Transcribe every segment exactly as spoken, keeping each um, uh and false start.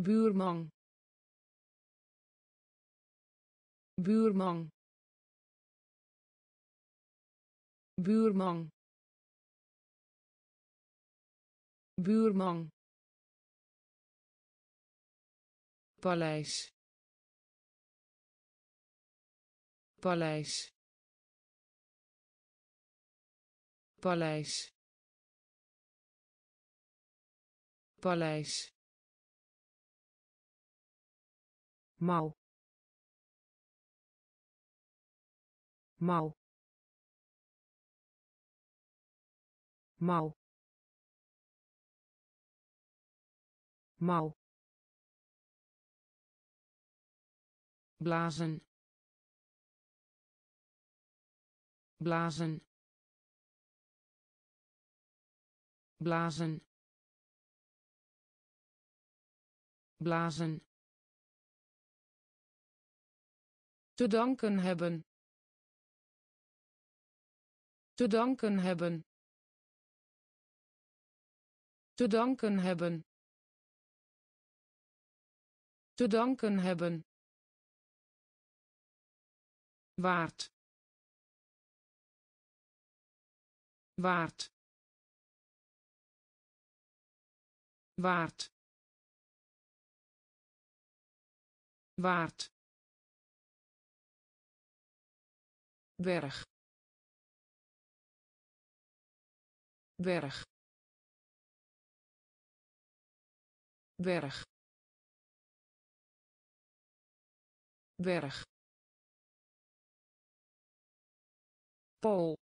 buurman buurman buurman buurman paleis paleis paleis paleis mouw mouw mouw mouw blazen blazen blazen blazen te danken hebben te danken hebben te danken hebben te danken hebben waard waard waard waard berg berg berg berg Pool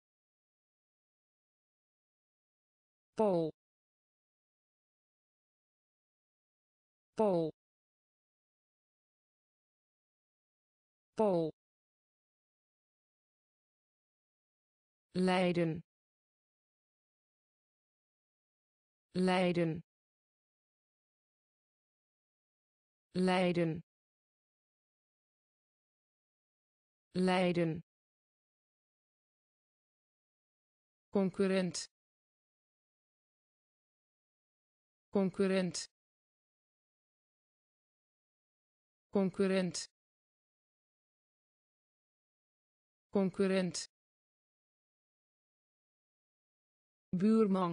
Pool Pool Pool Leiden Leiden Leiden Leiden concurrent concurrent concurrent concurrent buurman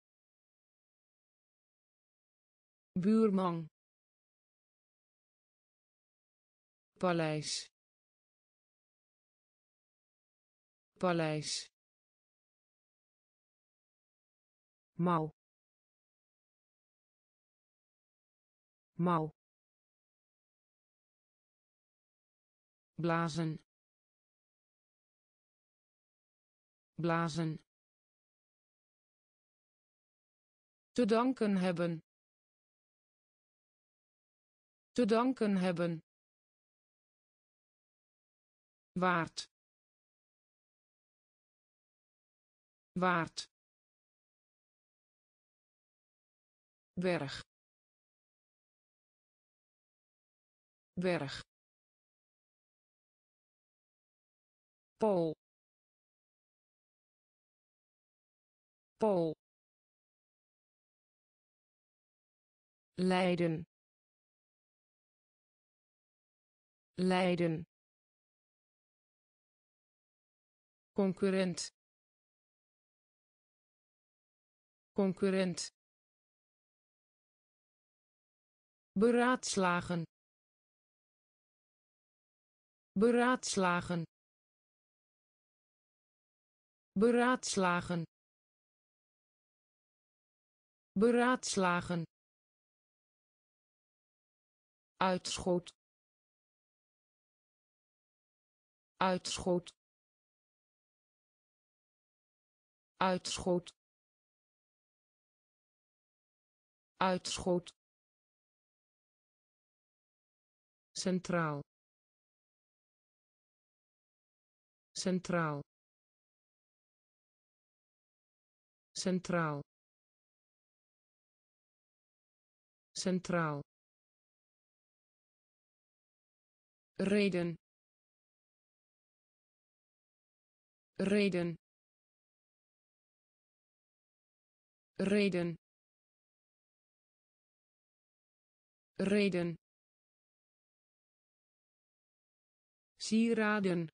buurman paleis paleis mouw mouw blazen blazen te danken hebben te danken hebben waard waard berg berg Pool Pool Leiden Leiden concurrent concurrent beraadslagen beraadslagen beraadslagen beraadslagen uitschot uitschot uitschot uitschot centraal centraal centraal centraal reden reden reden reden, sieraden,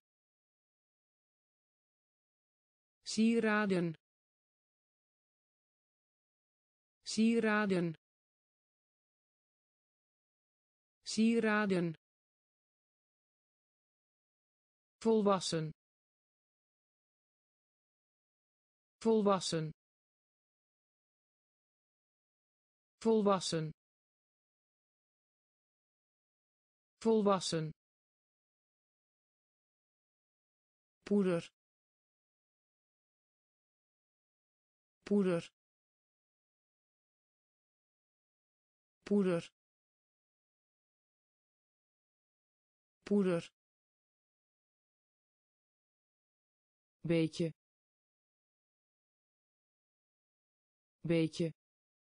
sieraden, sieraden, sieraden, volwassen, volwassen, volwassen, volwassen, poeder, poeder, poeder, poeder, beetje, beetje,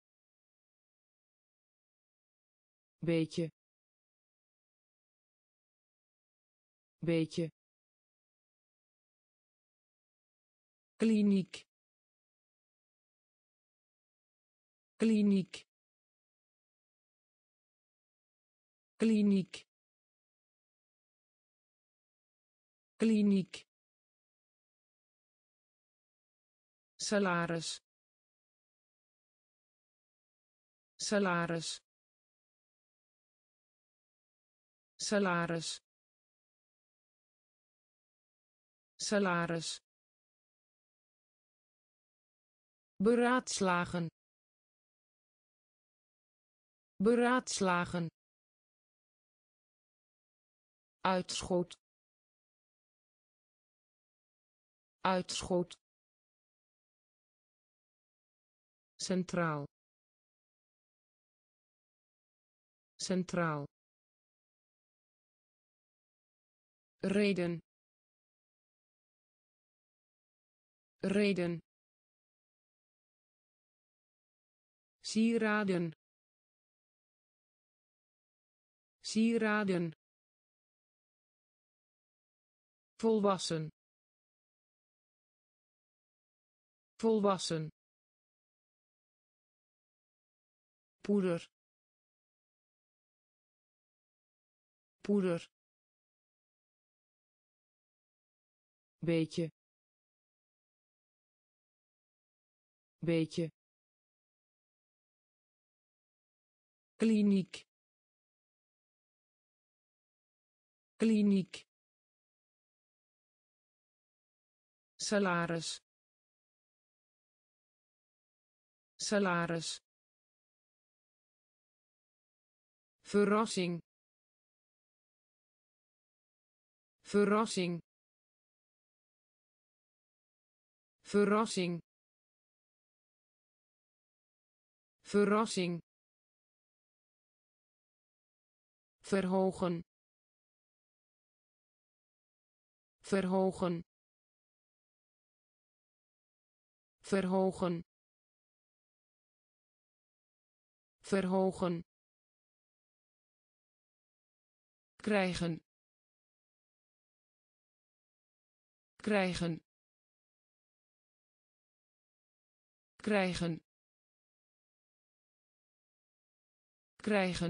beetje, beetje, kliniek, kliniek, kliniek, kliniek, salaris, salaris, salaris, salaris, beraadslagen, beraadslagen, uitschot, uitschot, centraal, centraal, reden, reden, sieraden, sieraden, volwassen, volwassen, poeder, poeder, beetje, beetje, kliniek, kliniek, salaris, salaris, verrassing, verrassing, verrassing, verrassing, verhogen, verhogen, verhogen, verhogen, krijgen, krijgen, krijgen, krijgen,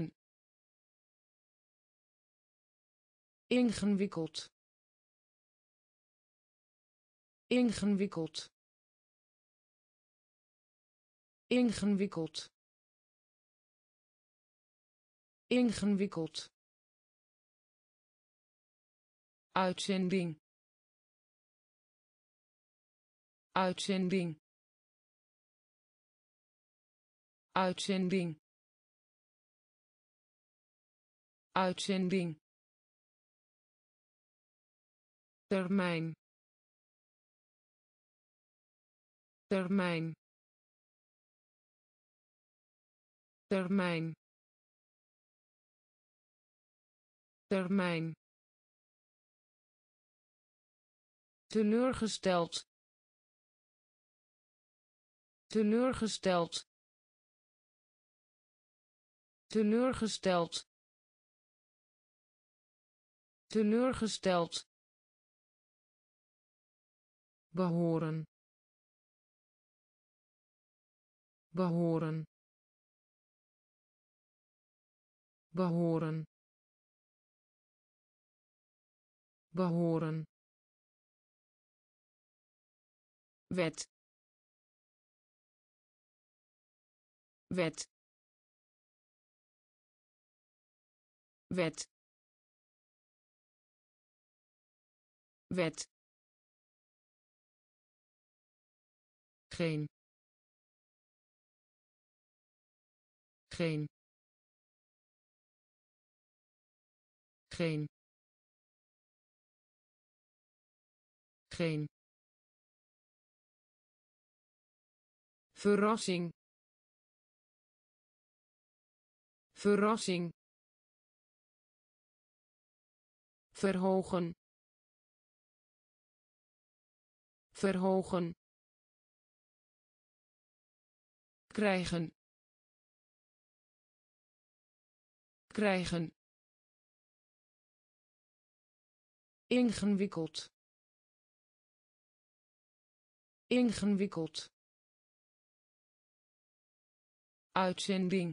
ingewikkeld, ingewikkeld, ingewikkeld, ingewikkeld, uitzending, uitzending, uitzending, uitzending, termijn, termijn, termijn, termijn, teleurgesteld, teleurgesteld, teleurgesteld, teleurgesteld, behoren, behoren, behoren behoren wet wet wet wet geen geen geen geen verrassing verrassing verhogen verhogen krijgen krijgen ingewikkeld ingewikkeld uitzending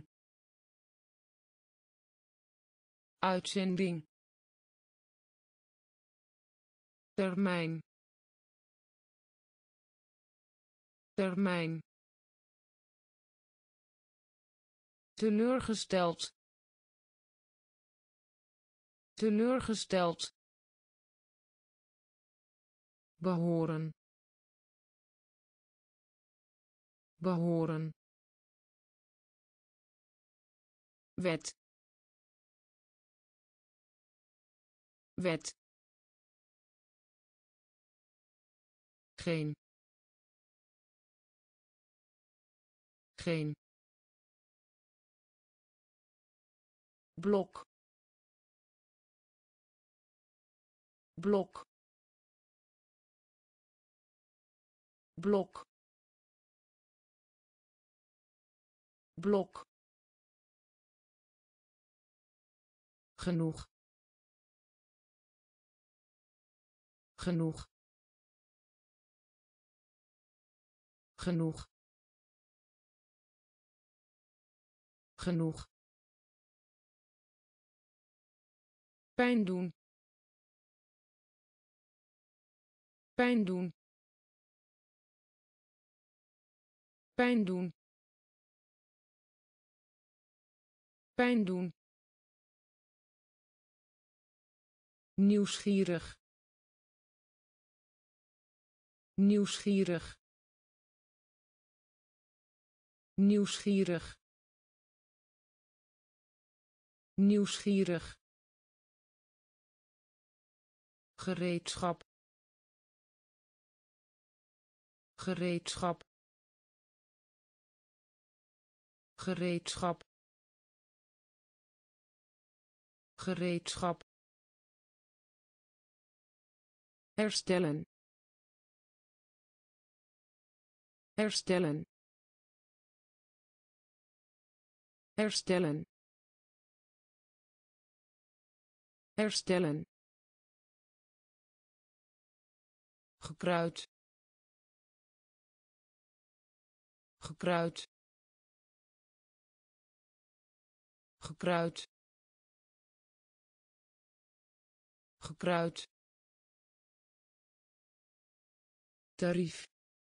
uitzending termijn termijn teleurgesteld teleurgesteld behoren behoren wet wet geen geen blok blok blok blok genoeg genoeg genoeg genoeg pijn doen pijn doen pijn doen pijn doen nieuwsgierig nieuwsgierig nieuwsgierig nieuwsgierig gereedschap gereedschap gereedschap gereedschap herstellen herstellen herstellen herstellen gekruid gekruid gekruid gekruid tarief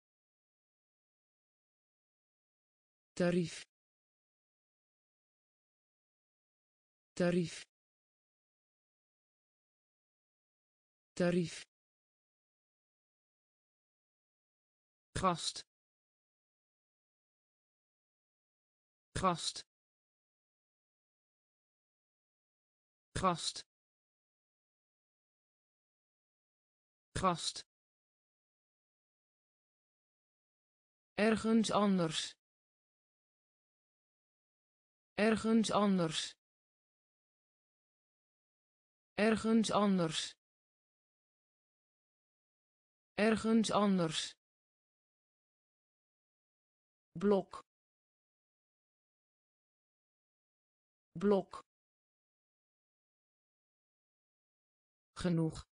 tarief tarief tarief gast gast gast gast ergens anders ergens anders ergens anders ergens anders blok blok genoeg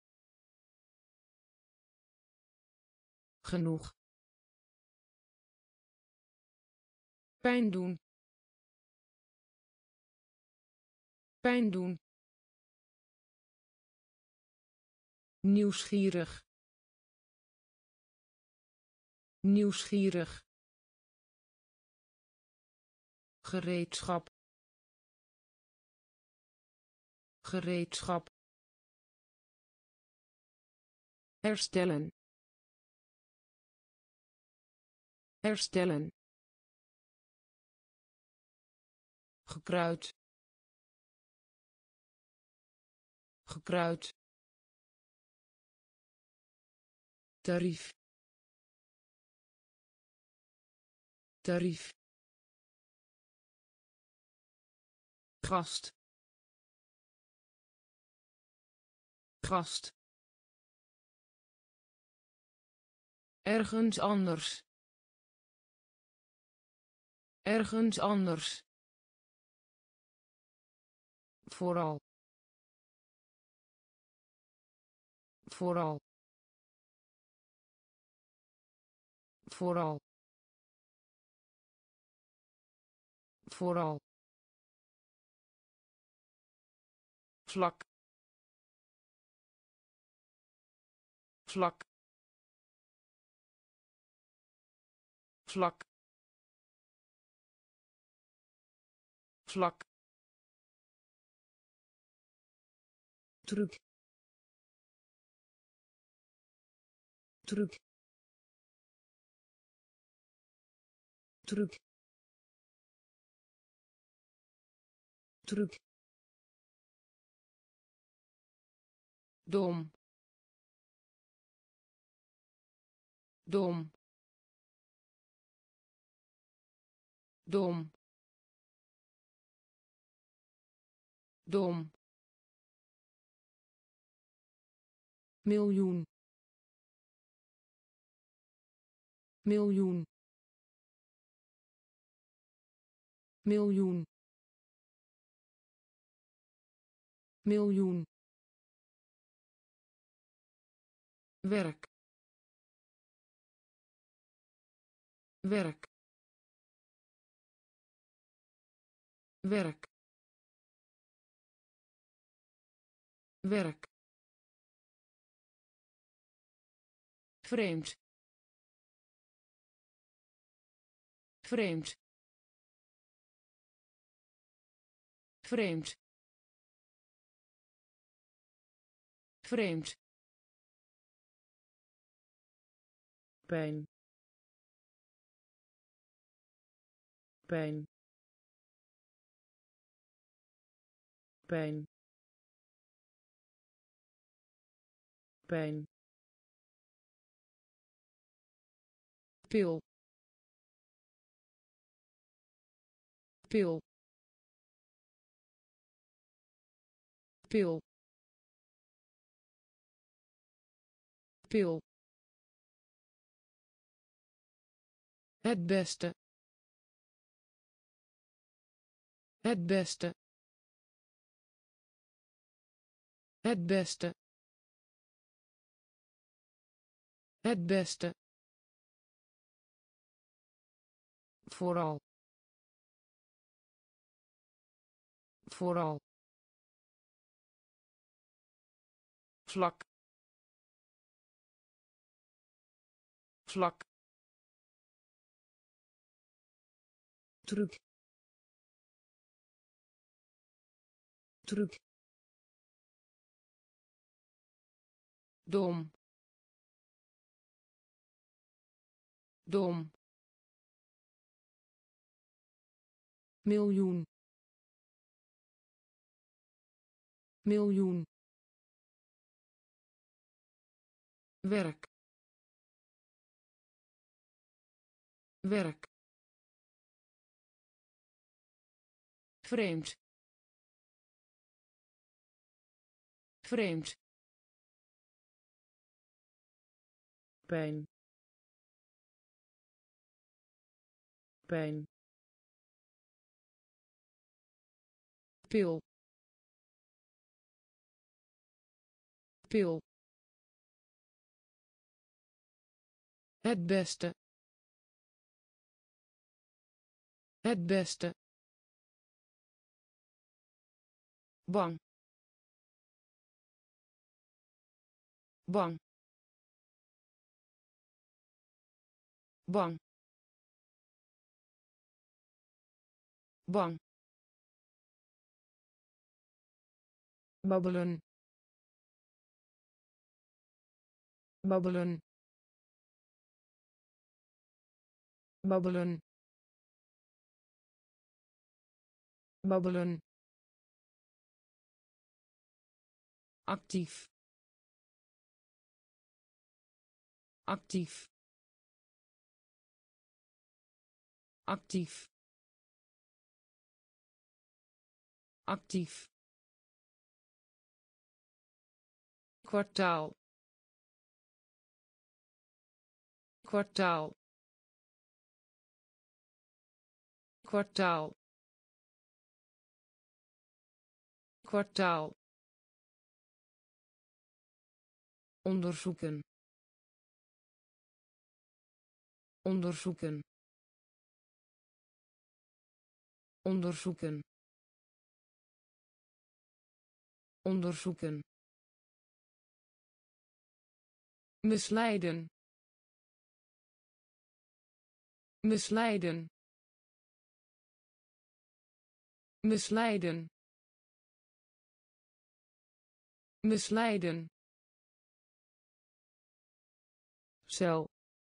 genoeg pijn doen Pijn doen. Nieuwsgierig. Nieuwsgierig. Gereedschap. Gereedschap. Herstellen. Herstellen. Gekruid. Gekruid. Tarief. Tarief. Gast. Gast. Ergens anders. Ergens anders. Vooral. Vooral. Vooral. Vooral. Vlak. Vlak. Vlak. Vlak. Truc. Truc. Truc. Truc. Dom. Dom. Dom. Dom. Miljoen. Miljoen. Miljoen. Miljoen. Werk. Werk. Werk. Werk. Vreemd. Vreemd. Vreemd. Vreemd. Pijn. Pijn. Pijn. Pijn. Pil. Pil. Pil. Pil. Het beste. Het beste. Het beste. Het beste. Vooral. Vooral. Vlak. Vlak. Truc. Truc. Dom. Dom. Miljoen. Miljoen. Werk. Werk. Vreemd. Vreemd. Pijn. Pijn. Pil. Pil. Het beste. Het beste. bang, bang, bang, bang, babbelen, babbelen, babbelen, babbelen, actief, actief, actief, actief, kwartaal, kwartaal, kwartaal, kwartaal, onderzoeken, onderzoeken, onderzoeken, onderzoeken, misleiden, misleiden, misleiden, misleiden, cel,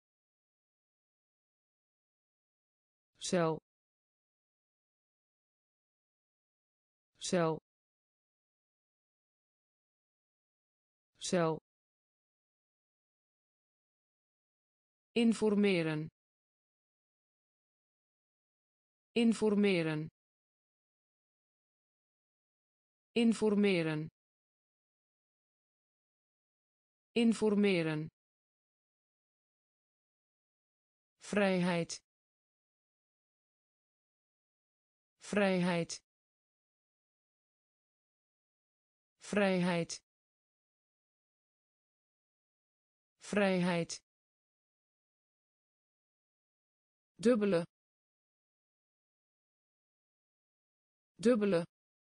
cel, cel, cel, informeren, informeren, informeren, informeren, vrijheid, vrijheid, vrijheid, vrijheid, dubbele, dubbele,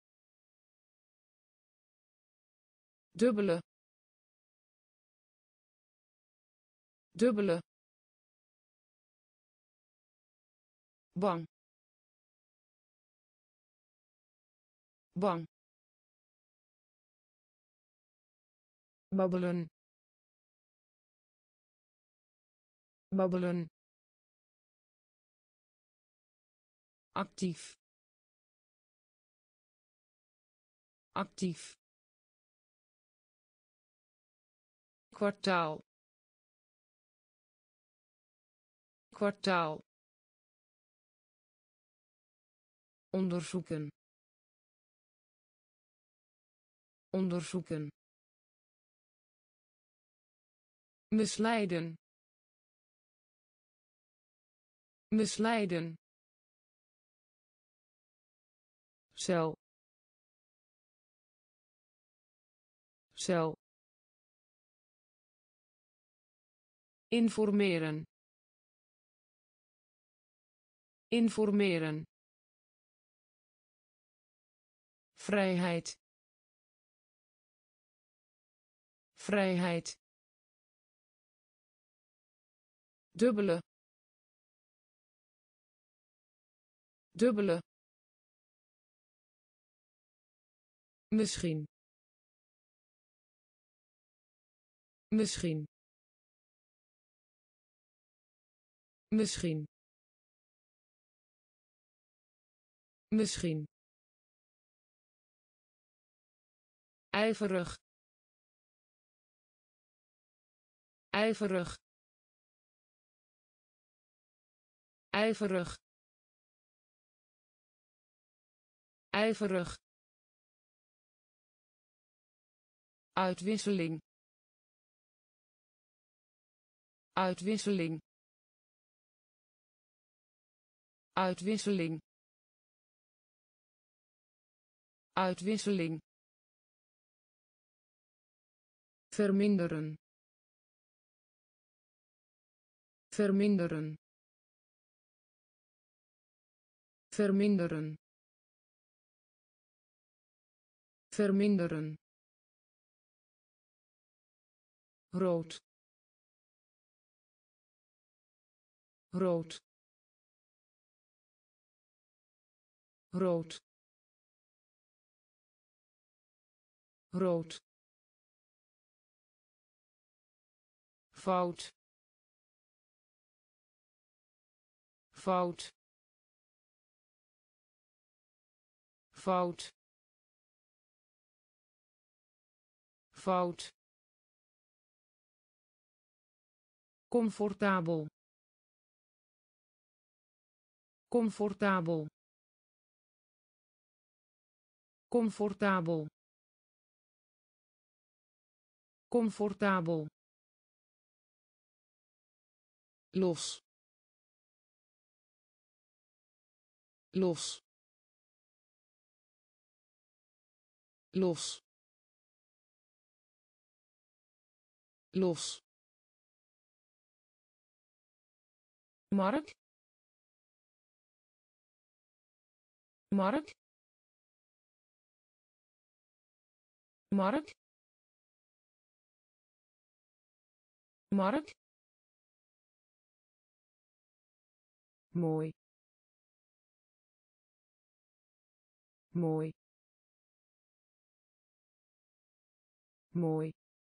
dubbele, dubbele, bang, bang, babbelen, babbelen, actief, actief, kwartaal, kwartaal, onderzoeken, onderzoeken, misleiden, misleiden, cel, cel, informeren, informeren, vrijheid, vrijheid, dubbele, dubbele, misschien, misschien, misschien, misschien, ijverig, ijverig, ijverig, ijverig, uitwisseling, uitwisseling, uitwisseling, uitwisseling, verminderen, verminderen, verminderen, verminderen, rood, rood, rood, rood, fout, fout, fout, fout, comfortabel, comfortabel, comfortabel, comfortabel, los, los, los, los, mark, mark, mark, mark, mooi, mooi, mooi,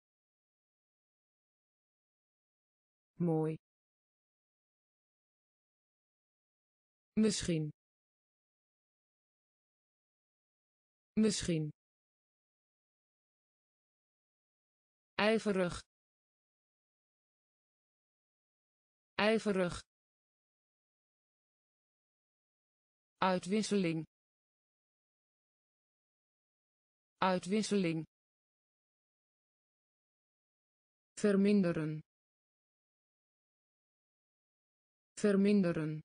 mooi, misschien, misschien, ijverig, ijverig, uitwisseling, uitwisseling, verminderen, verminderen,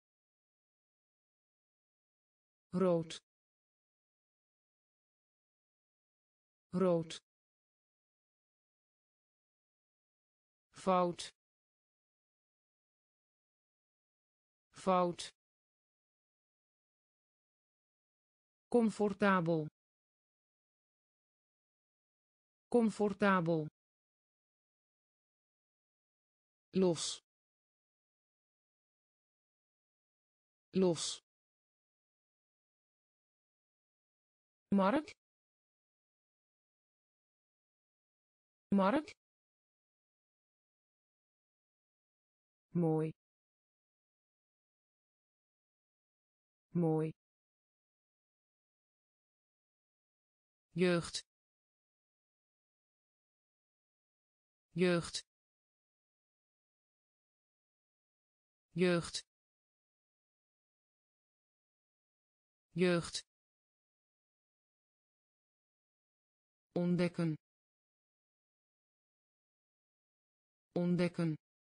rood, rood, fout, fout, comfortabel, comfortabel, los, los, mark, mark, mooi, mooi, jeugd, jeugd, jeugd, jeugd, ontdekken, ontdekken,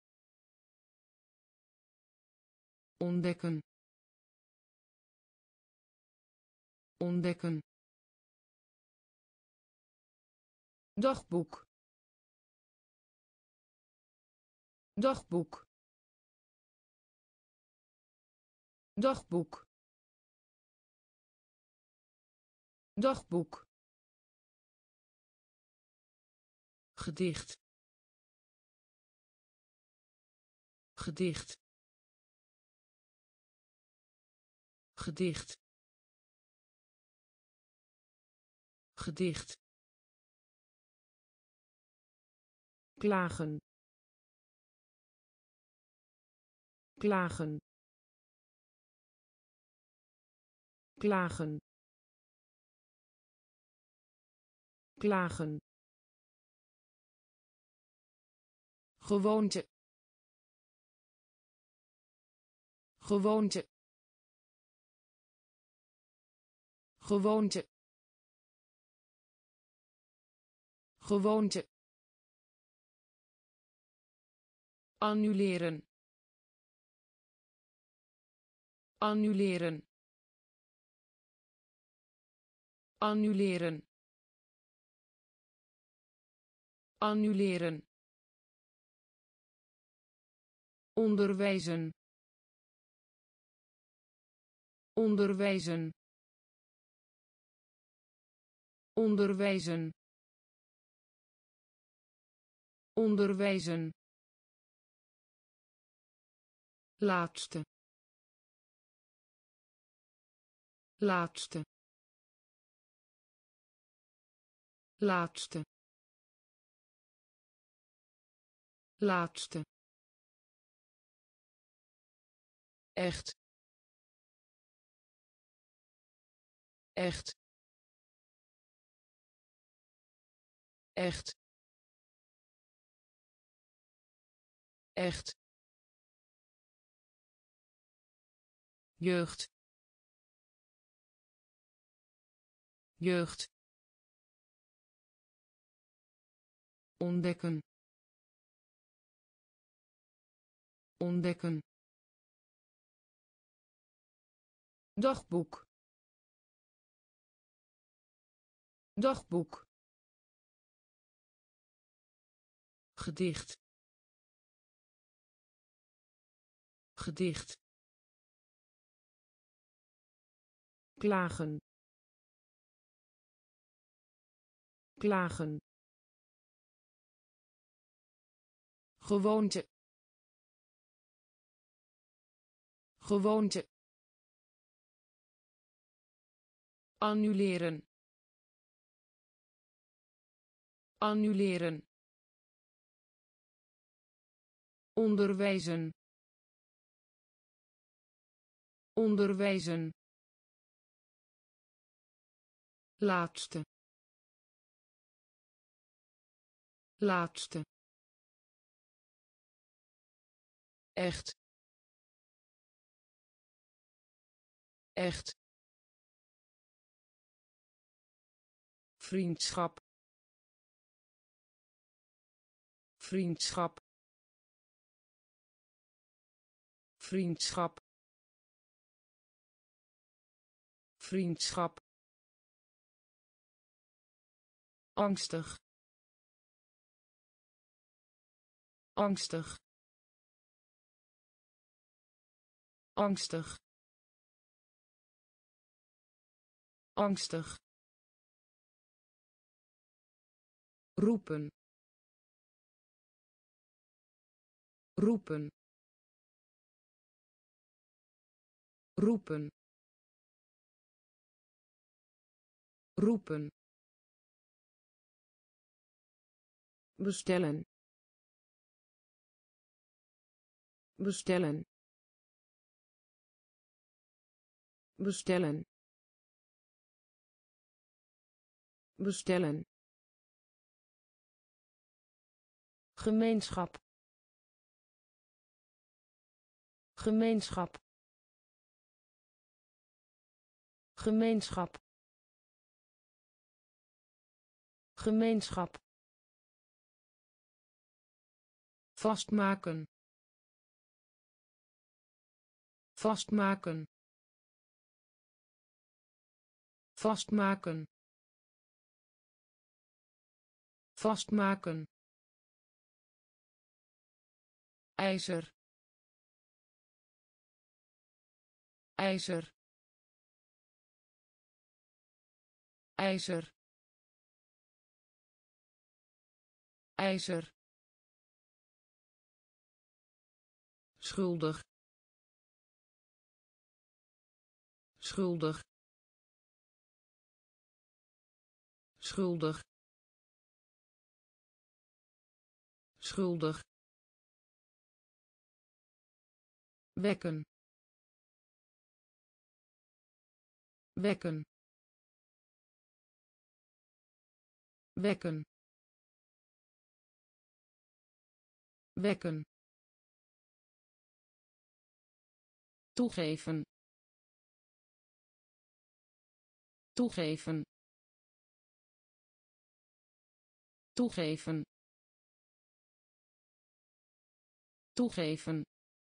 ontdekken, ontdekken, dagboek, dagboek, dagboek, dagboek, gedicht, gedicht, gedicht, gedicht, klagen, klagen, klagen, klagen, gewoonte, gewoonte, gewoonte, gewoonte, annuleren, annuleren, annuleren, annuleren, onderwijzen, onderwijzen, onderwijzen onderwijzen laatste laatste laatste laatste echt echt echt echt jeugd jeugd ontdekken ontdekken dagboek dagboek gedicht gedicht klagen klagen gewoonte gewoonte annuleren annuleren onderwijzen onderwijzen laatste laatste echt echt vriendschap vriendschap vriendschap vriendschap angstig angstig angstig angstig roepen roepen roepen roepen bestellen bestellen bestellen bestellen gemeenschap gemeenschap gemeenschap gemeenschap vastmaken vastmaken vastmaken vastmaken ijzer ijzer ijzer ijzer schuldig schuldig schuldig schuldig wekken wekken wekken wekken toegeven toegeven toegeven toegeven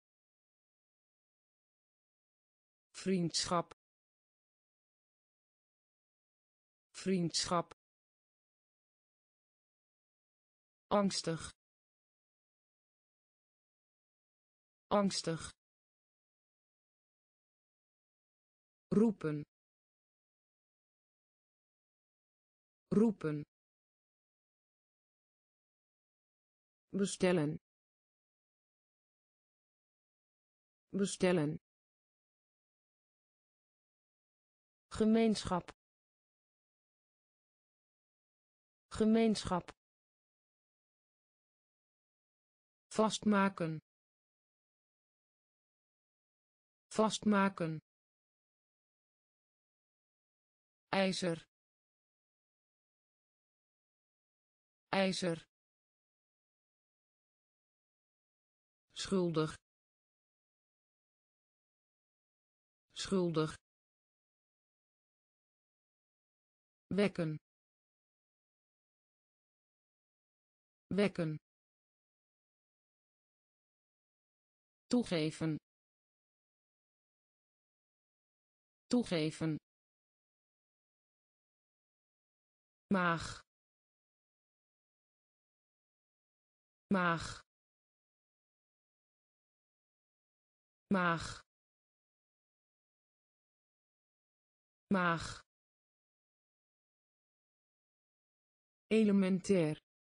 vriendschap vriendschap angstig angstig roepen roepen, bestellen, bestellen, gemeenschap, gemeenschap, vastmaken, vastmaken, ijzer, ijzer, schuldig, schuldig, wekken, wekken, toegeven, toegeven, maag, maag, maag, maag, elementair,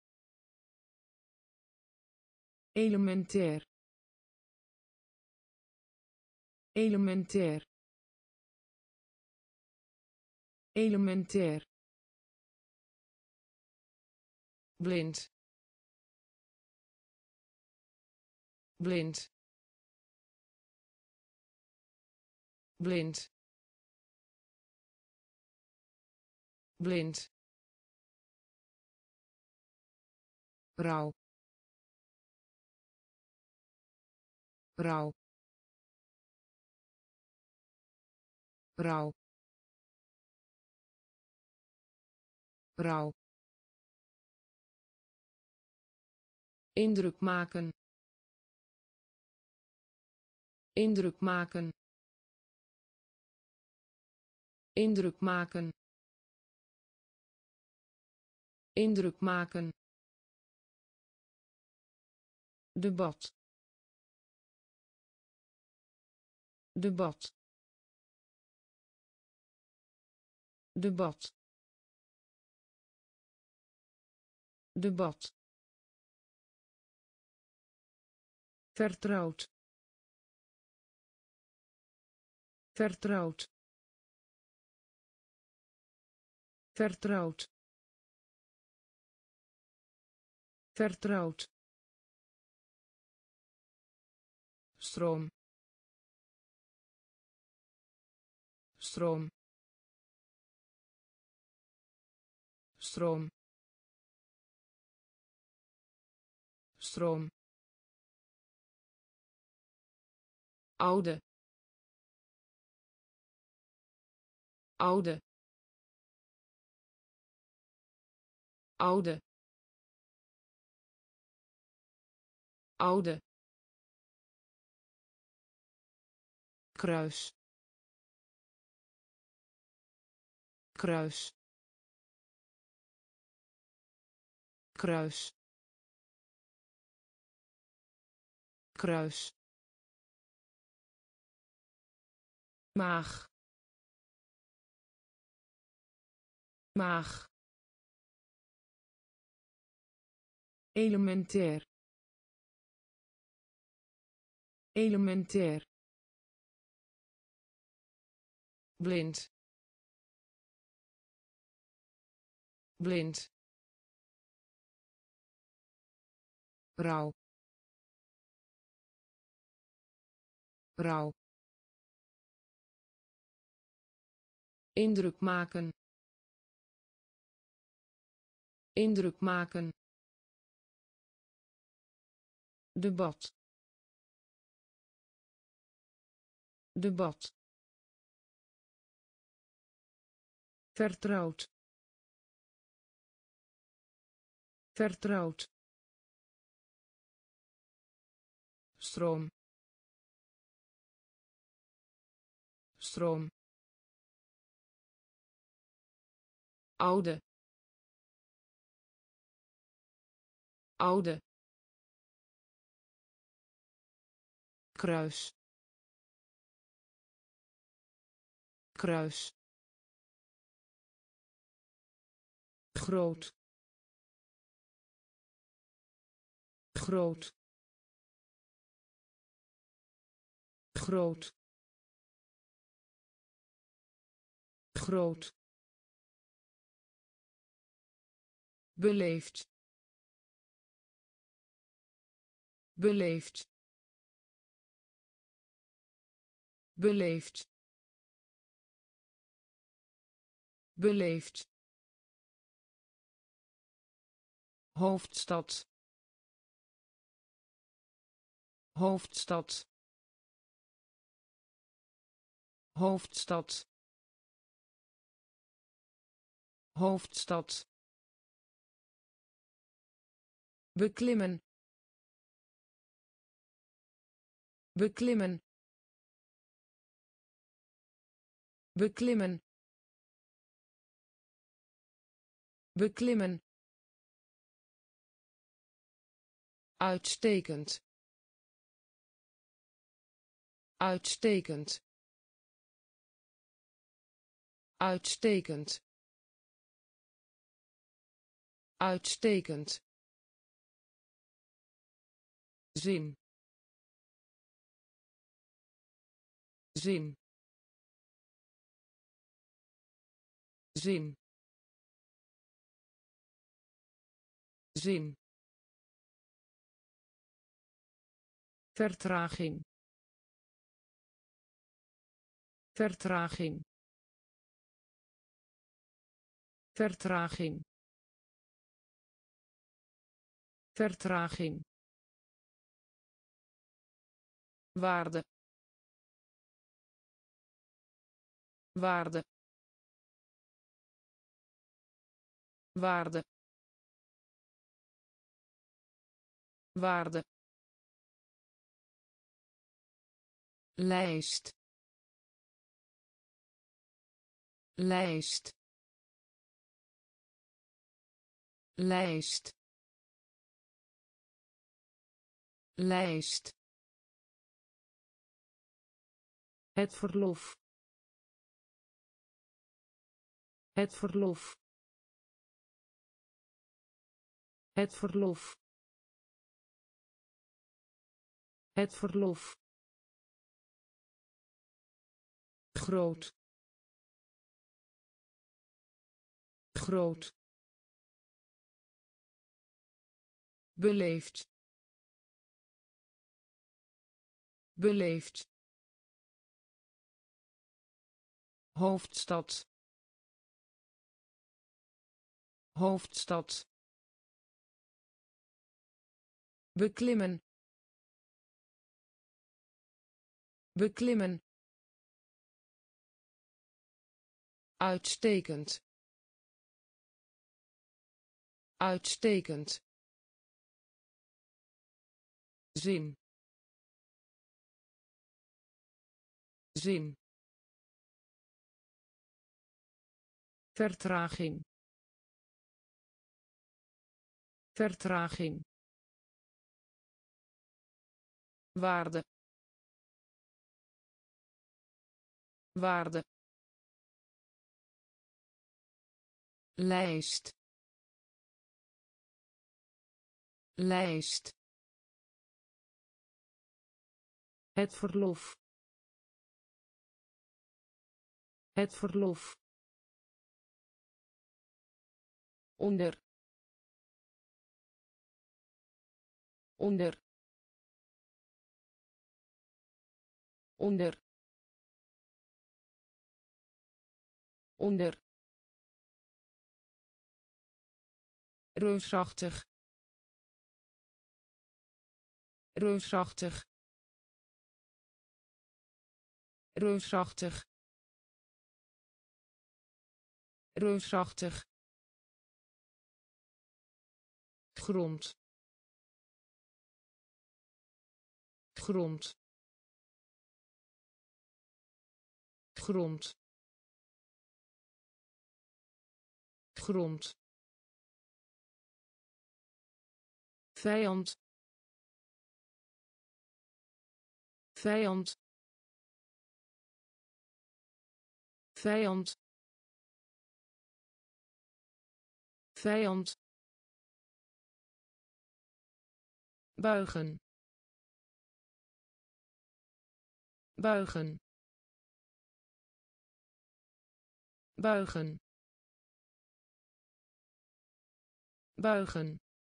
elementair, elementair, elementair, blind, blind, blind, blind, rouw, rouw, rouw, rouw, indruk maken, indruk maken, indruk maken, indruk maken, debat, debat, debat, debat, vertrouwd, vertrouwd, vertrouwd, vertrouwd, stroom, stroom, stroom, stroom, oude, oude, oude, oude, kruis, kruis, kruis, kruis, maag, maag, elementair, elementair, blind, blind, rouw, rouw, indruk maken, indruk maken, debat, debat, vertrouwd, vertrouwd, stroom, stroom, oude, oude, kruis, kruis, groot groot groot groot beleefd beleefd beleefd beleefd hoofdstad hoofdstad hoofdstad hoofdstad beklimmen beklimmen beklimmen beklimmen uitstekend uitstekend uitstekend uitstekend zin zin zin zin vertraging vertraging vertraging vertraging waarde waarde waarde waarde lijst lijst lijst lijst het verlof het verlof het verlof het verlof groot groot beleefd beleefd hoofdstad hoofdstad beklimmen beklimmen uitstekend uitstekend zin zin vertraging vertraging waarde waarde lijst lijst het verlof het verlof onder onder onder onder reusachtig reusachtig reusachtig reusachtig grond grond grond grond vijand vijand vijand vijand, buigen, buigen, buigen, buigen,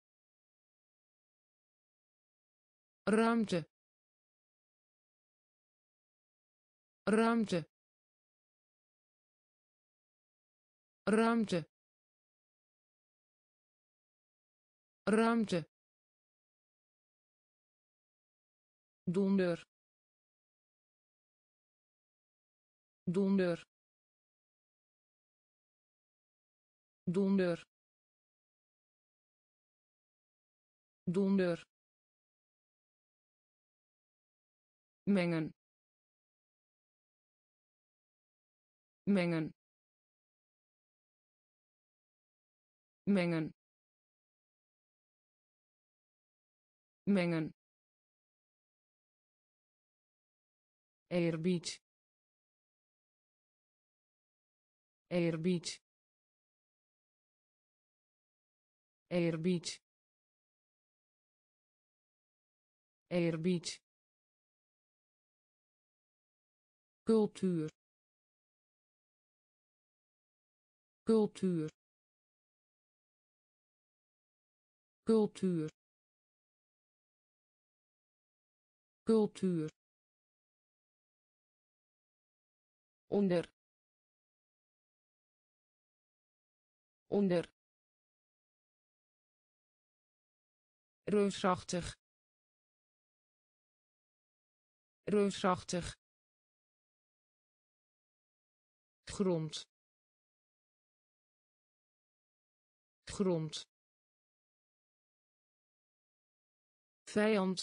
ruimte, ruimte, ruimte, ruimte, donder, donder, donder, donder, mengen, mengen, mengen, mengen, eerbied, eerbied, eerbied, eerbied, cultuur, cultuur, cultuur, cultuur, onder, onder, reusachtig, reusachtig, grond, grond, vijand,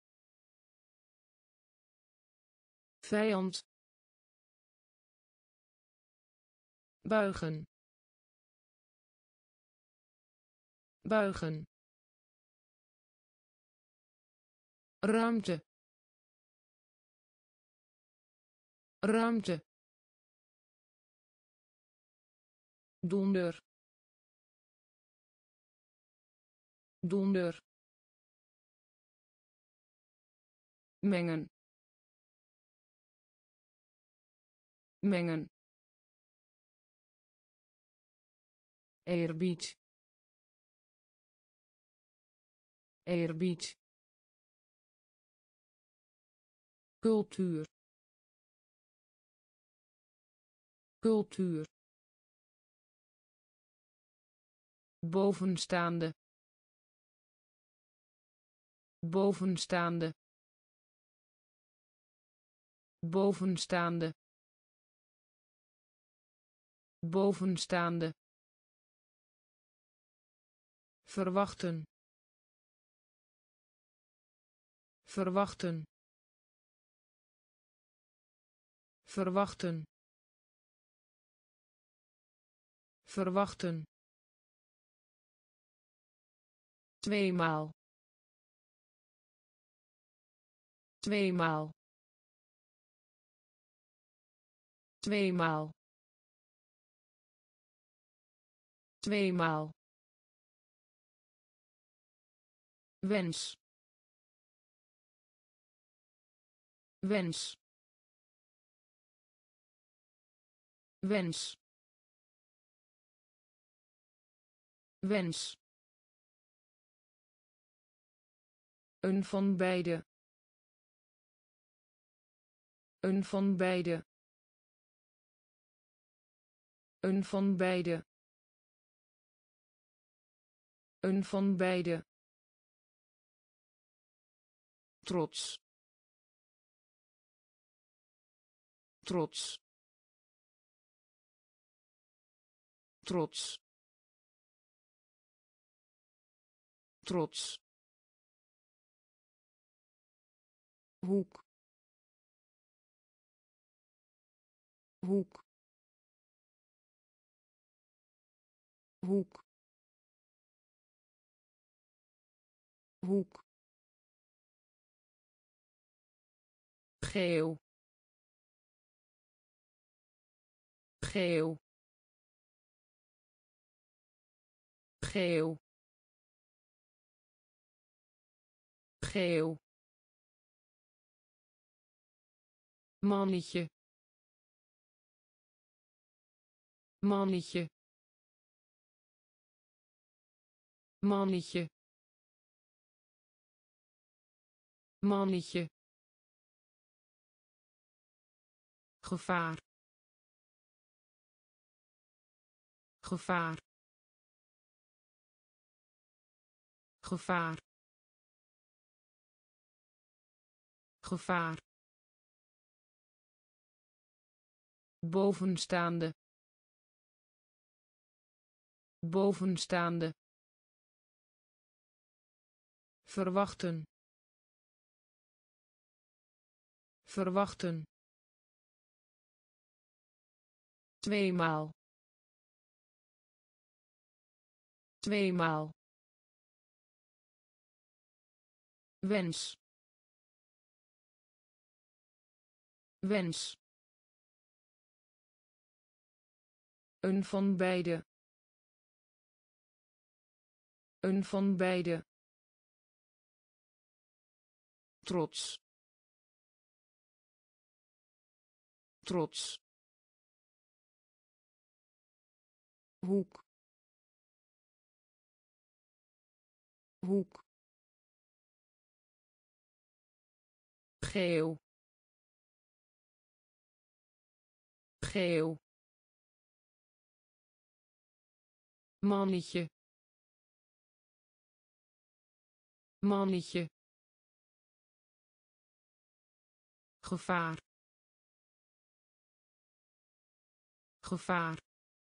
vijand, buigen, buigen, ruimte, ruimte, donder, donder, mengen, mengen, eerbied, eerbied, cultuur, cultuur, bovenstaande, bovenstaande, bovenstaande, bovenstaande, verwachten, verwachten, verwachten, verwachten, tweemaal, tweemaal, tweemaal, tweemaal, wens, wens, wens, wens, een van beide, een van beide, een van beide, een van beide, trots, trots, trots, trots, hoek, hoek, hoek, hoek, geel, geel, geel geel mannetje mannetje mannetje mannetje gevaar gevaar gevaar gevaar bovenstaande bovenstaande verwachten verwachten tweemaal tweemaal wens wens een van beide een van beide trots trots hoek hoek geel geel mannetje mannetje gevaar gevaar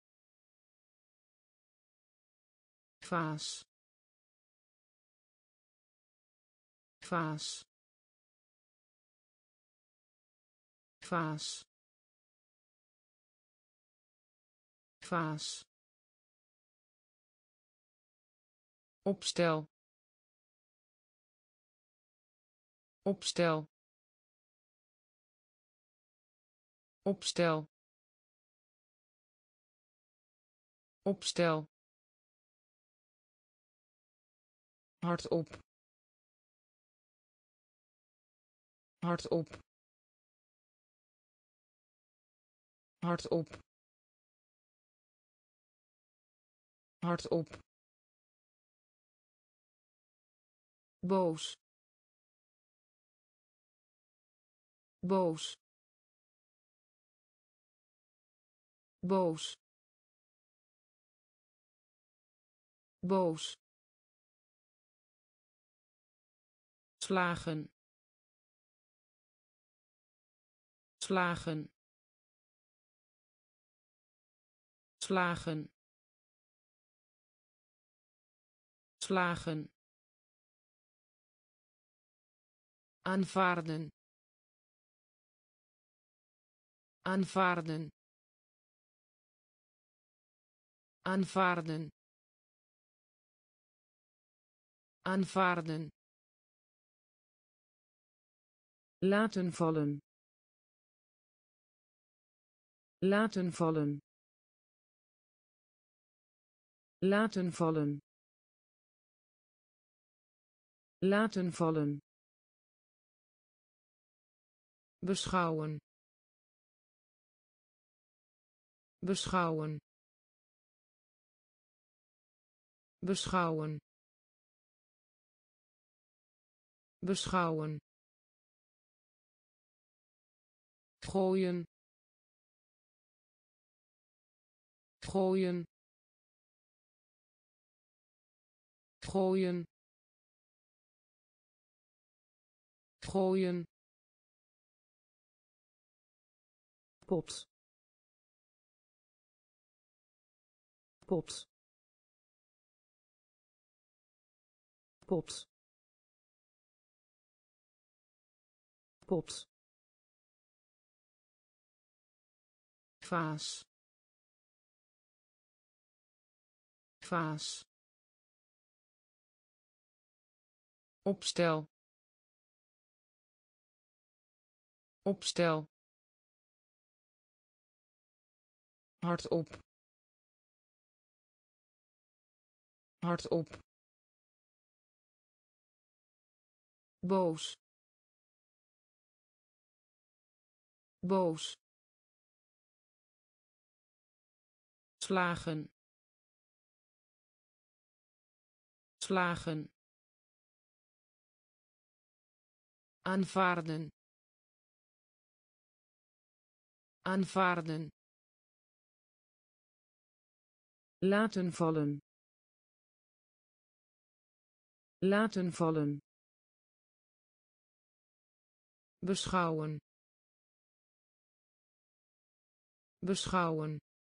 vaas vaas vaas vaas opstel opstel opstel opstel hardop hardop hardop hardop boos boos boos boos slagen slagen slagen slagen aanvaarden aanvaarden aanvaarden aanvaarden laten vallen laten vallen laten vallen laten vallen beschouwen beschouwen beschouwen beschouwen gooien gooien gooien gooien pot pot pot pot vaas vaas opstel opstel hardop hardop, boos, boos, slagen, slagen, aanvaarden, aanvaarden, laten vallen, laten vallen, beschouwen, beschouwen,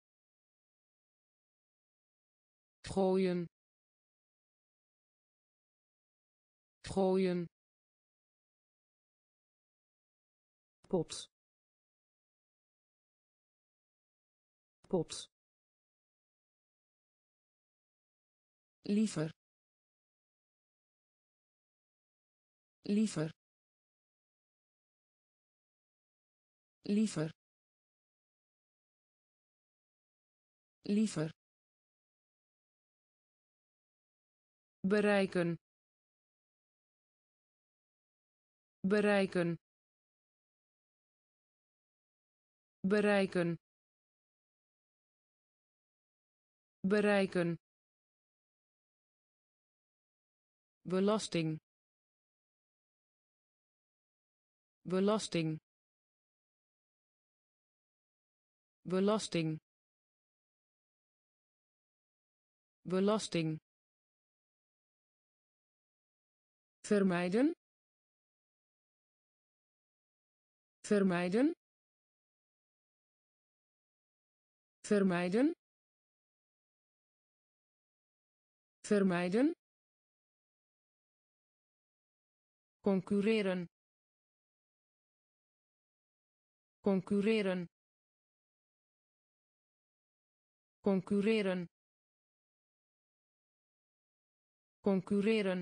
gooien, gooien, pot, pot, liever, liever, liever, liever, bereiken, bereiken, bereiken, bereiken, belasting, belasting, belasting, belasting, vermijden, vermijden, vermijden, vermijden, concurreren, concurreren, concurreren, concurreren,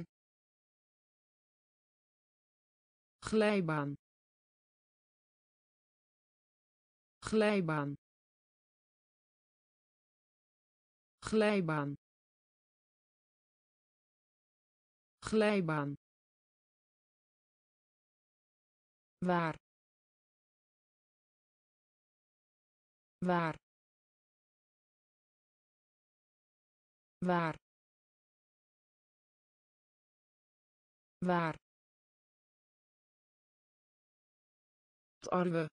glijbaan, glijbaan, glijbaan, glijbaan, waar, waar, waar, waar, tarwe,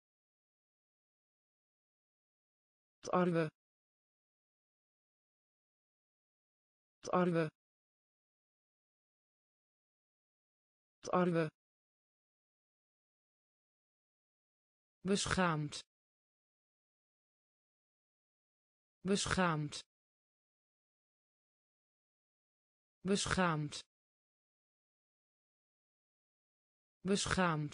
tarwe, tarwe, tarwe, beschaamd, beschaamd, beschaamd, beschaamd,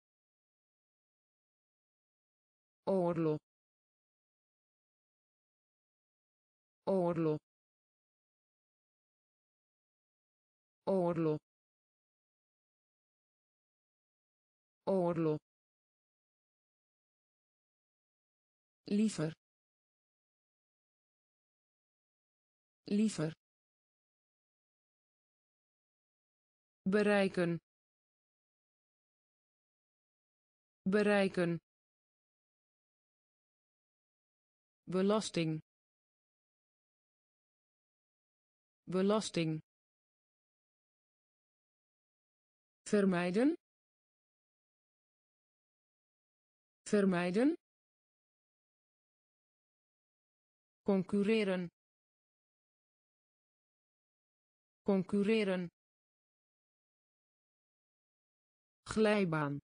oorlog, oorlog, oorlog, oorlog, liever, liever, bereiken, bereiken, belasting, belasting, vermijden, vermijden, concurreren, concurreren, glijbaan,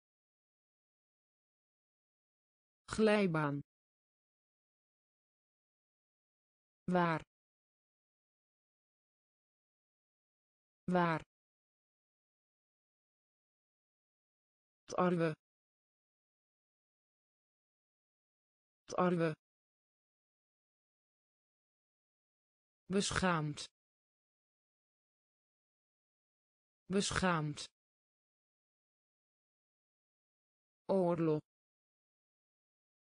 glijbaan, waar, waar, tarwe, tarwe, beschaamd, beschaamd, oorlog,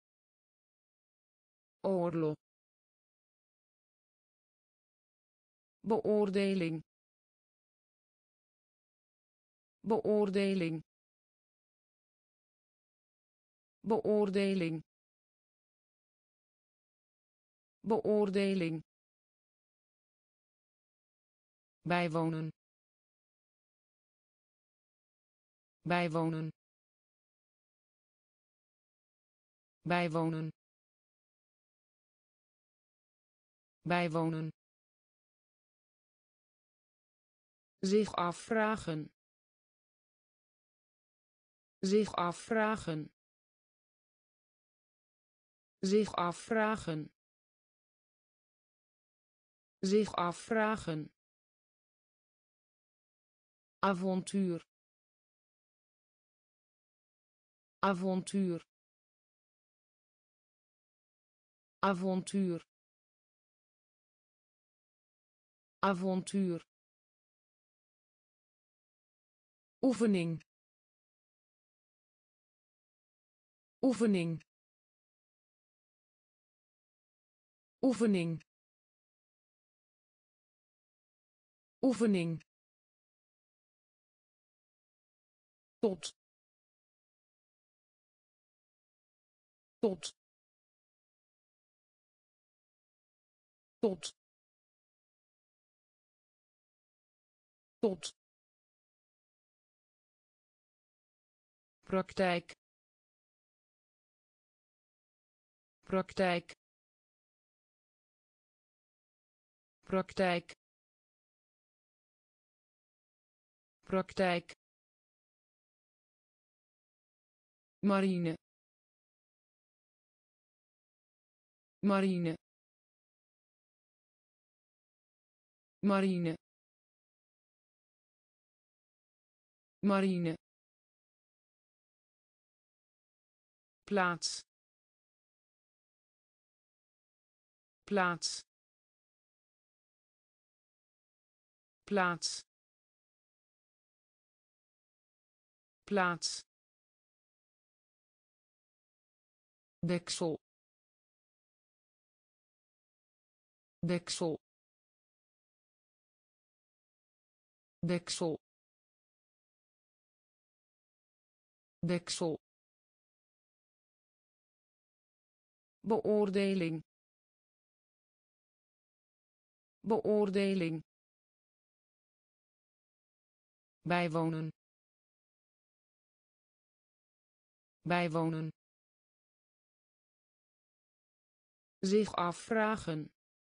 oorlog, beoordeling beoordeling beoordeling beoordeling bijwonen bijwonen bijwonen bijwonen zich afvragen zich afvragen zich afvragen zich afvragen avontuur avontuur avontuur avontuur oefening oefening oefening oefening tot tot tot tot praktijk praktijk praktijk praktijk marine marine marine marine plaats plaats plaats plaats deksel deksel deksel deksel beoordeling beoordeling bijwonen bijwonen zich afvragen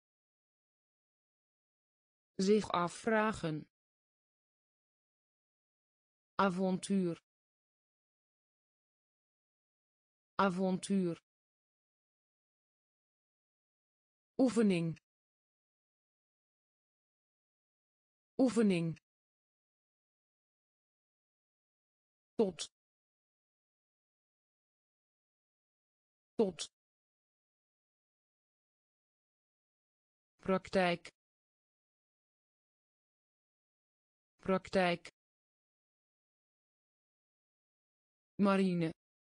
zich afvragen avontuur avontuur oefening oefening tot tot praktijk praktijk marine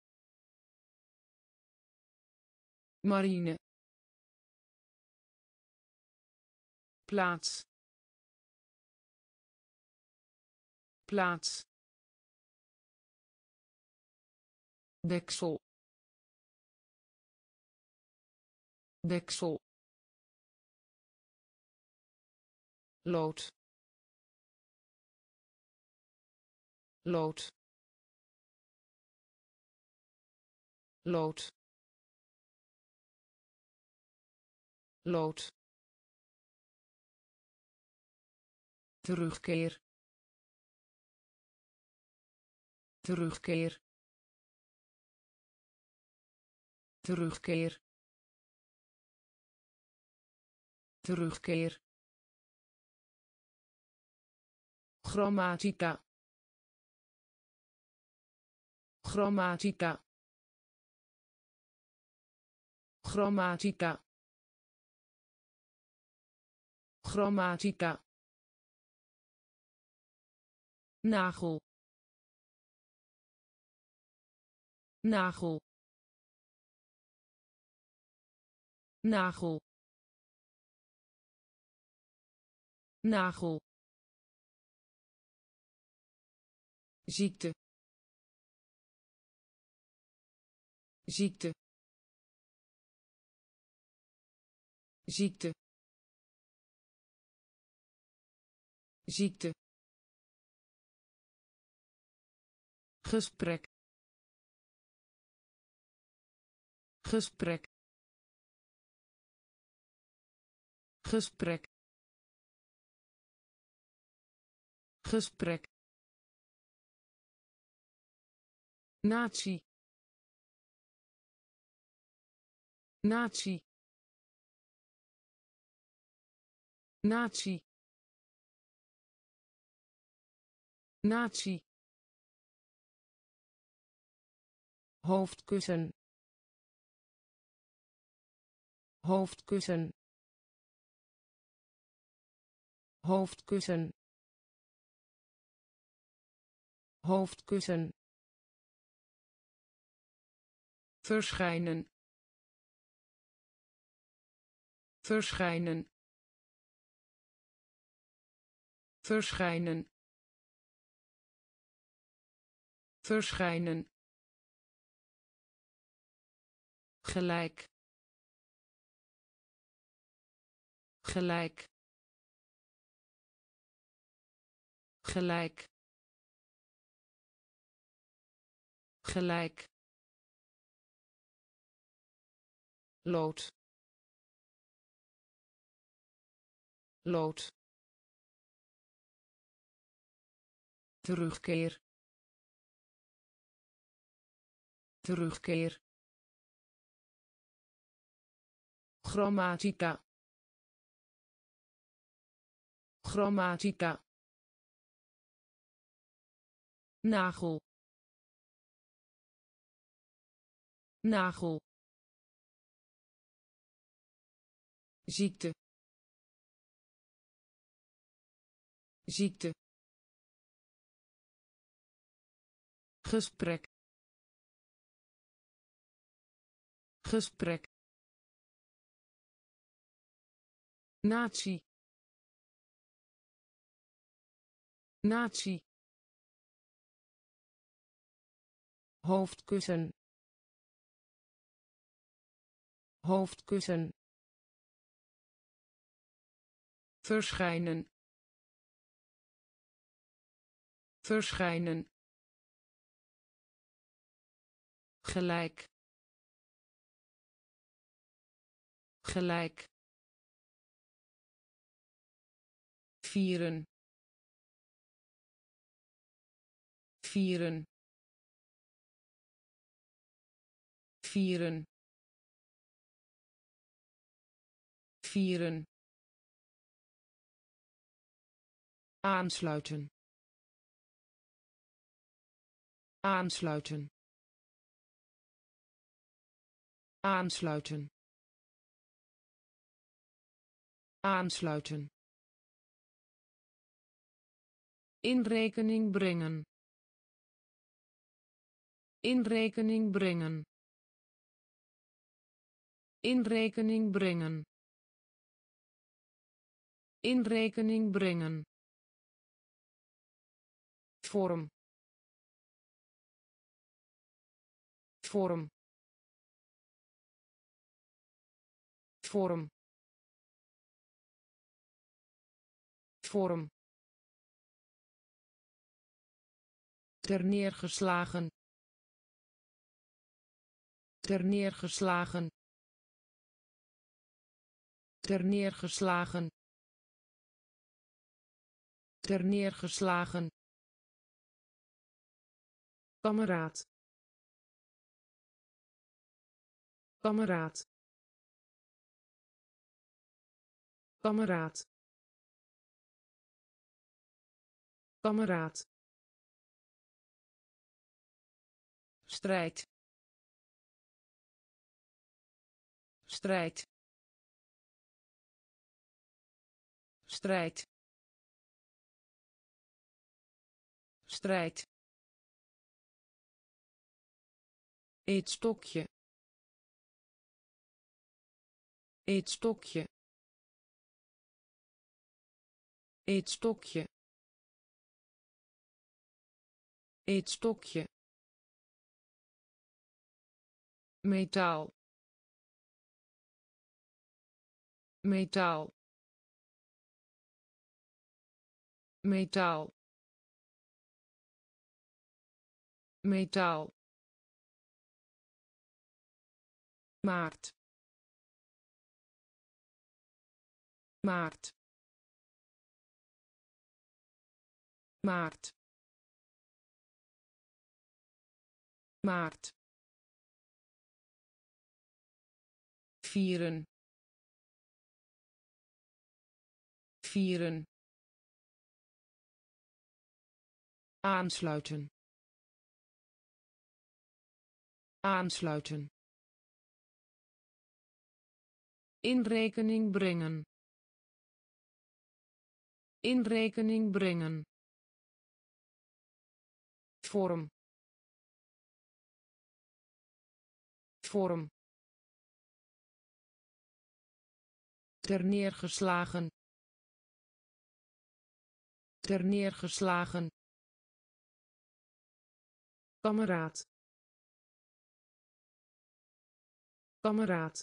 marine plaats plaats deksel deksel lood lood lood lood terugkeer terugkeer terugkeer terugkeer grammatica grammatica grammatica grammatica nagel nagel nagel nagel, ziekte, ziekte, ziekte, ziekte, gesprek, gesprek, gesprek, gesprek, natie, natie, natie, natie, hoofdkussen, hoofdkussen, hoofdkussen, hoofdkussen, verschijnen, verschijnen, verschijnen, verschijnen, gelijk, gelijk, gelijk, gelijk, lood, lood, terugkeer, terugkeer, grammatica, grammatica, nagel, nagel, ziekte, ziekte, gesprek, gesprek, natie, natie, hoofdkussen, hoofdkussen, verschijnen, verschijnen, gelijk, gelijk, vieren, vieren, vieren, vieren, aansluiten, aansluiten, aansluiten, aansluiten, in rekening brengen, in rekening brengen, in rekening brengen, in rekening brengen, vorm, vorm, vorm, vorm, terneergeslagen, terneergeslagen, terneergeslagen, terneergeslagen, kameraad, kameraad, kameraad, kameraad, strijd, strijd, strijd, strijd, eetstokje, eetstokje, eetstokje eetstokje metaal metaal metaal metaal maart maart maart maart vieren vieren aansluiten aansluiten in rekening brengen in rekening brengen vorm vorm terneergeslagen terneergeslagen kameraad kameraad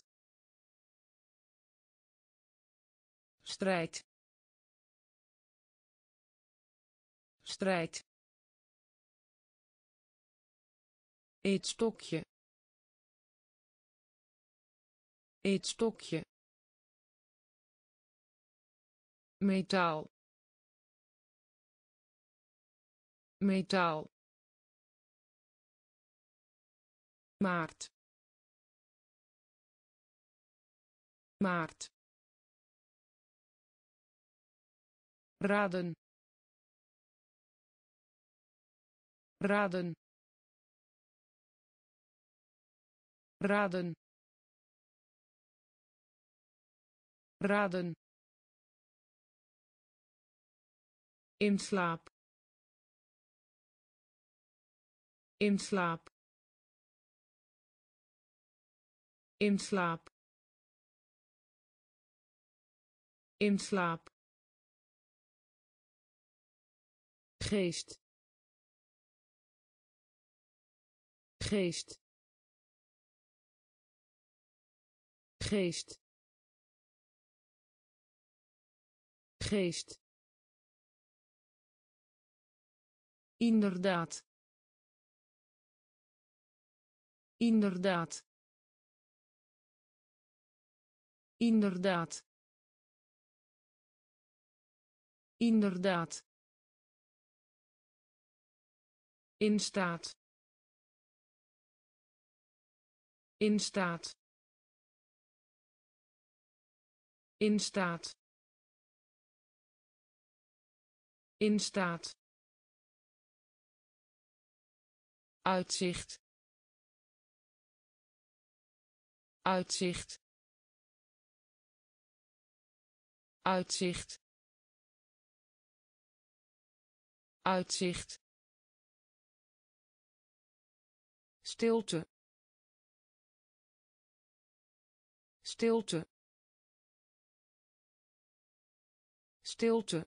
strijd strijd eetstokje eetstokje metaal metaal maart maart raden raden raden raden in slaap in slaap in slaap in slaap geest geest geest geest inderdaad inderdaad inderdaad inderdaad in staat in staat in staat in staat uitzicht uitzicht uitzicht uitzicht stilte stilte stilte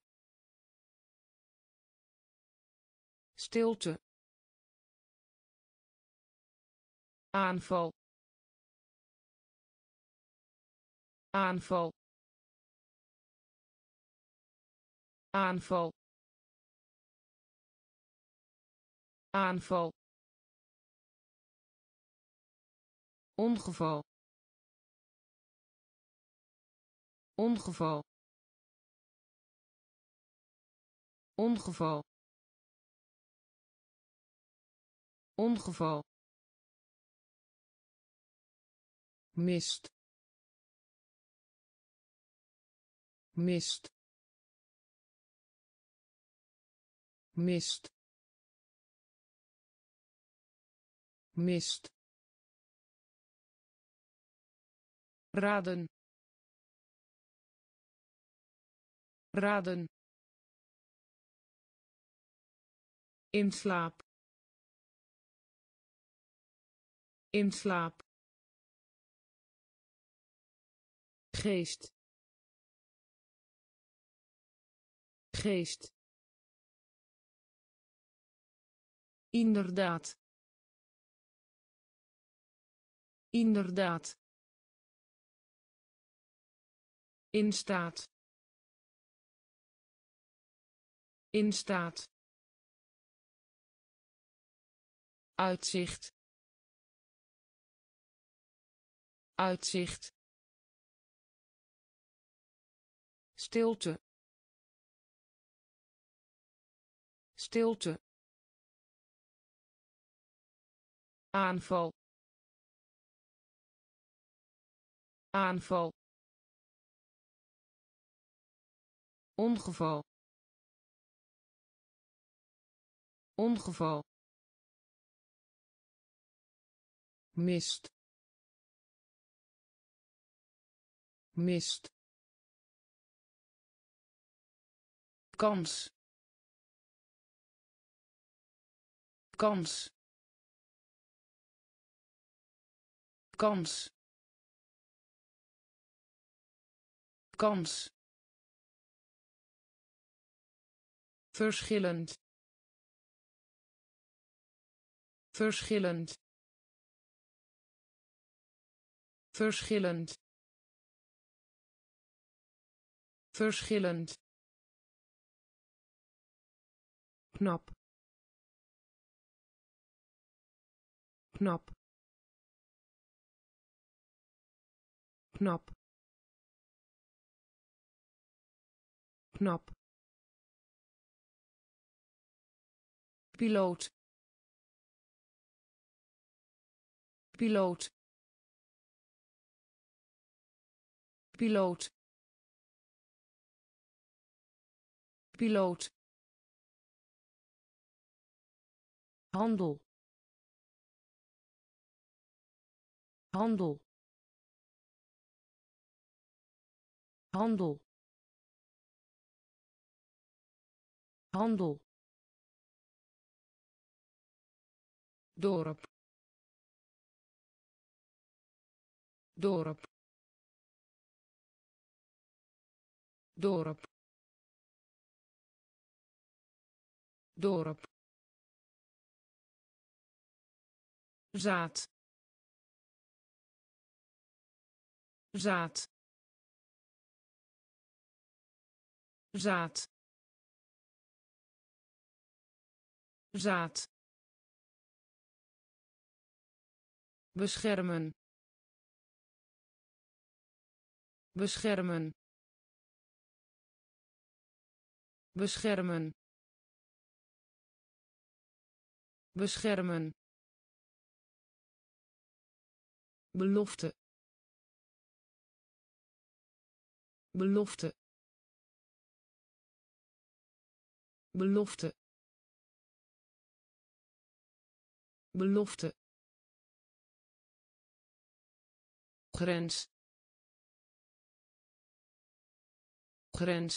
stilte aanval aanval aanval aanval ongeval ongeval ongeval ongeval mist mist mist mist raden raden in slaap in slaap geest geest, inderdaad, inderdaad, in staat, in staat, uitzicht, uitzicht, stilte, stilte, aanval, aanval, ongeval, ongeval, mist, mist, kans, kans, kans, kans, verschillend, verschillend, verschillend, verschillend, knap, knap, knap, knap, piloot, piloot, piloot, piloot, handel, handel, handel, handel, dorp, dorp, dorp, dorp, zaad, zaad, zaad, zaad, beschermen, beschermen, beschermen, beschermen, belofte, belofte, belofte, belofte, grens, grens,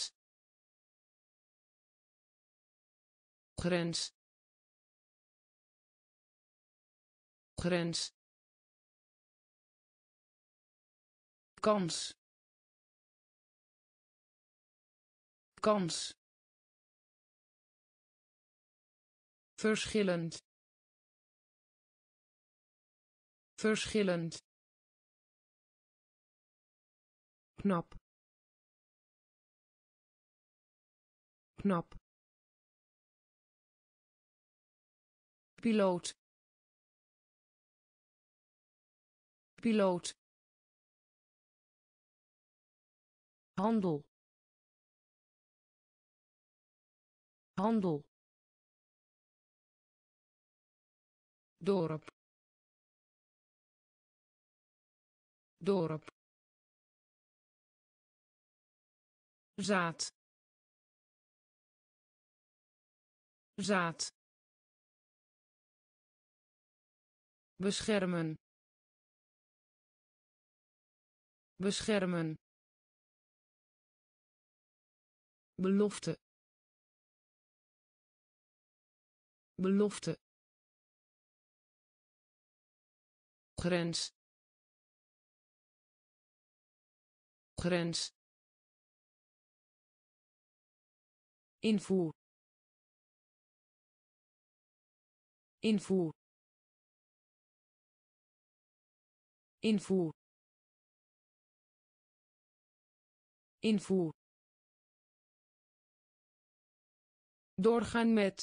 grens, grens, kans, kans, verschillend, verschillend, knap, knap, piloot, piloot, handel, handel, dorp, dorp, zaad, zaad, beschermen, beschermen, belofte, belofte, grens, grens, invoer invoer invoer invoer doorgaan met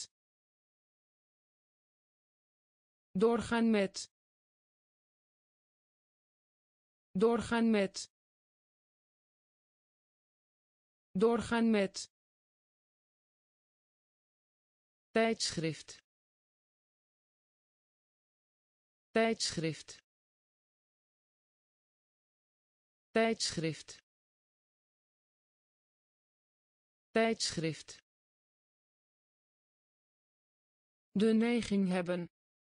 doorgaan met doorgaan met doorgaan met tijdschrift tijdschrift tijdschrift tijdschrift de neiging hebben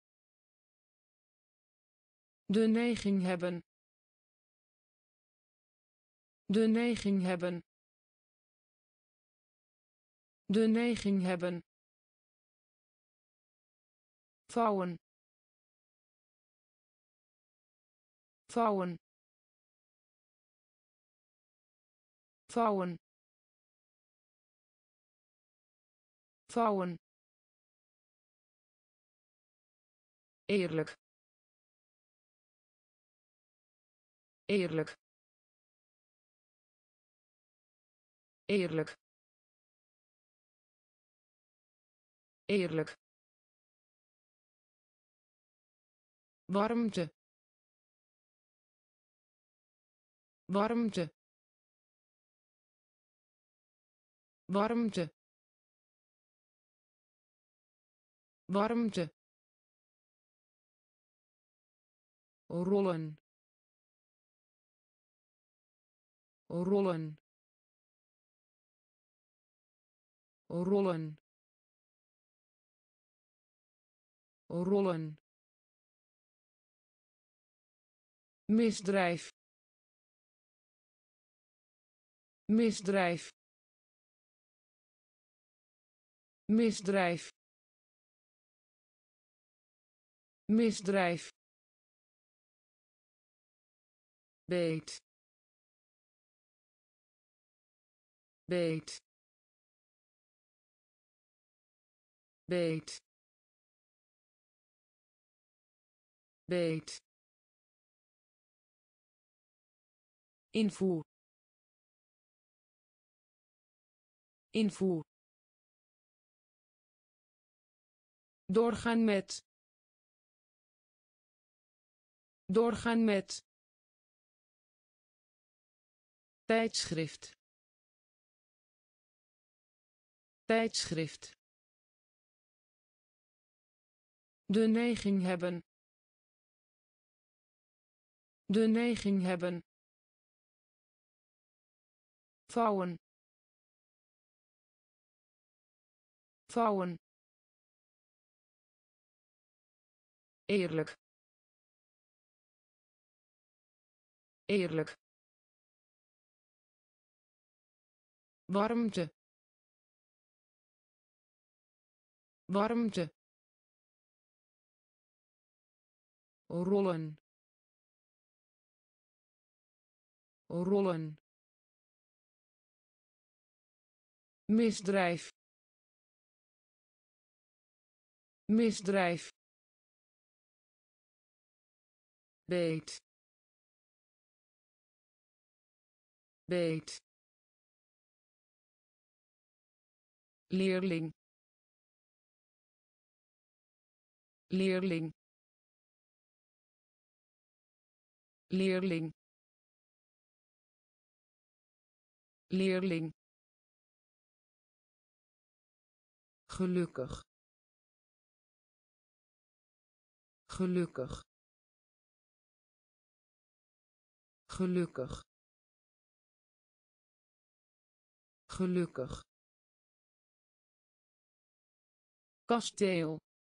de neiging hebben de neiging hebben de neiging hebben vouwen vouwen vouwen vouwen eerlijk eerlijk eerlijk eerlijk warmte warmte warmte warmte rollen rollen rollen rollen misdrijf misdrijf misdrijf misdrijf beet beet beet beet invoer invoer doorgaan met doorgaan met tijdschrift tijdschrift de neiging hebben de neiging hebben vouwen vouwen eerlijk eerlijk warmte warmte rollen rollen misdrijf misdrijf beet beet leerling leerling leerling leerling gelukkig gelukkig gelukkig gelukkig kasteel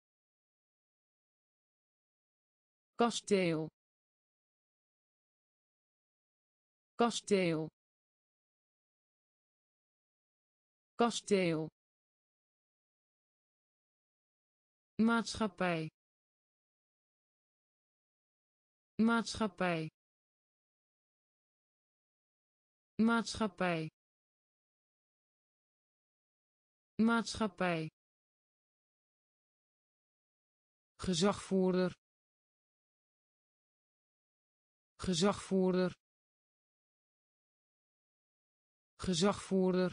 kasteel kasteel kasteel maatschappij maatschappij maatschappij maatschappij, gezagvoerder, gezagvoerder, gezagvoerder,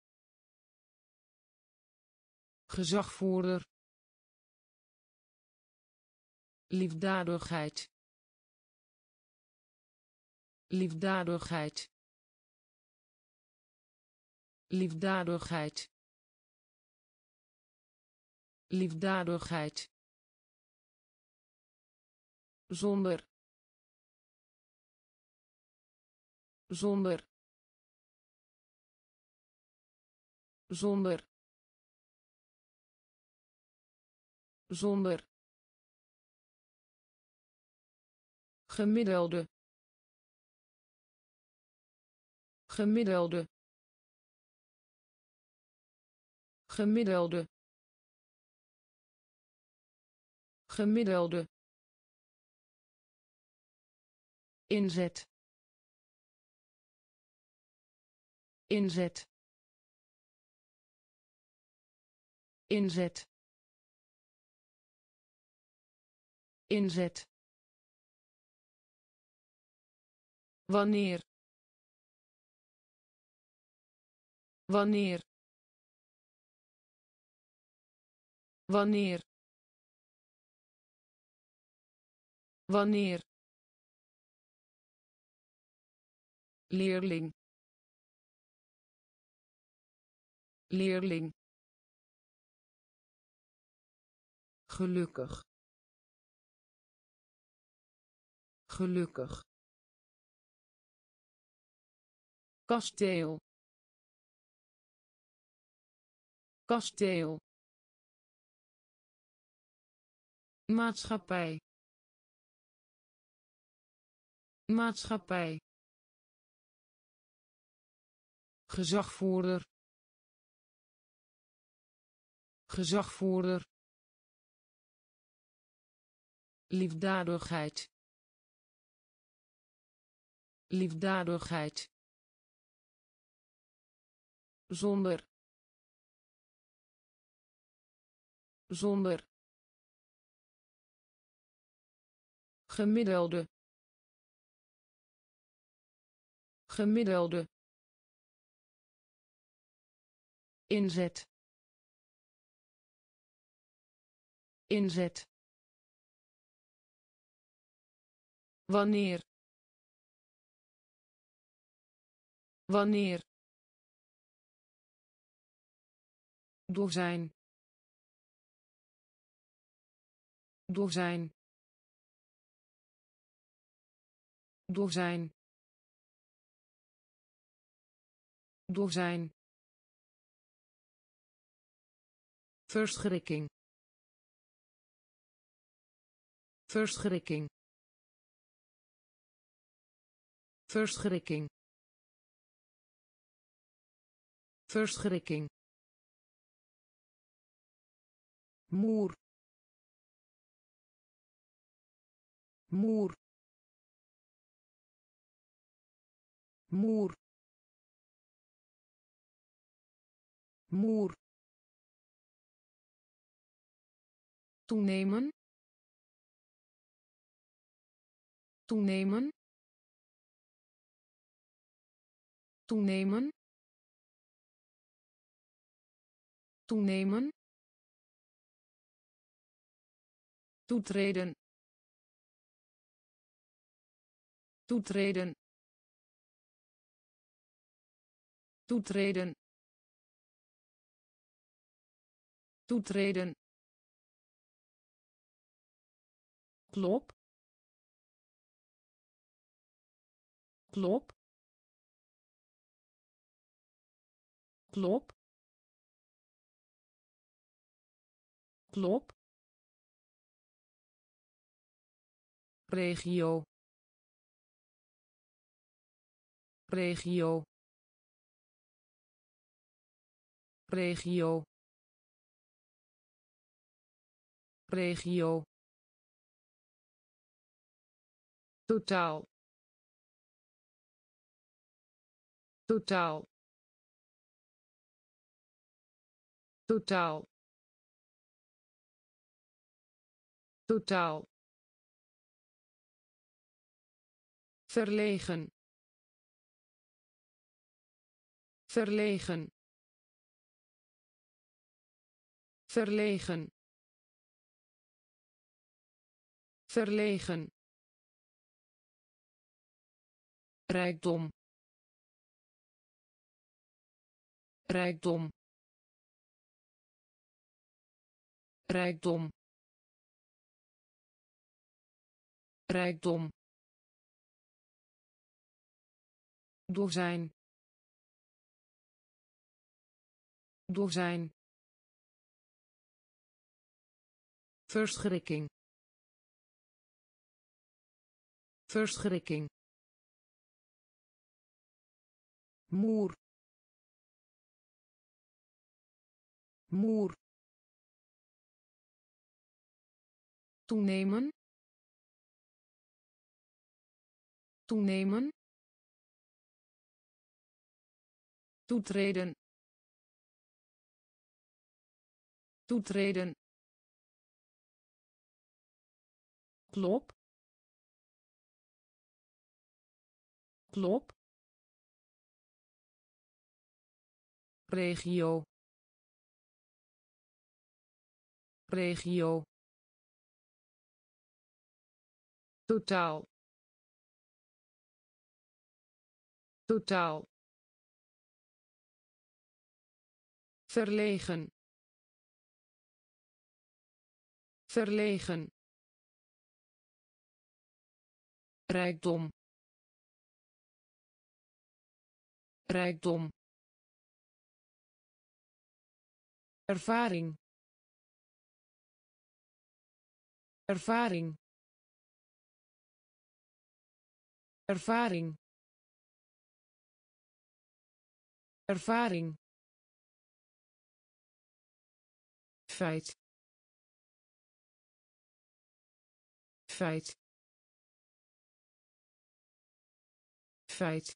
gezagvoerder, liefdadigheid, liefdadigheid, liefdadigheid, liefdadigheid, zonder, zonder, zonder, zonder, gemiddelde, gemiddelde, gemiddelde, gemiddelde, inzet, inzet, inzet, inzet, wanneer, wanneer, wanneer, wanneer, leerling, leerling, gelukkig, gelukkig, kasteel, kasteel, maatschappij, maatschappij, gezagvoerder, gezagvoerder, liefdadigheid, liefdadigheid, zonder, zonder, gemiddelde, gemiddelde, inzet, inzet, wanneer, wanneer, dozijn, dozijn, dozijn, dozijn, verschrikking, verschrikking, verschrikking, verschrikking, moer, moer, moer, moer, toenemen, toenemen, toenemen, toenemen, toetreden, toetreden, toetreden, toetreden, klop, klop, klop, klop, regio, regio, regio, regio, totaal, totaal, totaal totaal verlegen verlegen verlegen verlegen rijkdom rijkdom rijkdom rijkdom dozijn dozijn verschrikking verschrikking moer moer toenemen toenemen toetreden toetreden klop klop regio regio totaal totaal verlegen verlegen rijkdom rijkdom ervaring ervaring ervaring ervaring feit feit feit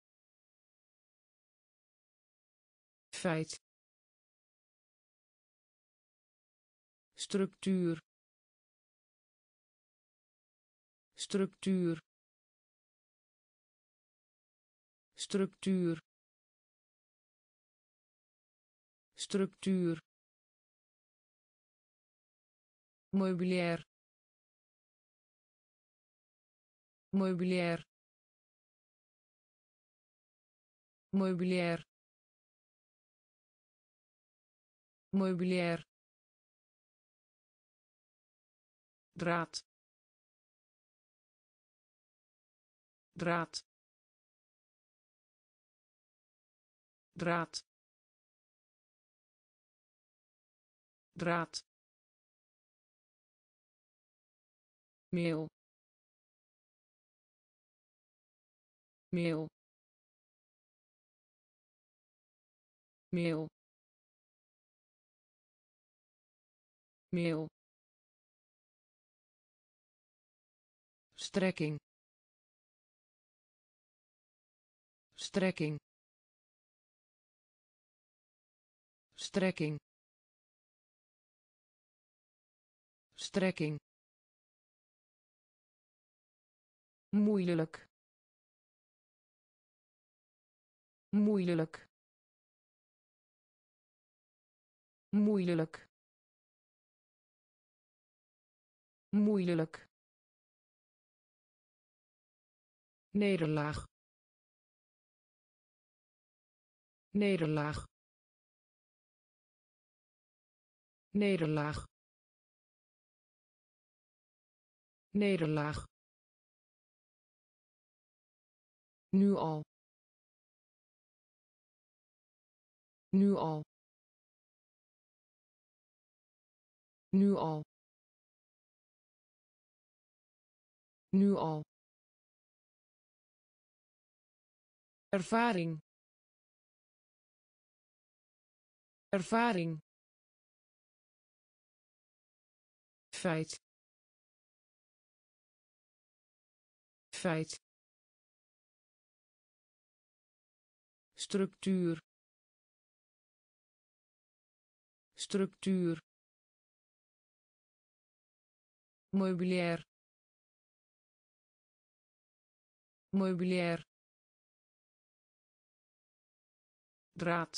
feit structuur structuur structuur structuur meubilair meubilair meubilair meubilair draad draad draad draad meel meel meel meel strekking strekking strekking strekking moeilijk moeilijk moeilijk moeilijk nederlaag nederlaag nederlaag nederlaag nu al nu al nu al nu al ervaring ervaring feit feit structuur structuur, meubilair, meubilair, draad,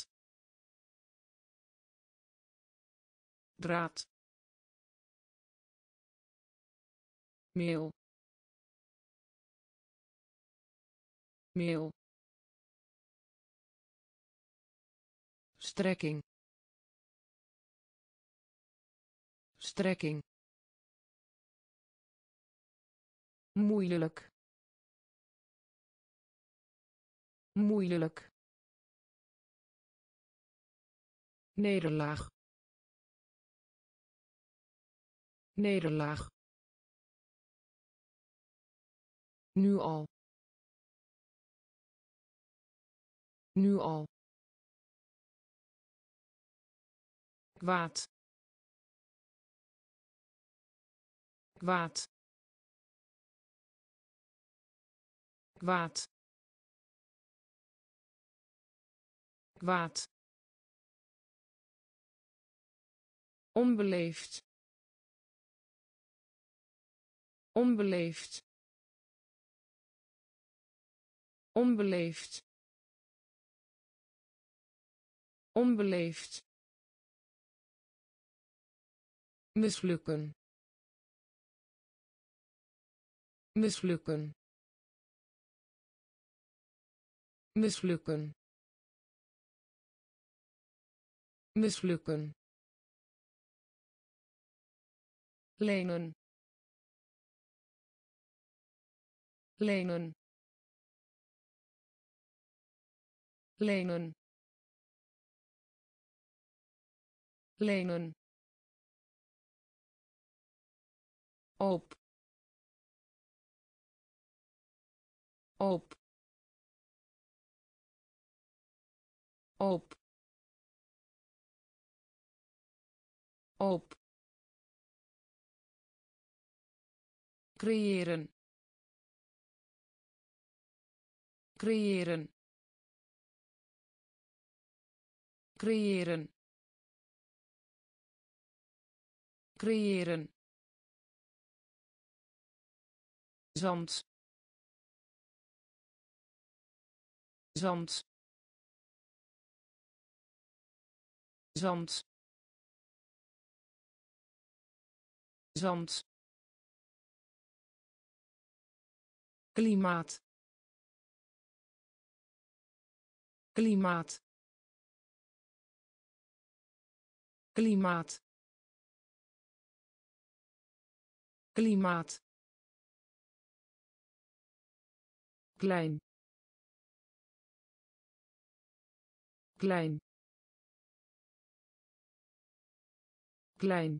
draad, meel, meel, strekking, strekking, moeilijk, moeilijk, nederlaag, nederlaag, nu al, nu al, kwaad, kwaad, kwaad, kwaad, onbeleefd, onbeleefd, onbeleefd, onbeleefd, mislukken, mislukken, mislukken, mislukken, lenen, lenen, lenen, lenen, op, op, op, op, creëren, creëren, creëren, creëren, zand, zand, zand, zand, klimaat, klimaat, klimaat, klimaat, klein, klein, klein,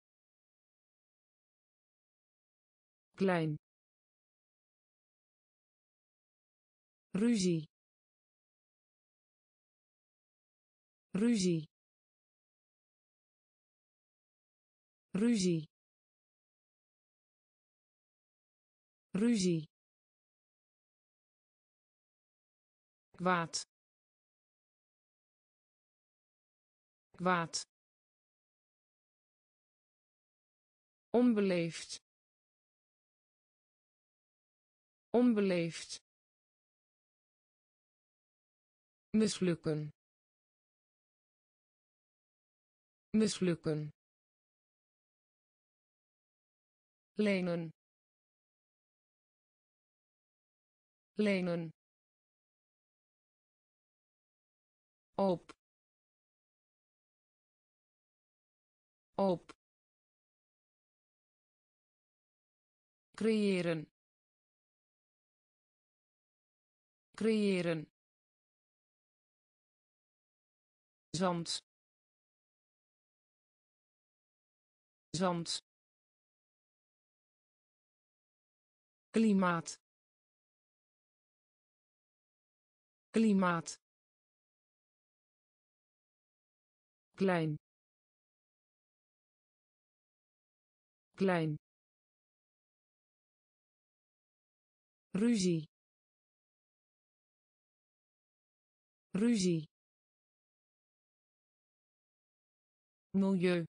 klein, ruzie, ruzie, ruzie, ruzie, kwaad, kwaad, onbeleefd, onbeleefd, mislukken, mislukken, lenen, lenen, op, op, creëren, creëren, zand, zand, klimaat, klimaat, klein, klein, ruzie, ruzie, milieu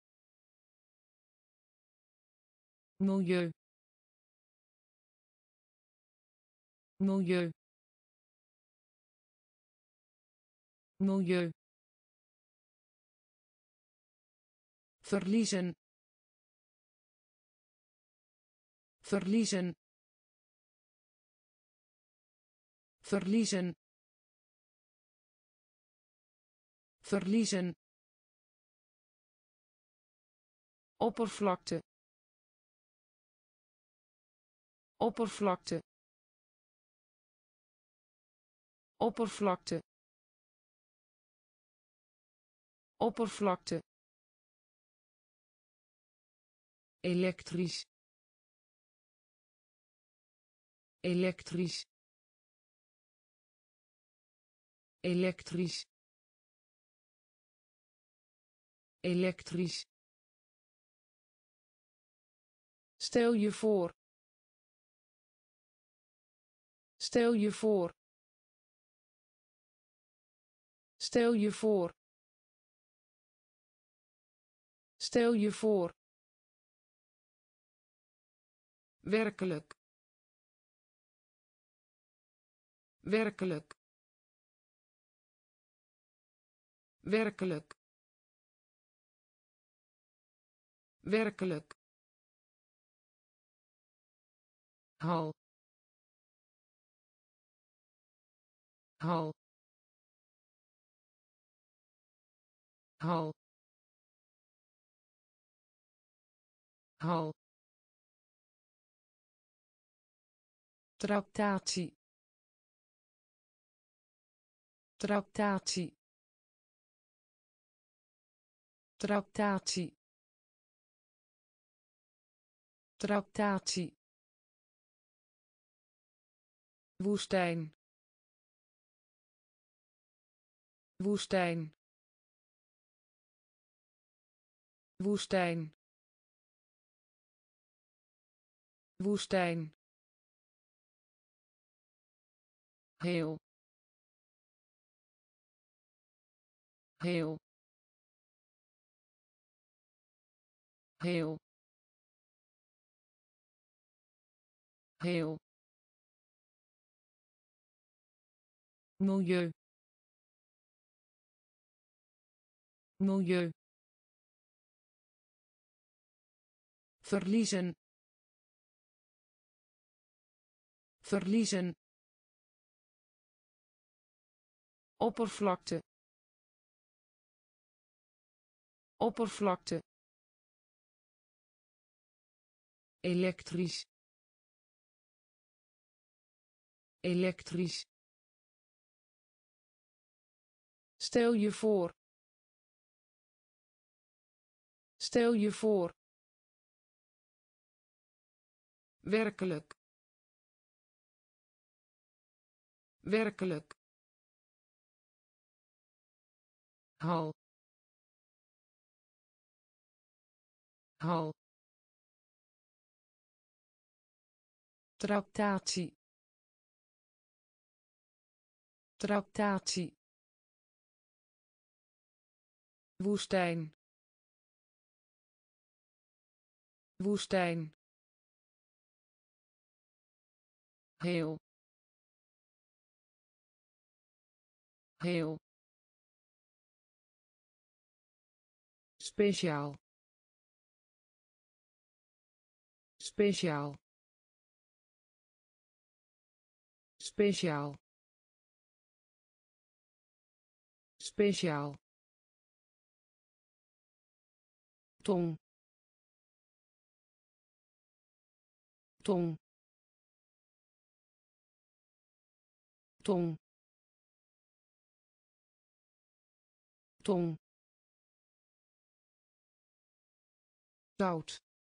milieu milieu milieu verliezen verliezen verliezen verliezen oppervlakte oppervlakte oppervlakte oppervlakte elektrisch elektrisch elektrisch elektrisch stel je voor stel je voor stel je voor stel je voor werkelijk werkelijk werkelijk werkelijk hal hal hal hal tractatie tractatie tractatie tractatie woestijn woestijn woestijn woestijn heel heel heel heel milieu milieu verliezen verliezen oppervlakte oppervlakte elektrisch elektrisch stel je voor stel je voor werkelijk werkelijk hal hal tractatie tractatie woestijn woestijn heel heel speciaal speciaal speciaal speciaal tong tong tong tong zout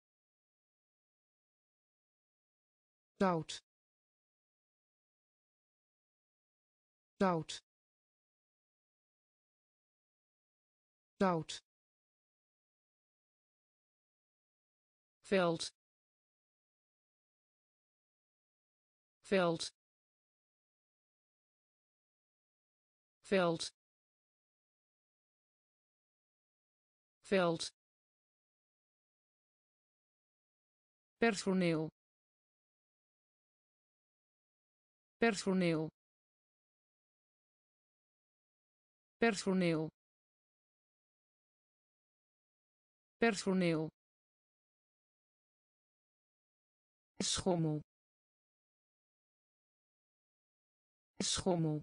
zout zout zout veld veld veld veld, personeel, personeel, personeel, personeel, schommel, schommel,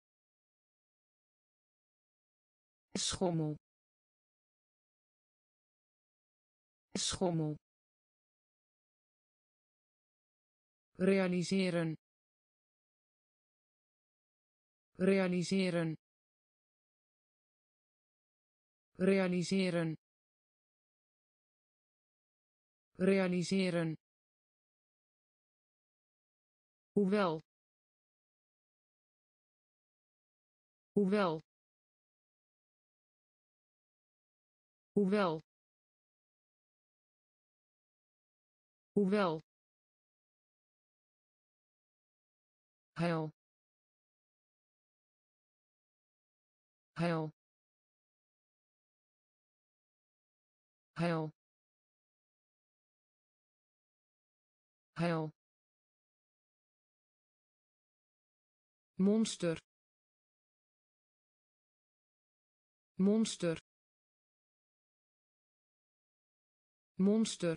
schommel, schommel, realiseren, realiseren, realiseren, realiseren, hoewel, hoewel, hoewel, hoewel, heil, heil, heil, heil, monster, monster, monster,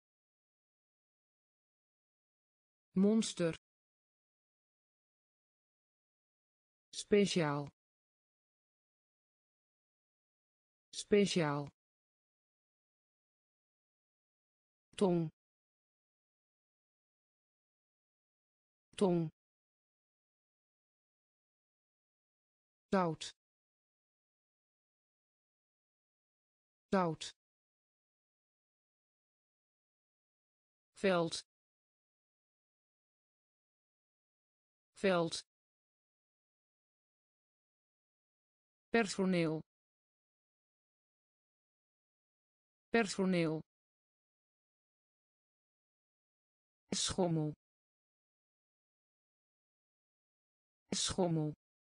monster, speciaal, speciaal, tong, tong, zout, zout, veld, veld, personeel, personeel, schommel, schommel,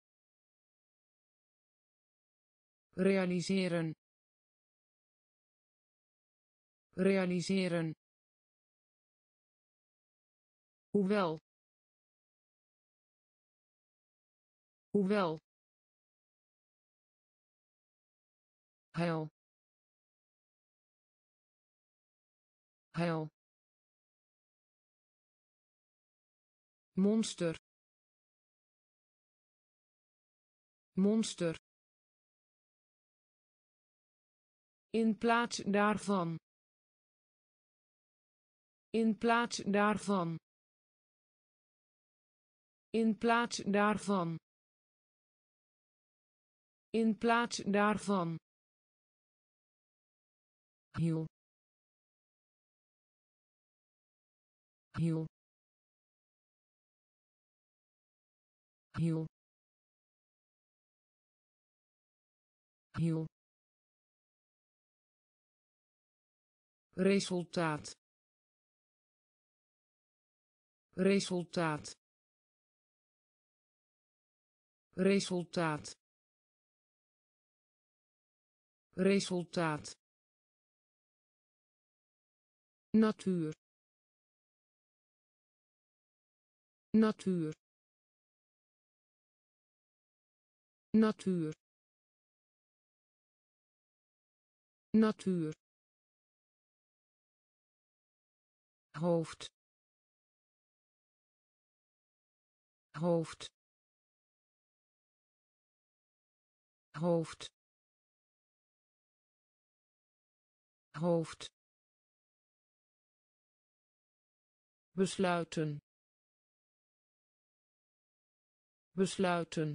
realiseren, realiseren, hoewel, hoewel, heil, heil, monster, monster, in plaats daarvan, in plaats daarvan, in plaats daarvan, in plaats daarvan, hiel, hiel, hiel, hiel, resultaat, resultaat, resultaat, resultaat, natuur, natuur, natuur, natuur, hoofd, hoofd, hoofd, hoofd, besluiten, besluiten,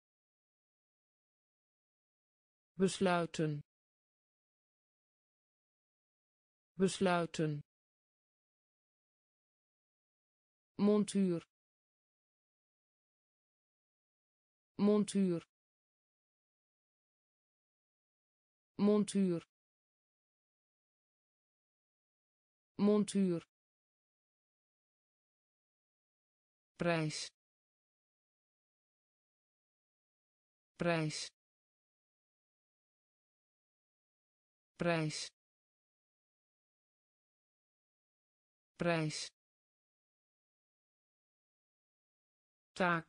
besluiten, besluiten, montuur, montuur, montuur, montuur, prijs, prijs, prijs prijs taak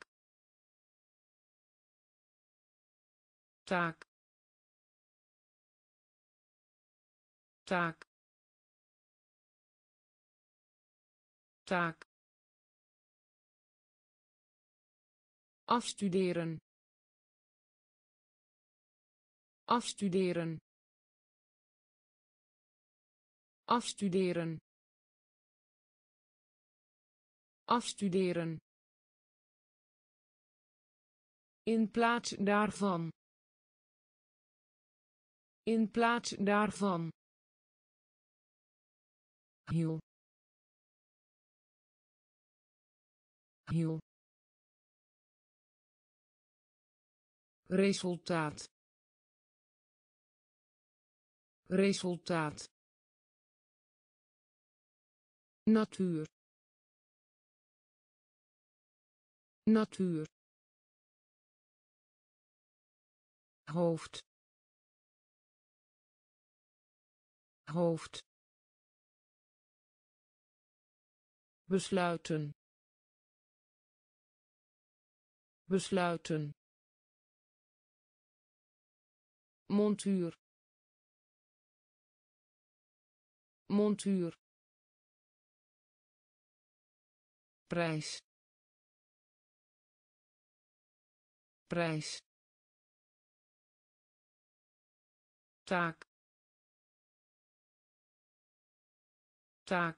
taak taak taak afstuderen afstuderen afstuderen afstuderen in plaats daarvan in plaats daarvan hiel hiel resultaat resultaat natuur natuur hoofd hoofd besluiten besluiten montuur montuur prijs prijs taak taak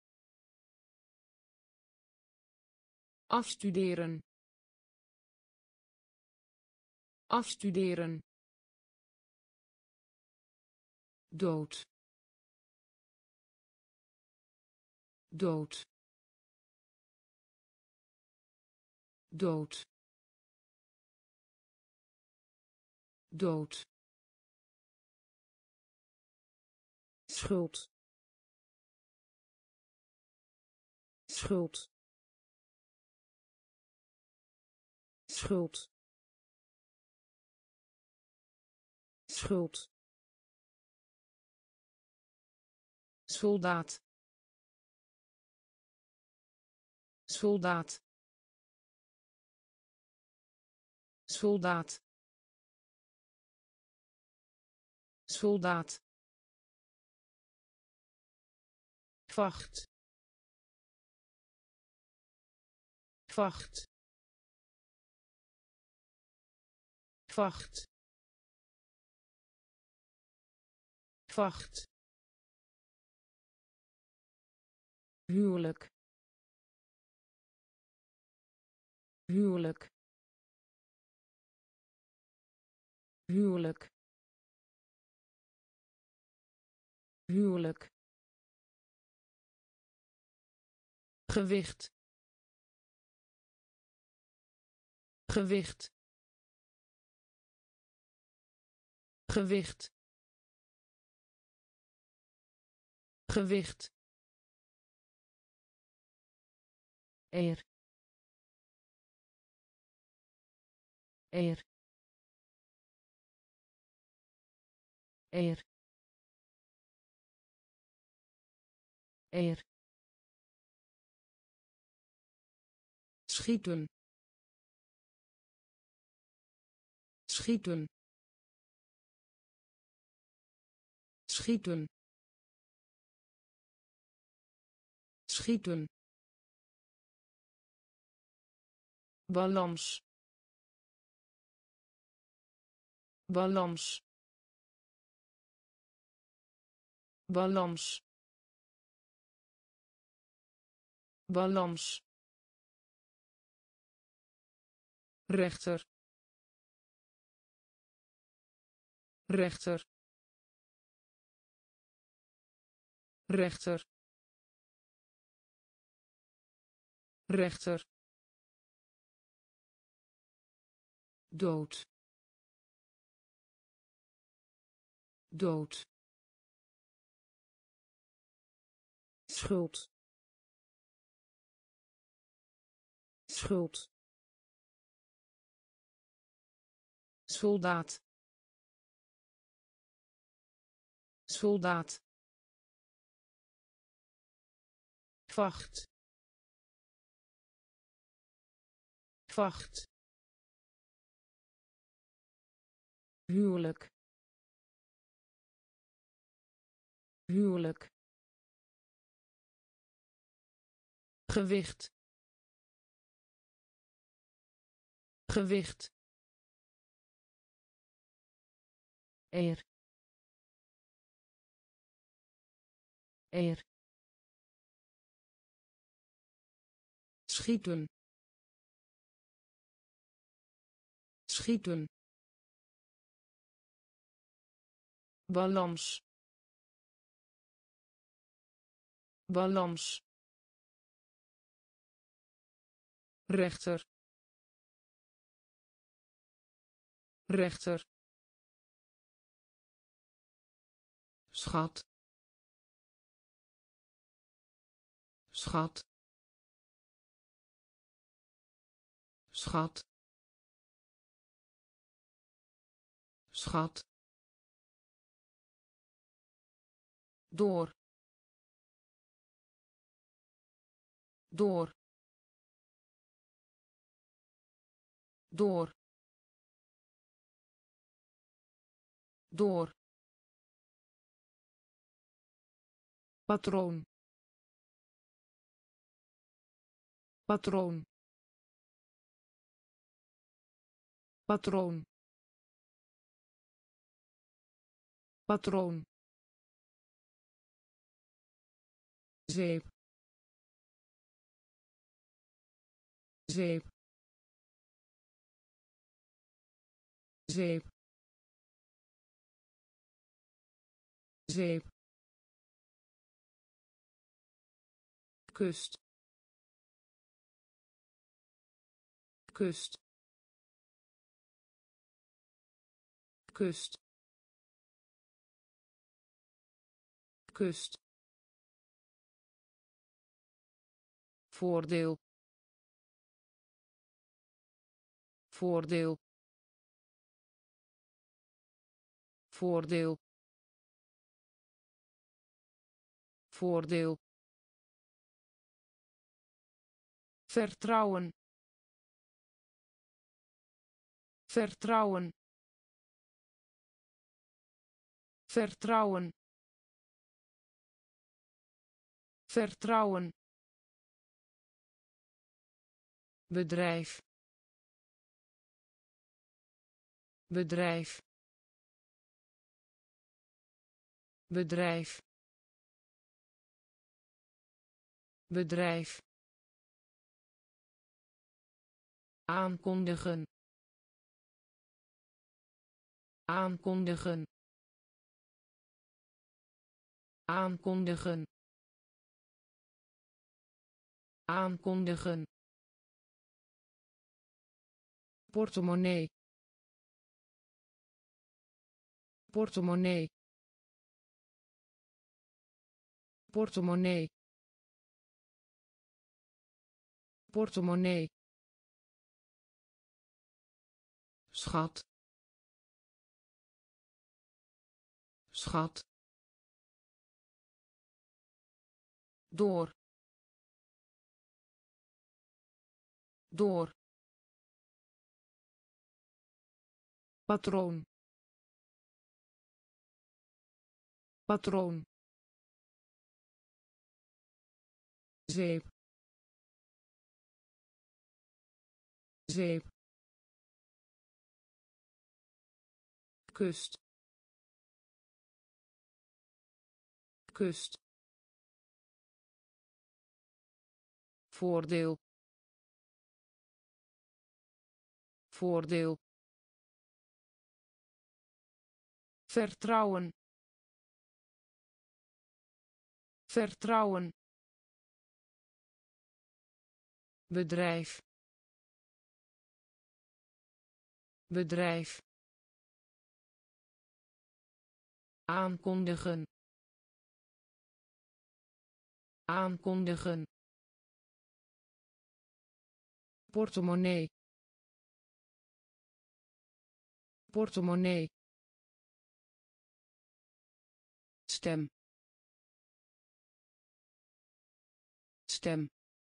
afstuderen afstuderen dood dood dood dood schuld schuld schuld schuld soldaat soldaat soldaat soldaat vacht vacht vacht vacht huwelijk huwelijk huwelijk huwelijk gewicht gewicht gewicht gewicht eer eer eer eer schieten schieten schieten schieten balans balans balans balans rechter rechter rechter rechter dood dood schuld schuld soldaat soldaat, vacht, vacht, huwelijk, huwelijk, gewicht, gewicht, eer, eer, schieten, schieten, balans, balans, rechter, rechter, schat, schat, schat, schat, door, door, door, door, patroon, patroon, patroon, patroon, zeep, zeep, zeep, zeep, kust, kust, kust, kust, voordeel, voordeel, voordeel, voordeel, vertrouwen, vertrouwen, vertrouwen, vertrouwen, bedrijf, bedrijf, bedrijf, bedrijf, aankondigen, aankondigen, aankondigen, aankondigen, portemonnee, portemonnee, portemonnee, portemonnee, schat, schat, door, door, patroon, patroon, zeep, zeep, kust, kust, voordeel, voordeel, vertrouwen, vertrouwen, bedrijf, bedrijf, aankondigen, aankondigen, portemonnee, portemonnee, stem stem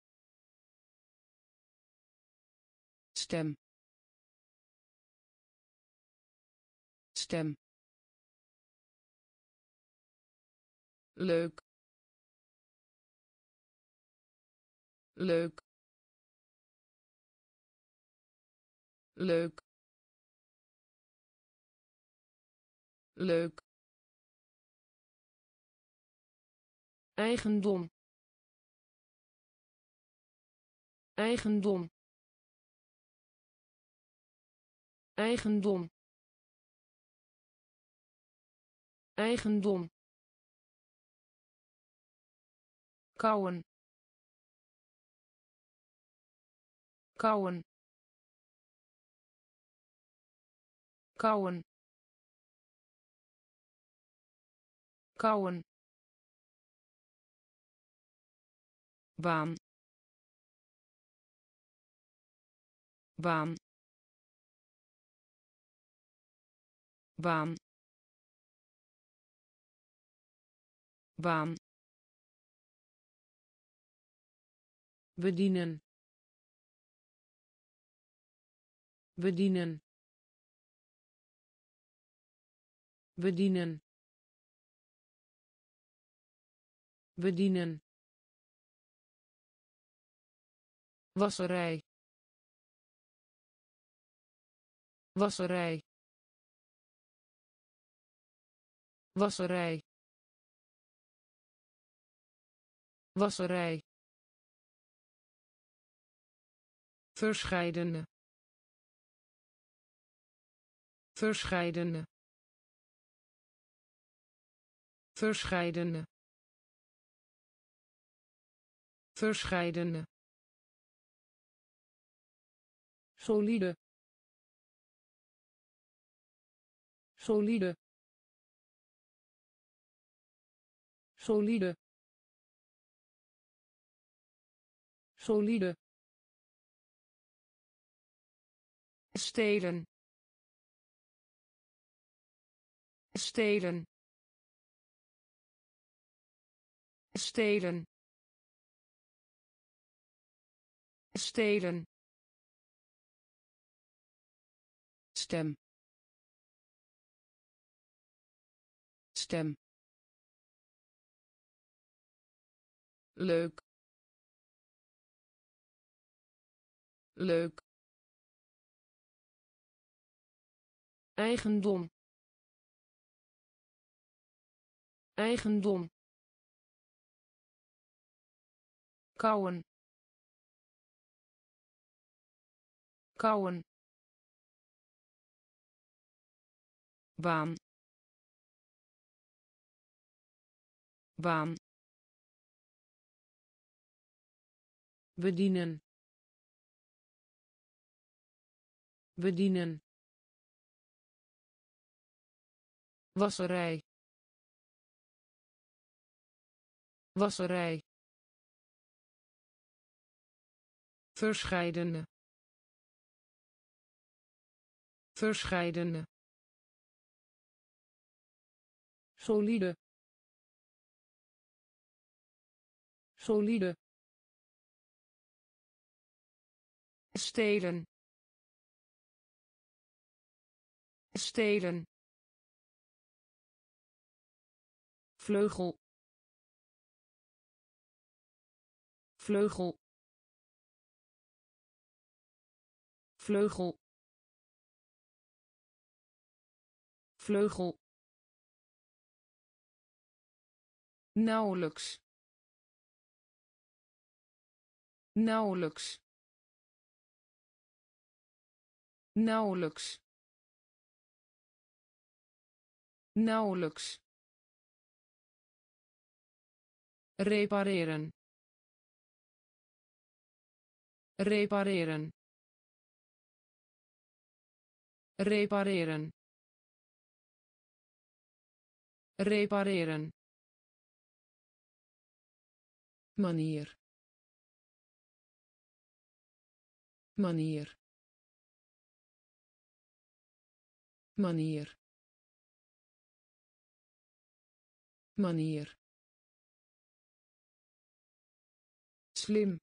stem stem leuk leuk leuk leuk eigendom eigendom eigendom eigendom kauwen kauwen kauwen kauwen baan baan baan baan bedienen bedienen bedienen bedienen wasserij wasserij wasserij wasserij verscheidene verscheidene verscheidene verscheidene solide solide solide solide stelen stelen stelen stelen stem stem leuk leuk eigendom eigendom kauwen kauwen baan baan bedienen bedienen wasserij wasserij verscheidene verscheidene solide solide stelen stelen vleugel vleugel vleugel vleugel nauwelijks nauwelijks nauwelijks nauwelijks repareren repareren repareren repareren manier manier manier manier, slim,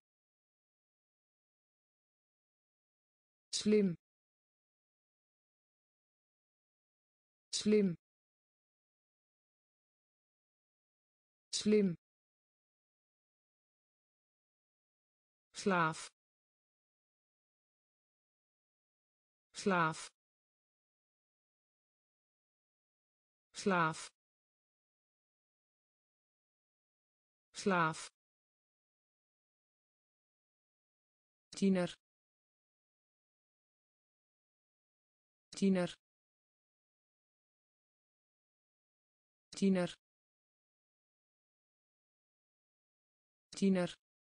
slim, slim, slim, slaaf, slaaf, slaaf, slaaf, tiener, tiener, tiener, tiener,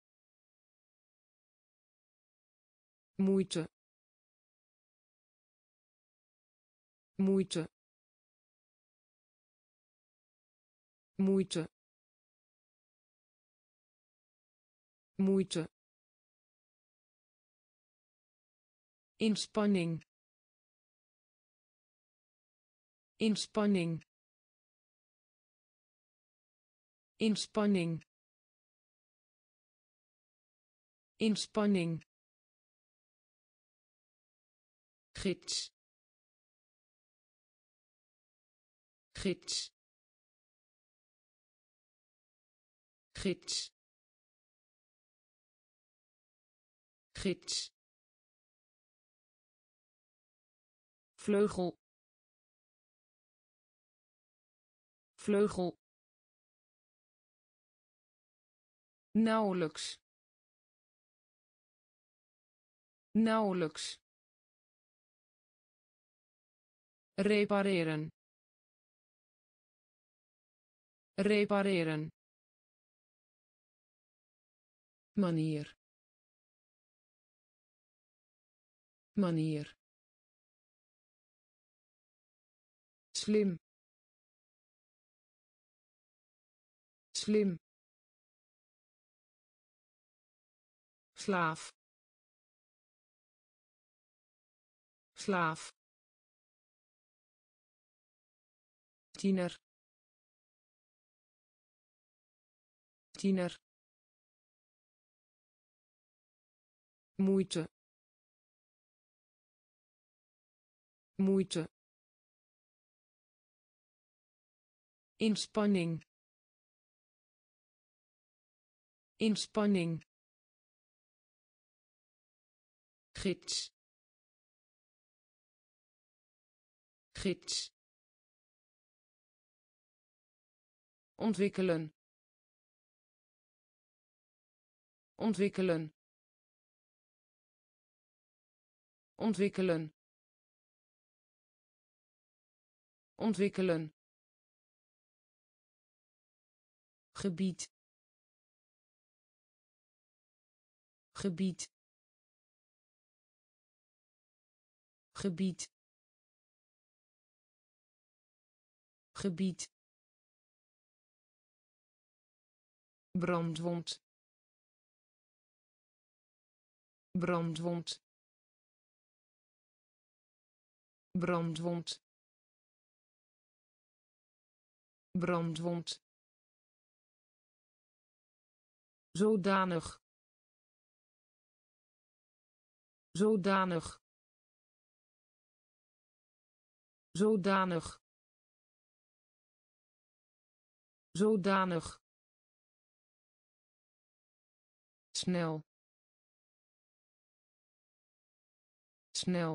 moeite, moeite, moeite, moeite, inspanning, inspanning, inspanning, inspanning, gids, gids, gids, gids, vleugel, vleugel, nauwelijks, nauwelijks, repareren, repareren, manier, manier, slim, slim, slaaf, slaaf, tiener, tiener, moeite, moeite, inspanning, inspanning, gids, gids, ontwikkelen, ontwikkelen, ontwikkelen, ontwikkelen, gebied, gebied, gebied, gebied, brandwond, brandwond, brandwond, brandwond, zodanig, zodanig, zodanig, zodanig, snel, snel,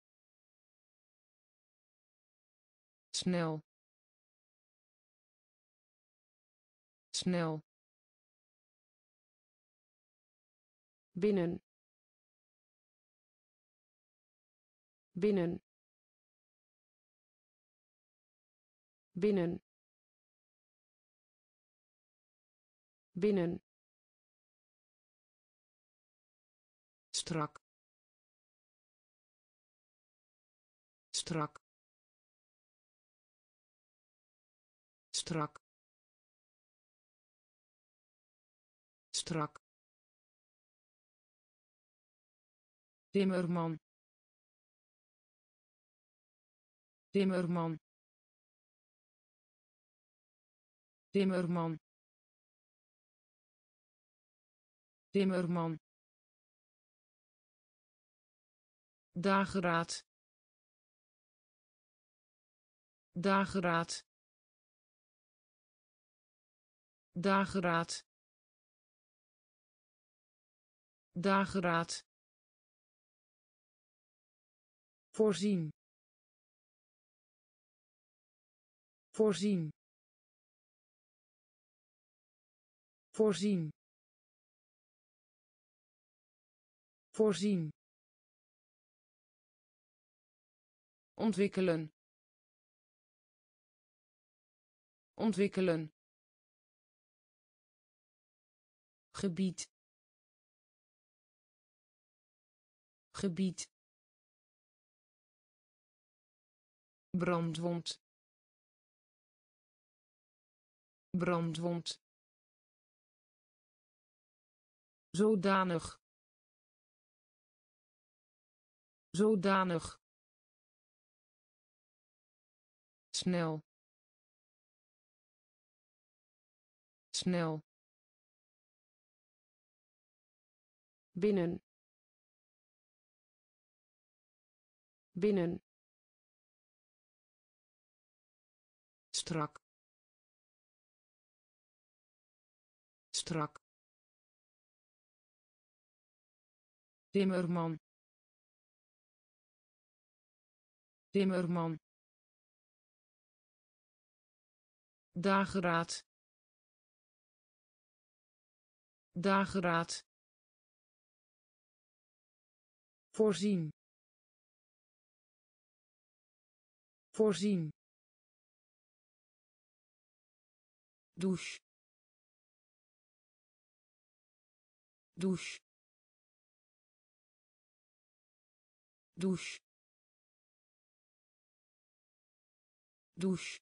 snel, snel, binnen, binnen, binnen, binnen, strak, strak, strak, strak, timmerman, timmerman, Timmerman. Timmerman. Dageraad. Dageraad. Dageraad. Dageraad. Voorzien. Voorzien. Voorzien. Voorzien. Ontwikkelen. Ontwikkelen. Gebied. Gebied. Brandwond. Brandwond. Zodanig. Zodanig. Snel. Snel. Binnen. Binnen. Strak. Strak. Timmerman. Timmerman. Dageraad. Dageraad. Voorzien. Voorzien. Douche. Douche. Douche. Douche.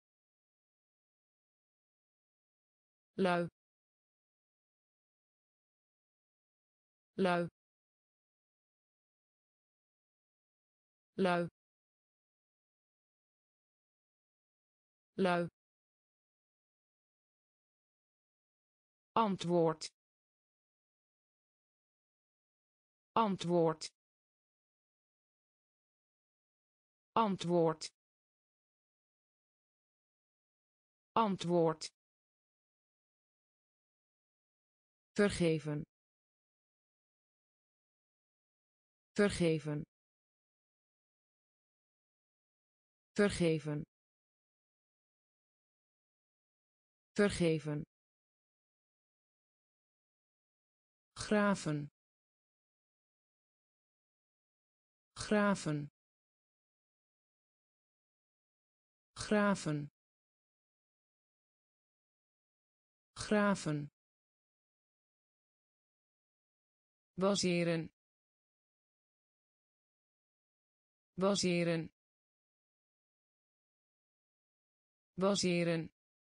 Lui. Lui. Lui. Lui. Antwoord. Antwoord. Antwoord. Antwoord. Vergeven. Vergeven. Vergeven. Vergeven. Graven. Graven. Graven. Graven. Baseren. Baseren. Baseren.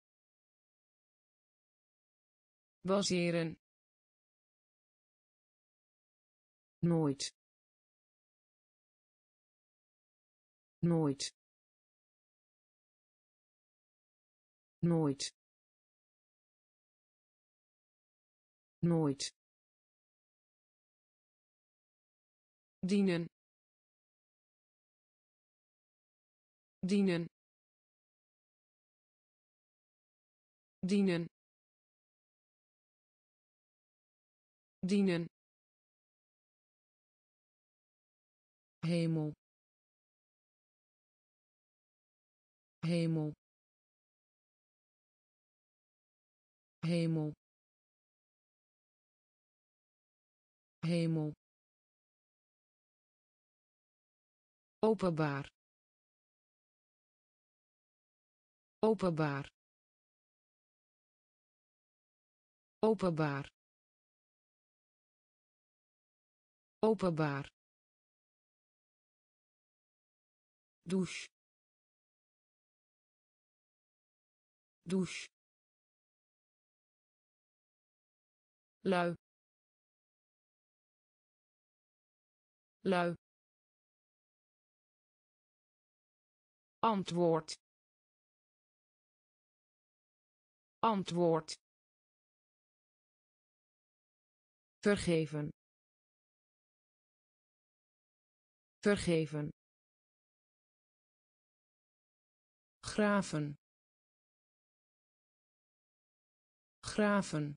Baseren. Nooit. Nooit. Nooit. Nooit. Dienen. Dienen. Dienen. Dienen. Hemel. Hemel. Hemel. Hemel. Openbaar. Openbaar. Openbaar. Openbaar. Douche. Douche. Lui. Lui. Antwoord. antwoord, vergeven, vergeven, graven, graven,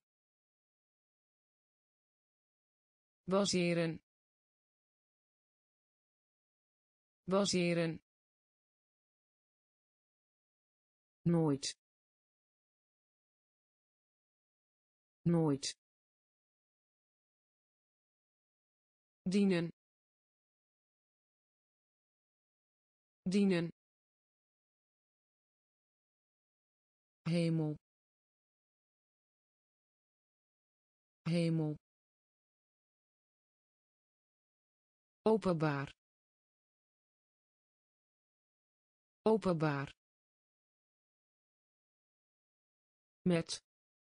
baseren, baseren, nooit, nooit, dienen, dienen, hemel, hemel, openbaar, openbaar, met,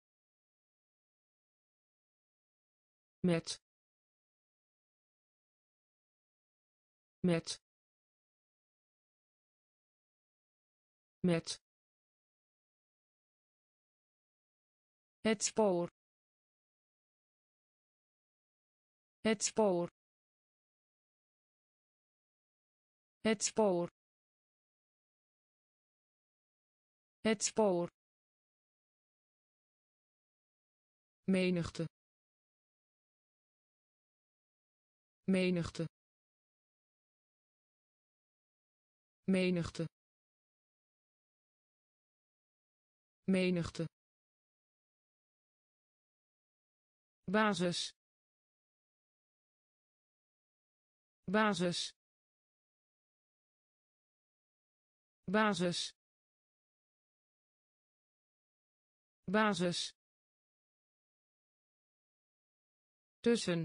met, met, met, het spoor, het spoor, het spoor, het spoor, menigte, menigte, menigte, menigte, basis, basis, basis, basis, tussen,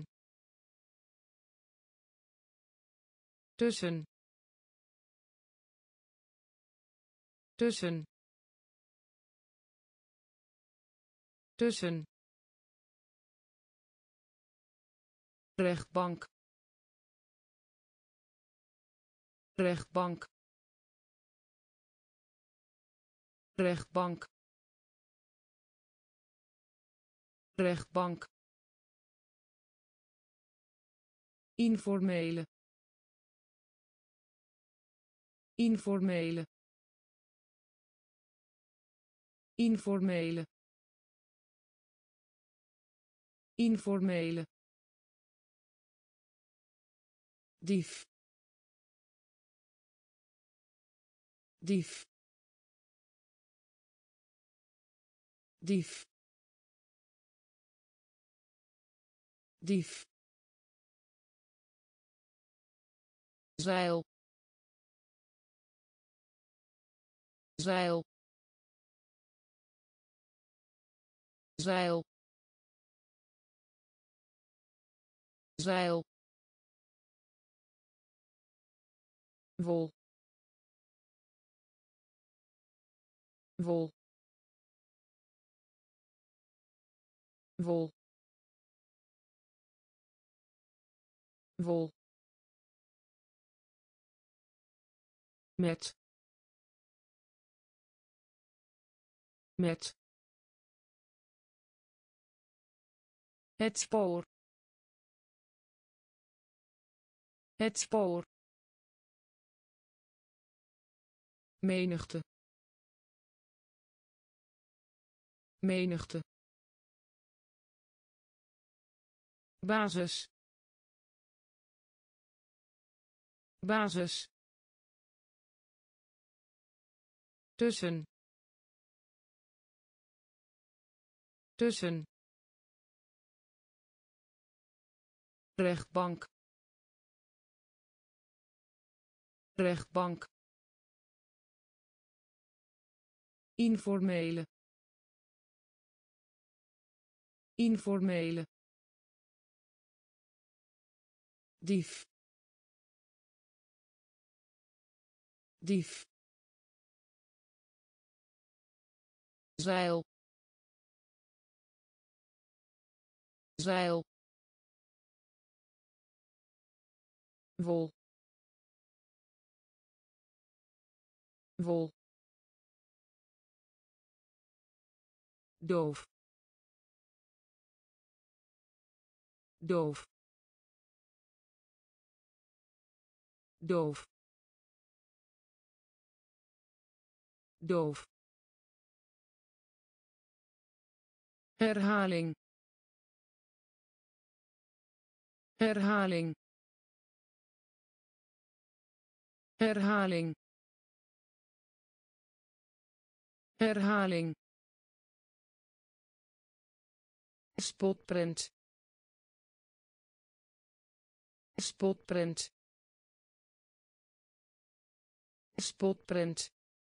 tussen, tussen, tussen, rechtbank, rechtbank, rechtbank, rechtbank, informele, informele, informele, informele, dief, dief, dief, dief, zeil, zeil, zeil, zeil, wol, wol, wol, wol, met, met, het spoor, het spoor, menigte, menigte, basis, basis, tussen, tussen, rechtbank, rechtbank, informele, informele, dief, dief, zeil, zeil, wol, wol, doof doof doof doof herhaling herhaling herhaling herhaling spotprint spotprint spotprint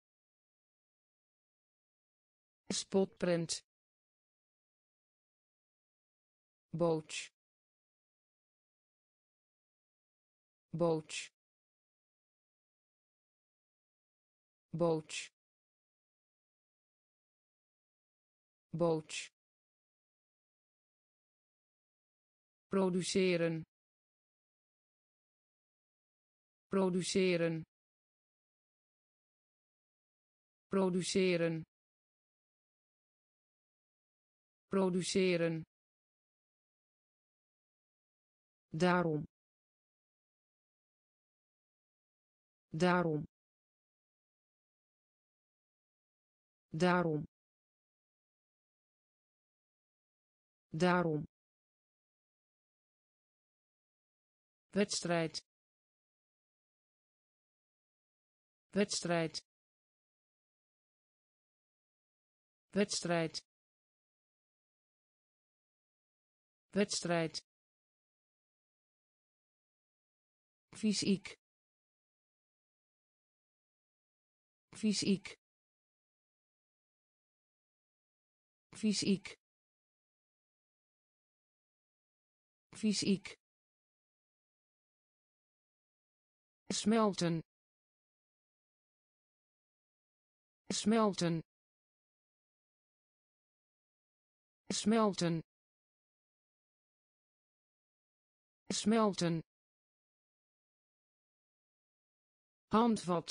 spotprint boot boot boot boot produceren produceren produceren produceren daarom daarom daarom daarom wedstrijd wedstrijd wedstrijd wedstrijd fysiek fysiek fysiek fysiek smelten smelten smelten smelten handvat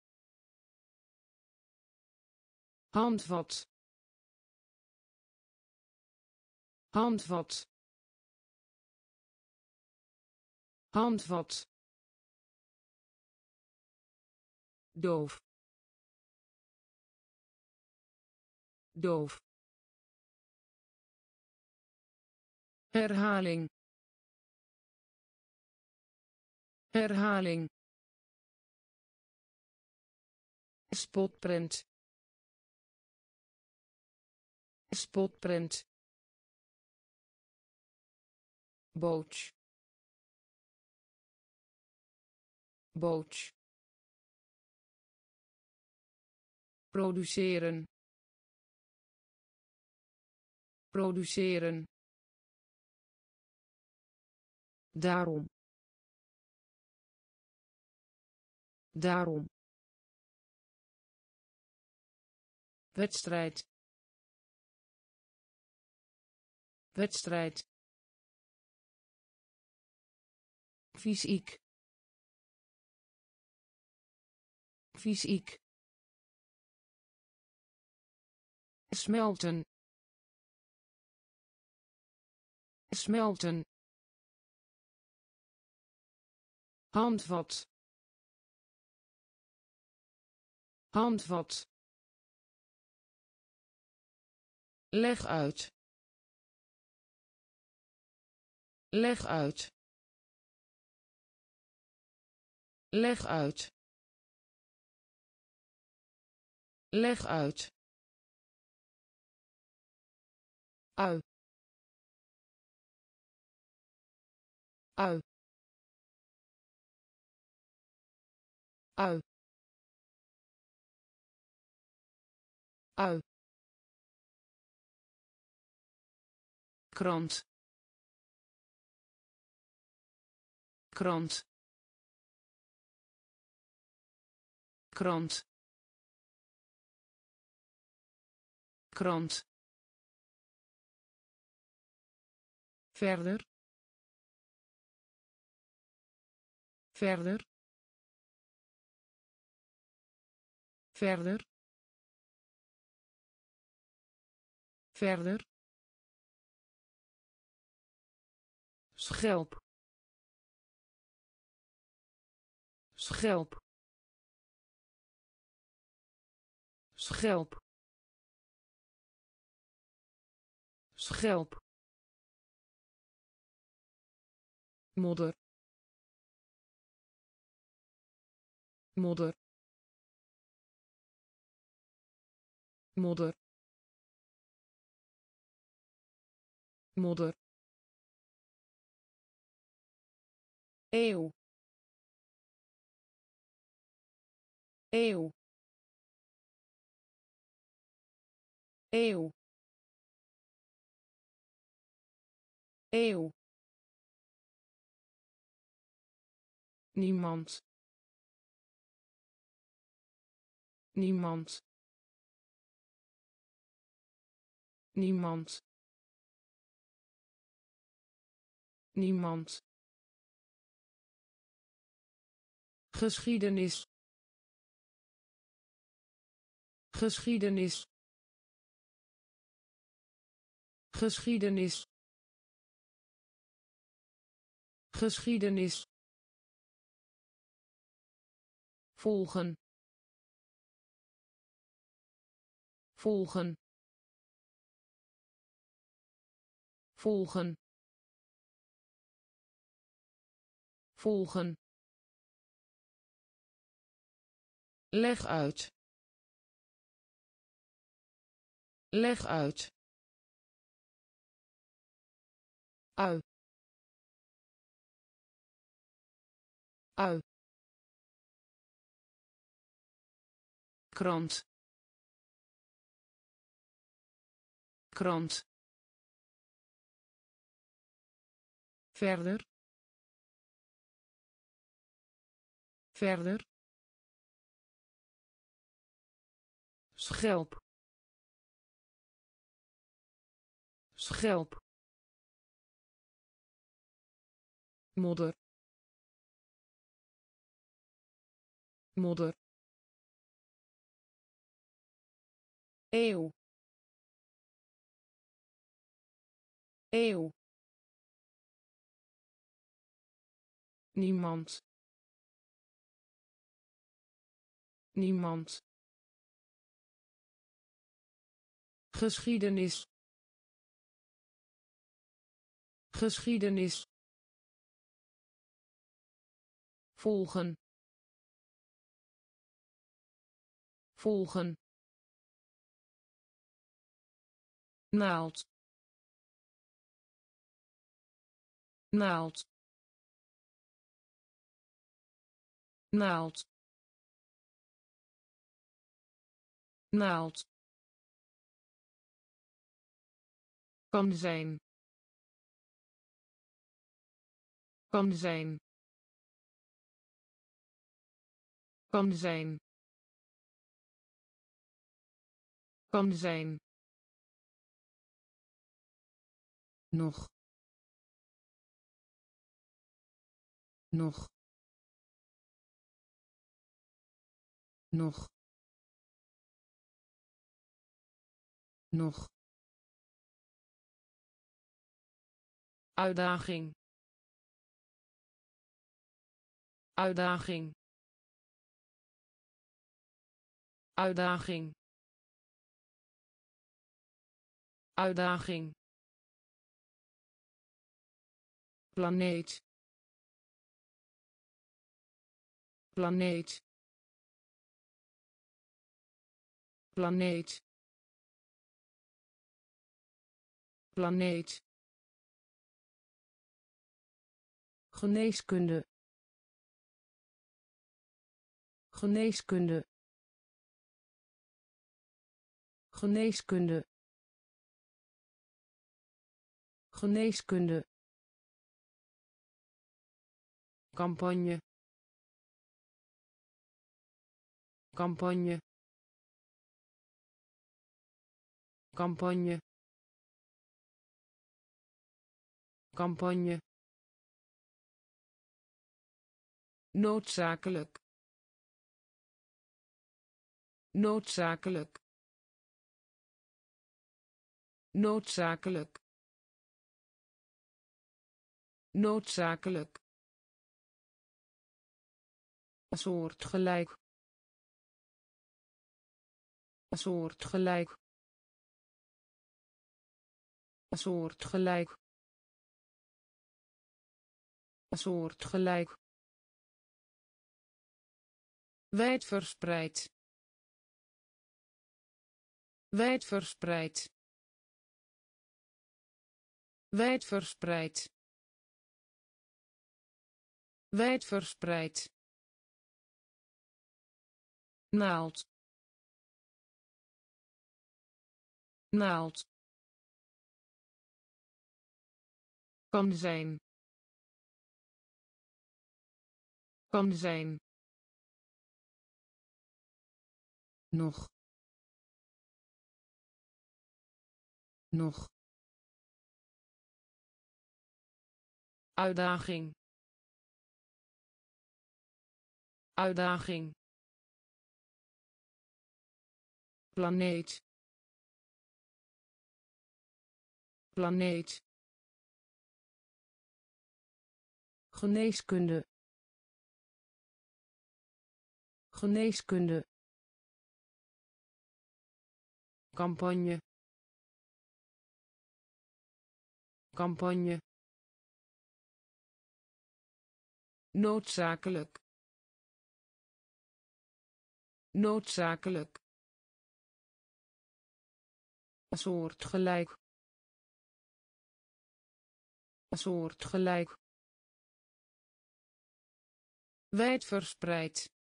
handvat handvat handvat doof doof herhaling herhaling spotprint spotprint boot boot produceren produceren daarom daarom wedstrijd wedstrijd fysiek fysiek smelten smelten handvat handvat leg uit leg uit leg uit leg uit ui ui ui ui krant krant krant krant verder verder verder verder, schelp, schelp, schelp, schelp, modder, modder, modder, modder, eeuw, eeuw, eeuw, eeuw, niemand, niemand, niemand, niemand, geschiedenis, geschiedenis, geschiedenis, geschiedenis, volgen, volgen, volgen, volgen, leg uit, leg uit, ui, ui, krant, krant, verder, verder, schelp, schelp, modder, modder, eeuw, eeuw, niemand, niemand, geschiedenis, geschiedenis, volgen, volgen, naald, naald, naald, naald, kan zijn, kan zijn, kan zijn, kan zijn, nog, nog, nog, nog, uitdaging, uitdaging, uitdaging, uitdaging, planeet, planeet, planeet, planeet, geneeskunde, geneeskunde, geneeskunde, geneeskunde, campagne, campagne, campagne, campagne, noodzakelijk, noodzakelijk, noodzakelijk noodzakelijk soortgelijk soortgelijk soortgelijk soortgelijk wijdverspreid wijdverspreid wijdverspreid wijdverspreid naald naald kan zijn kan zijn nog nog uitdaging uitdaging planeet planeet geneeskunde geneeskunde campagne campagne noodzakelijk noodzakelijk soortgelijk soortgelijk wijdverspreid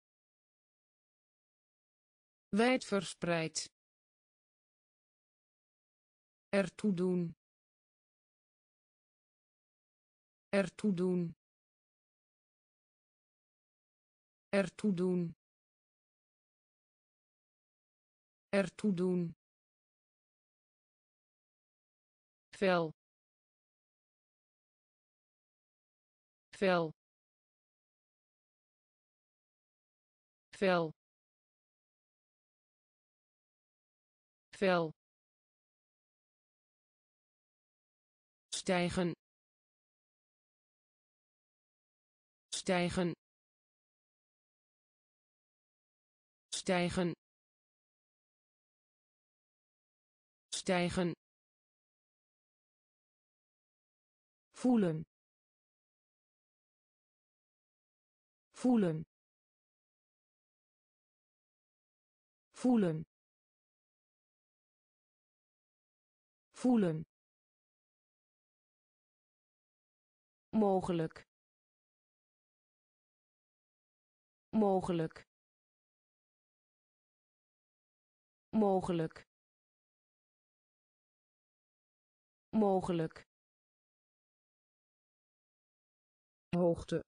wijdverspreid ertoe doen ertoe doen ertoe doen ertoe doen vel vel vel vel stijgen stijgen stijgen stijgen voelen voelen voelen voelen mogelijk mogelijk mogelijk mogelijk hoogte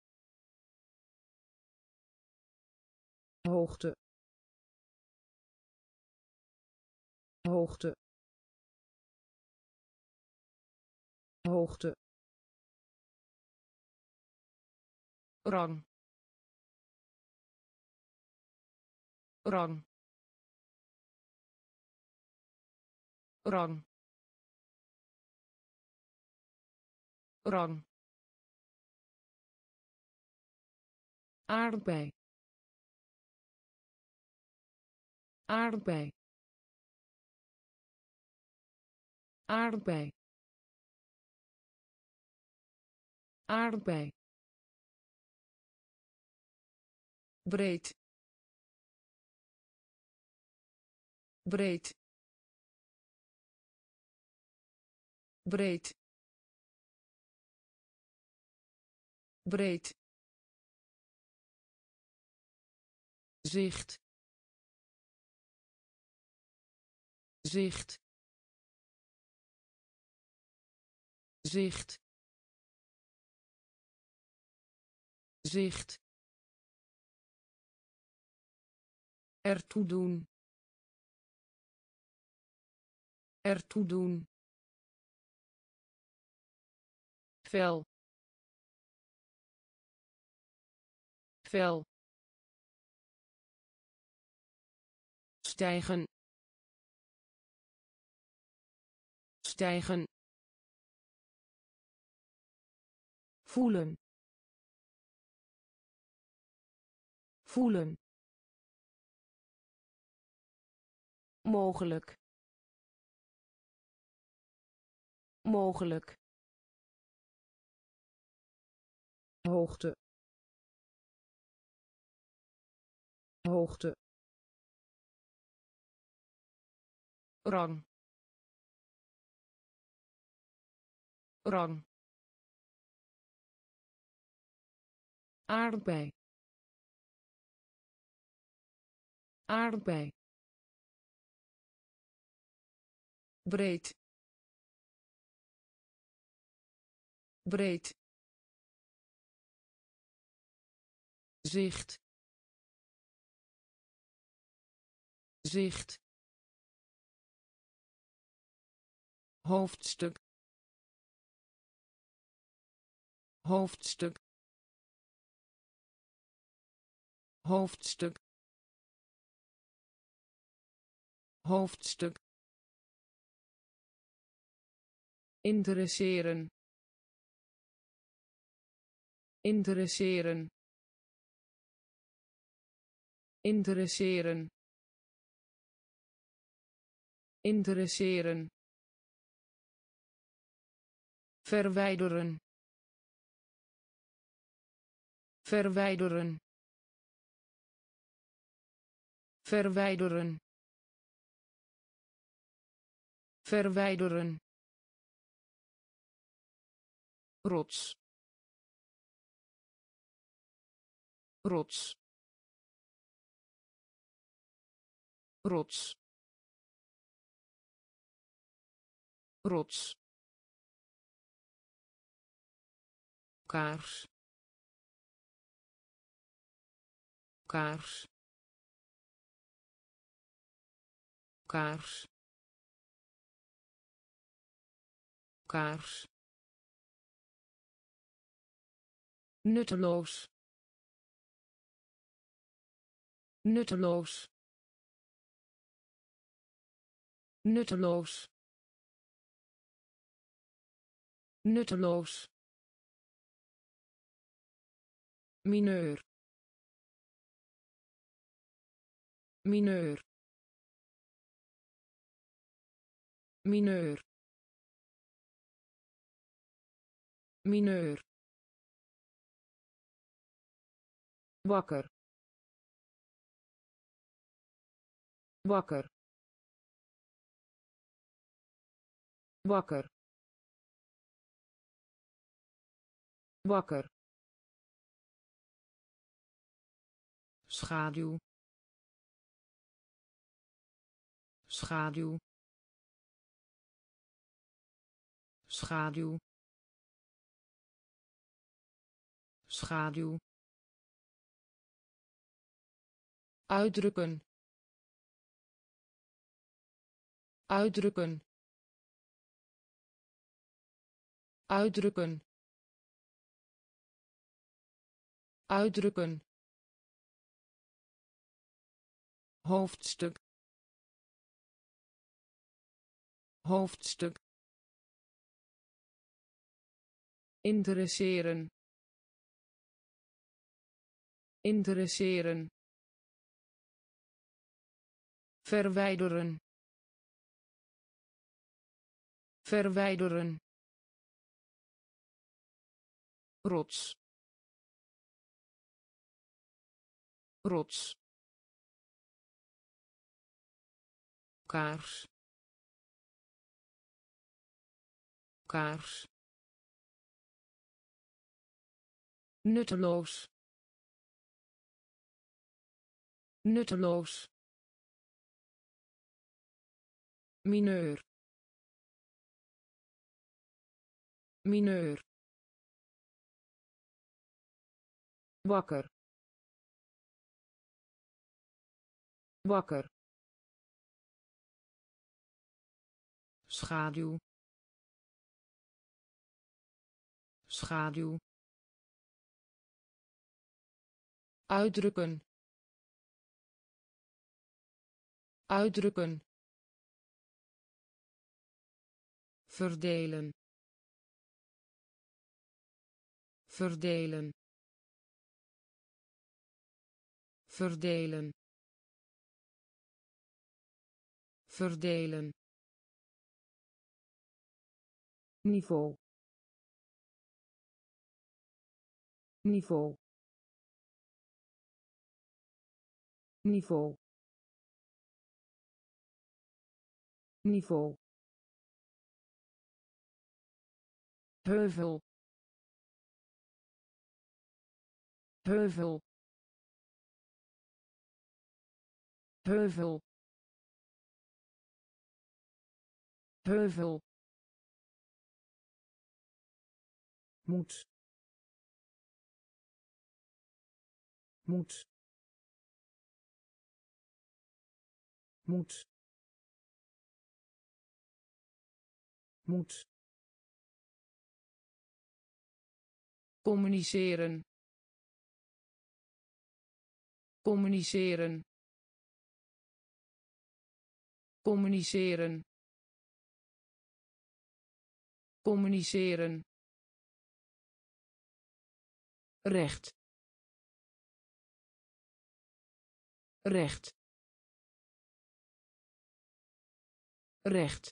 hoogte hoogte hoogte rang rang rang rang aardbei aardbei aardbei aardbei breed breed breed breed zicht zicht zicht zicht ertoe doen ertoe doen vel vel stijgen stijgen, voelen, voelen, mogelijk, mogelijk, hoogte, hoogte, rang, rang, aardbei, aardbei, breed, breed, zicht, zicht, hoofdstuk, hoofdstuk, hoofdstuk, hoofdstuk, interesseren, interesseren, interesseren, interesseren, verwijderen, verwijderen, verwijderen, verwijderen, rots, rots, rots, rots, kaars, kaars, kaars, kaars, nutteloos, nutteloos, nutteloos, nutteloos, mineur, mineur, mineur, mineur, wakker, wakker, wakker, wakker, schaduw, schaduw, schaduw, schaduw, uitdrukken, uitdrukken, uitdrukken, uitdrukken, hoofdstuk, hoofdstuk, interesseren, interesseren, verwijderen, verwijderen, rots, rots, kaars, kaars, nutteloos, nutteloos, mineur, mineur, wakker, wakker, schaduw, schaduw, uitdrukken, uitdrukken, verdelen verdelen verdelen verdelen niveau niveau niveau niveau heuvel heuvel heuvel heuvel moet moet moet moet communiceren communiceren communiceren communiceren recht recht recht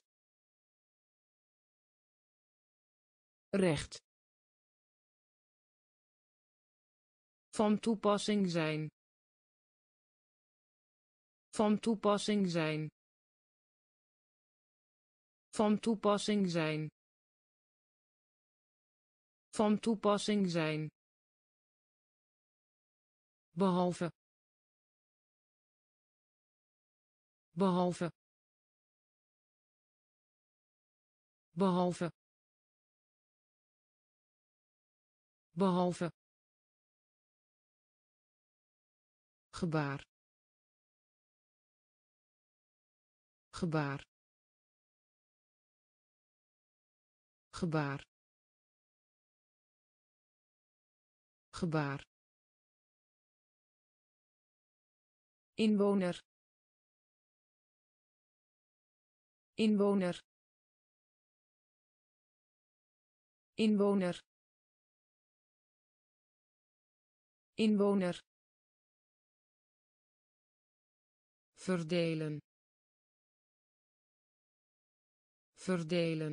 recht van toepassing zijn van toepassing zijn van toepassing zijn van toepassing zijn behalve behalve behalve behalve gebaar gebaar gebaar gebaar inwoner inwoner inwoner inwoner verdelen verdelen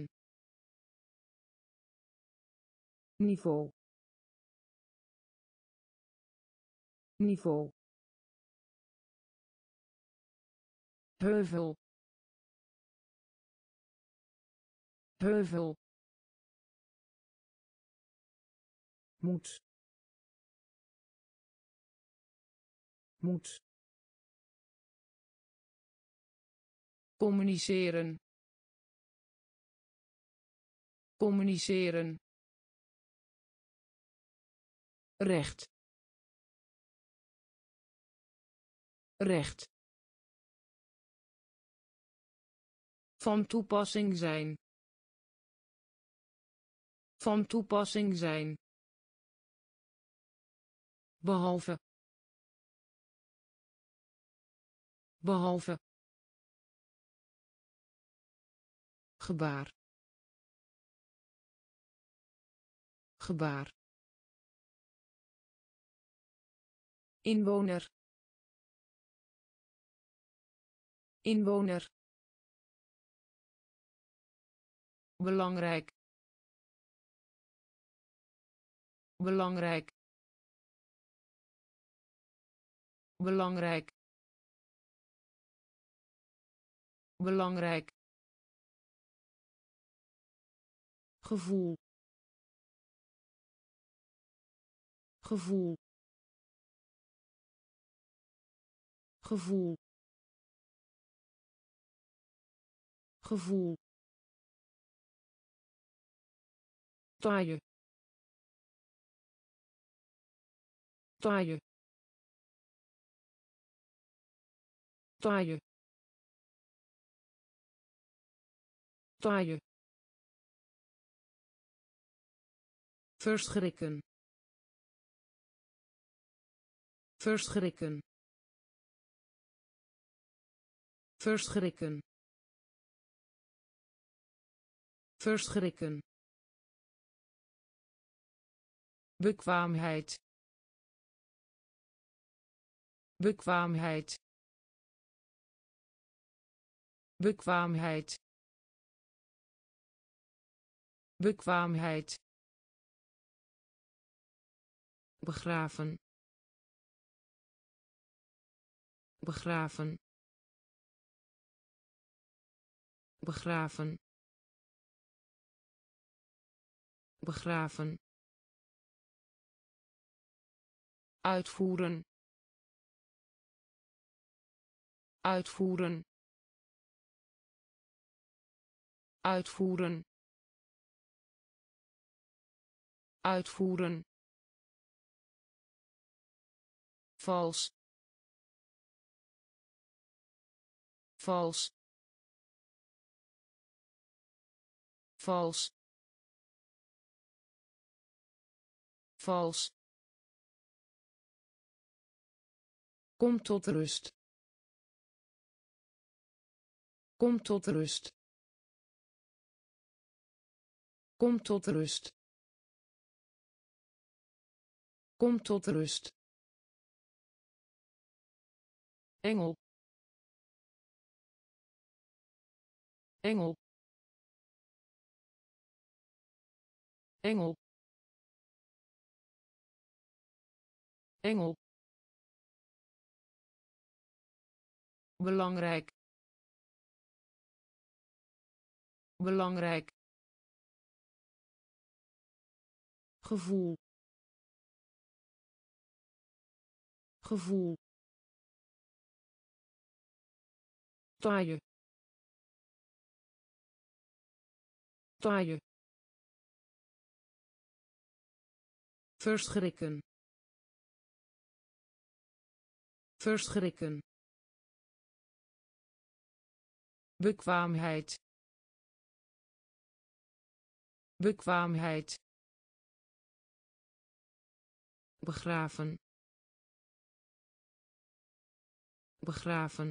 niveau niveau heuvel heuvel moet moet communiceren communiceren recht recht van toepassing zijn van toepassing zijn behalve behalve gebaar gebaar inwoner inwoner belangrijk belangrijk belangrijk belangrijk gevoel gevoel gevoel gevoel taaie taaie taaie taaie verschrikken verschrikken verschrikken verschrikken, bekwaamheid, bekwaamheid, bekwaamheid, bekwaamheid, begraven, begraven, begraven, begraven, uitvoeren, uitvoeren, uitvoeren, uitvoeren, vals, vals, vals, vals, kom tot rust, kom tot rust, kom tot rust, kom tot rust, engel, engel, engel, engel, belangrijk, belangrijk, gevoel, gevoel, taaie, taaie, verschrikken, verschrikken, bekwaamheid, bekwaamheid, begraven, begraven,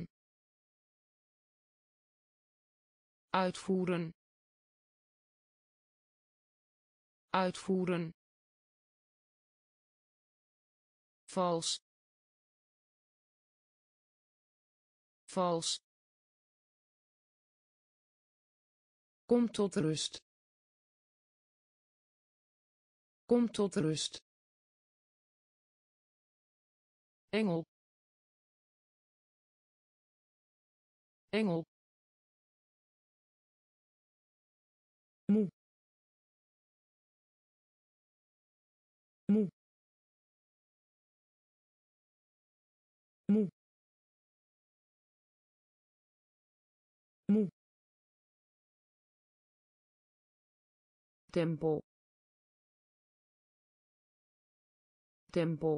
uitvoeren, uitvoeren, vals, vals, kom tot rust, kom tot rust, engel, engel, moe, moe, moe, moe, tempo, tempo,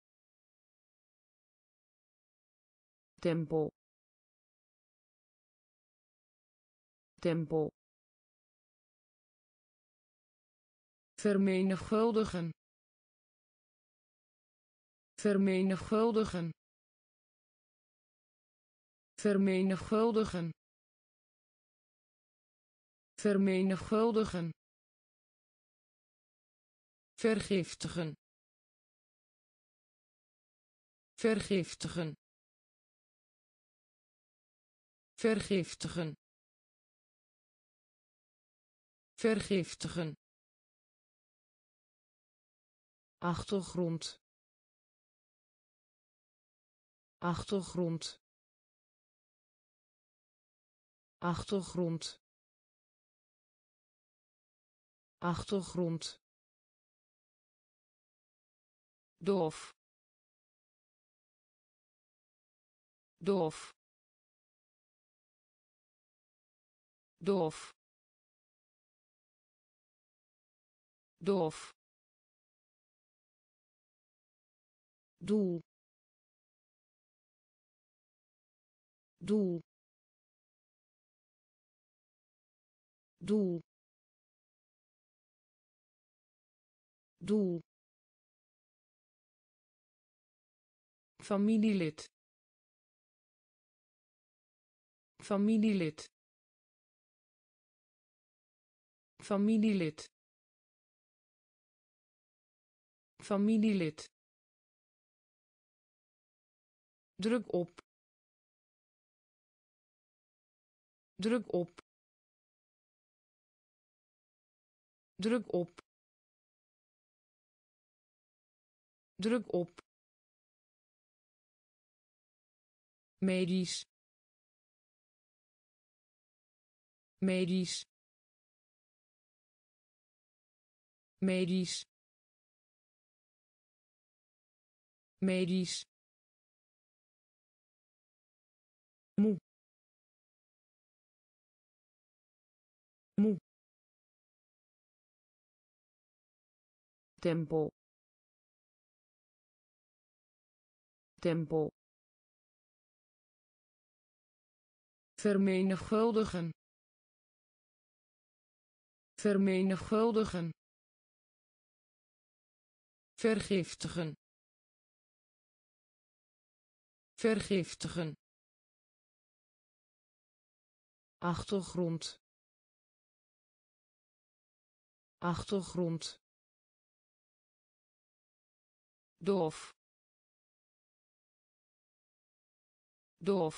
tempo, tempo, vermenigvuldigen, vermenigvuldigen, vermenigvuldigen, vermenigvuldigen, vergiftigen, vergiftigen, vergiftigen, vergiftigen, achtergrond, achtergrond, achtergrond, achtergrond, doof, doof, doof, doof, doel, doel, doel, doel, familielid, familielid, familielid familielid druk op druk op druk op druk op medisch medisch medisch medisch moe moe tempo tempo vermenigvuldigen vermenigvuldigen vergiftigen vergiftigen achtergrond achtergrond doof doof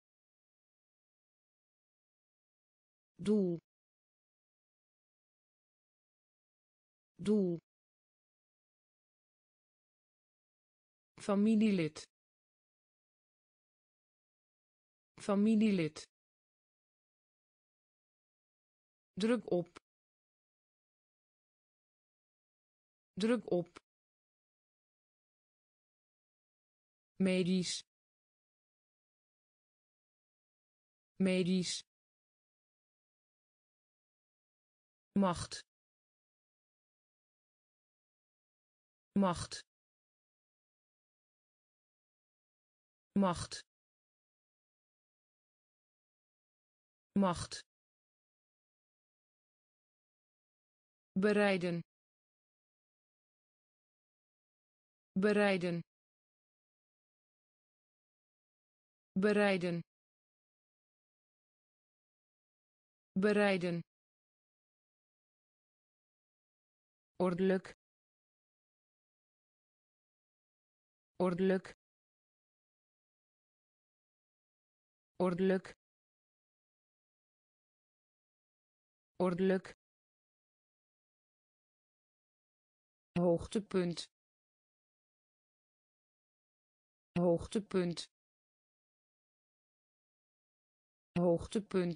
doel doel familielid familielid druk op druk op medisch medisch macht macht macht macht bereiden bereiden bereiden bereiden ordelijk ordelijk ordelijk ordelijk hoogtepunt hoogtepunt hoogtepunt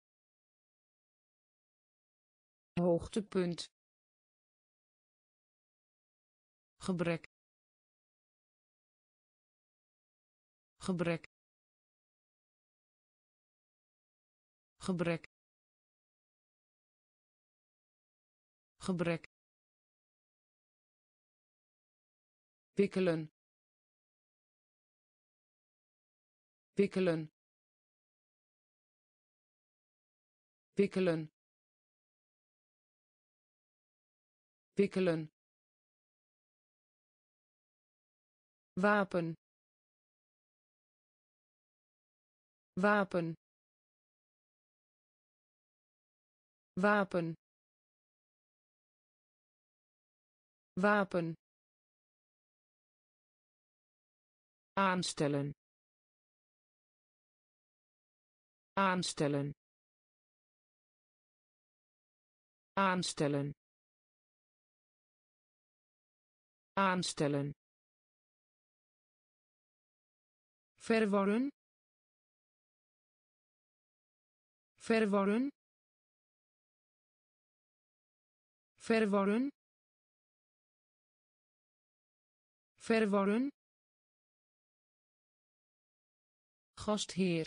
hoogtepunt gebrek gebrek gebrek gebrek wikkelen wikkelen wikkelen wikkelen wapen wapen wapen wapen aanstellen aanstellen aanstellen aanstellen verworren verworren verworren verworren gastheer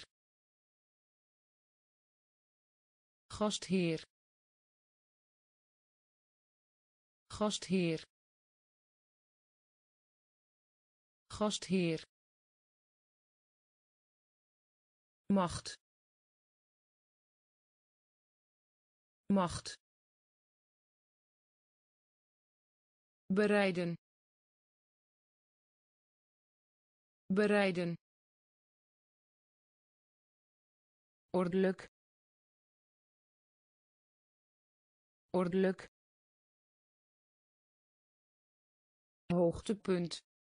gastheer gastheer gastheer macht macht bereiden bereiden ordelijk ordelijk hoogtepunt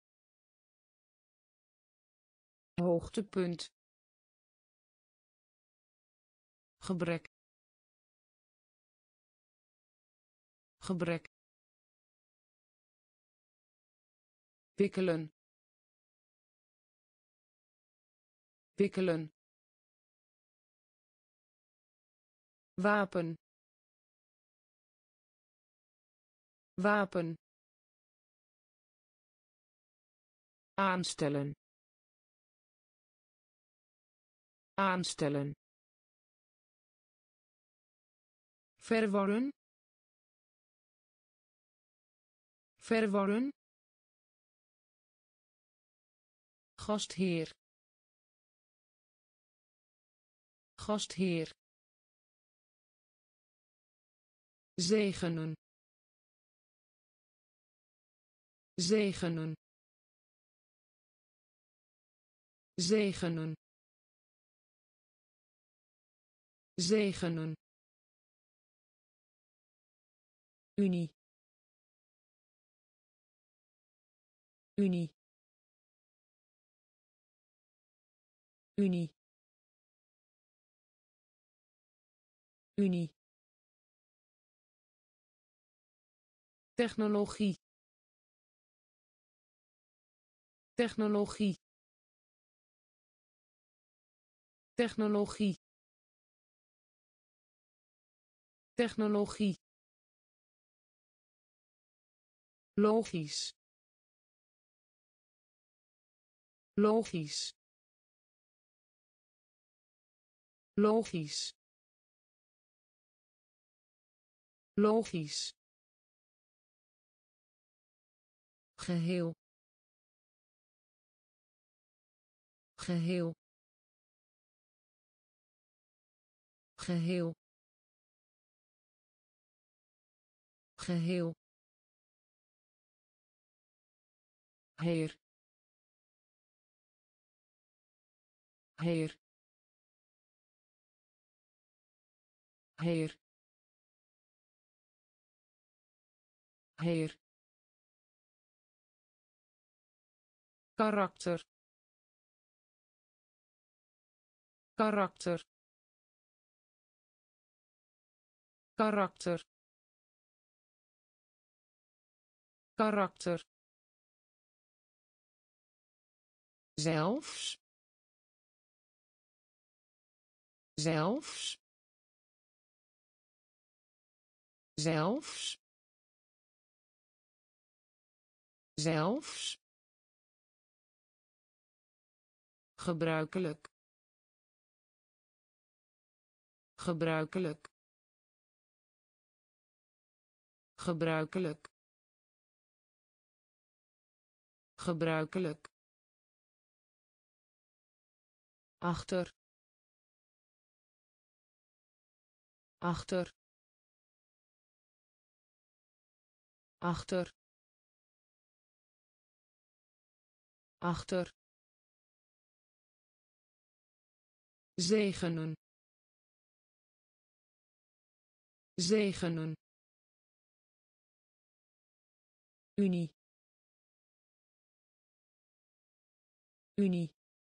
hoogtepunt gebrek gebrek wikkelen wikkelen wapen wapen aanstellen aanstellen verworren verworren gastheer gastheer zegenen zegenen zegenen zegenen Unie Unie Unie Unie technologie technologie technologie technologie logisch logisch logisch logisch geheel geheel geheel geheel heer heer heer heer karakter karakter karakter karakter zelfs zelfs zelfs zelfs gebruikelijk gebruikelijk gebruikelijk gebruikelijk achter achter achter achter zegenen zegenen Unie Unie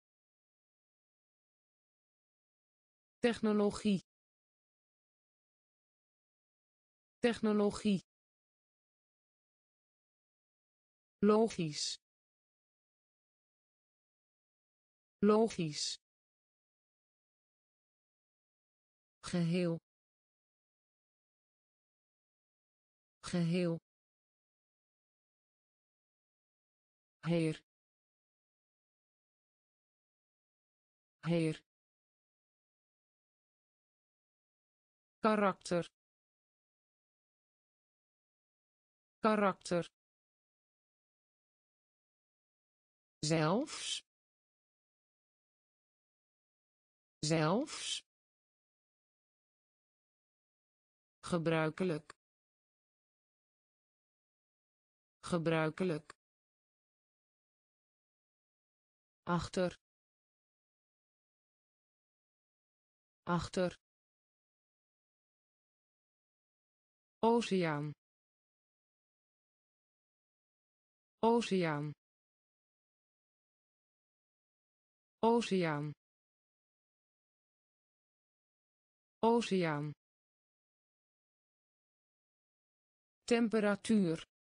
technologie technologie logisch logisch geheel geheel heer heer karakter karakter zelfs zelfs gebruikelijk gebruikelijk achter achter Oceaan. Oceaan. Oceaan. Oceaan. Temperatuur.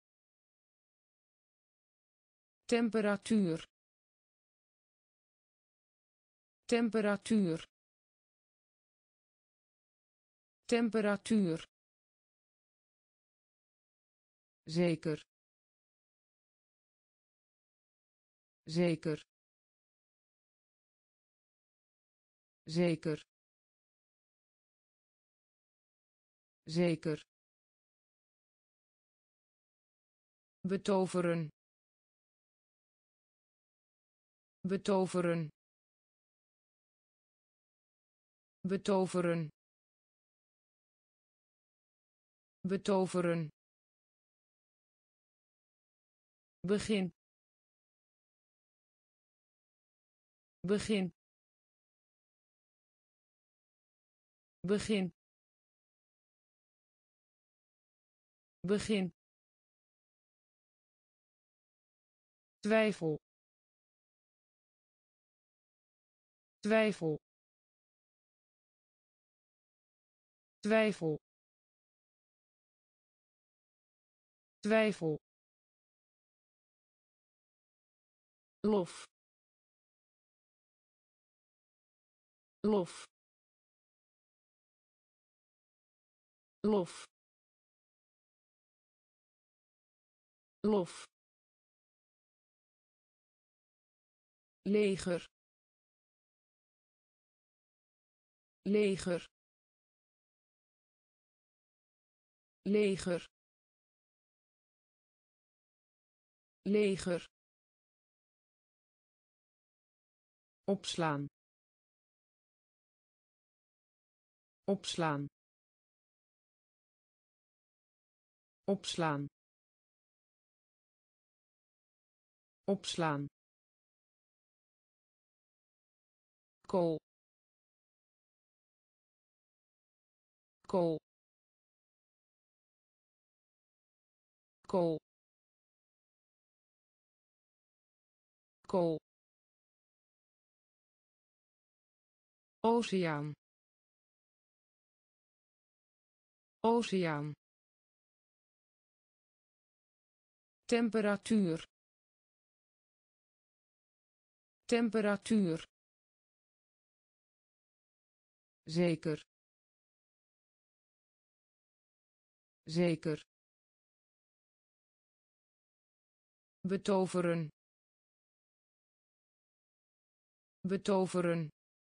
Temperatuur. Temperatuur. Temperatuur. Zeker. Zeker. Zeker. Zeker. Betoveren. Betoveren. Betoveren. Betoveren. Begin. Begin. Begin. Begin. Twijfel. Twijfel. Twijfel. Twijfel. Lof. Lof. Lof. Lof. Leger. Leger. Leger. Leger. Opslaan. Opslaan. Opslaan. Opslaan. Kool. Kool. Kool. Kool. Oceaan. Oceaan. Temperatuur. Temperatuur. Zeker. Zeker. Betoveren. Betoveren.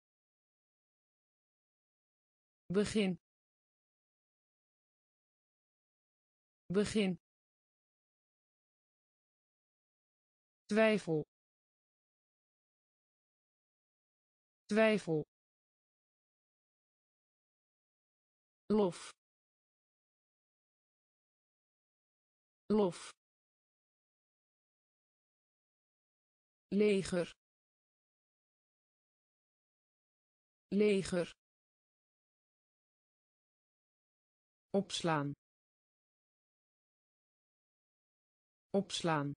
Begin. Begin. Twijfel. Twijfel. Lof. Lof. Leger. Leger. Opslaan. Opslaan.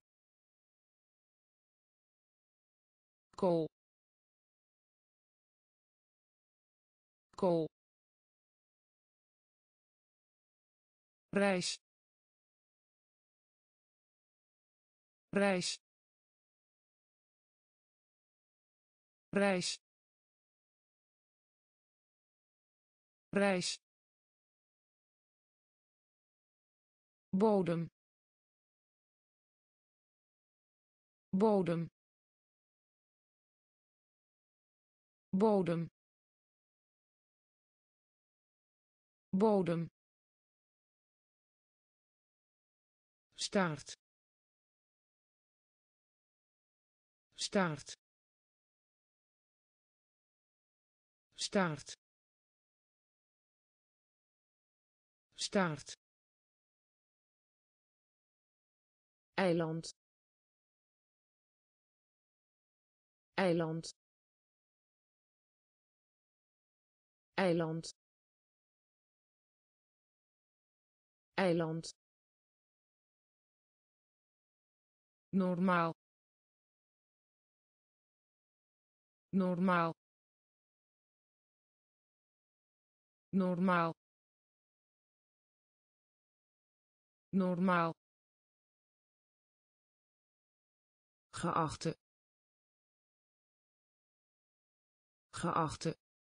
Kool. Kool. Reis. Reis. Reis. Reis. Bodem. Bodem. Bodem. Bodem. Staart. Staart. Staart. Staart. Eiland. Eiland. Eiland. eiland, normaal, normaal, normaal, normaal, geachte, geachte,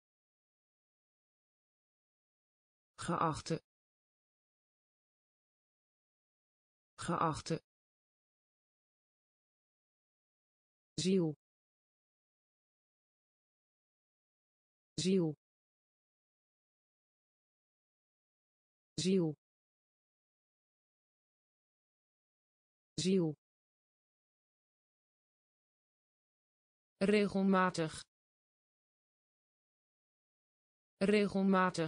geachte, geachte, ziel, ziel, ziel, ziel, regelmatig, regelmatig,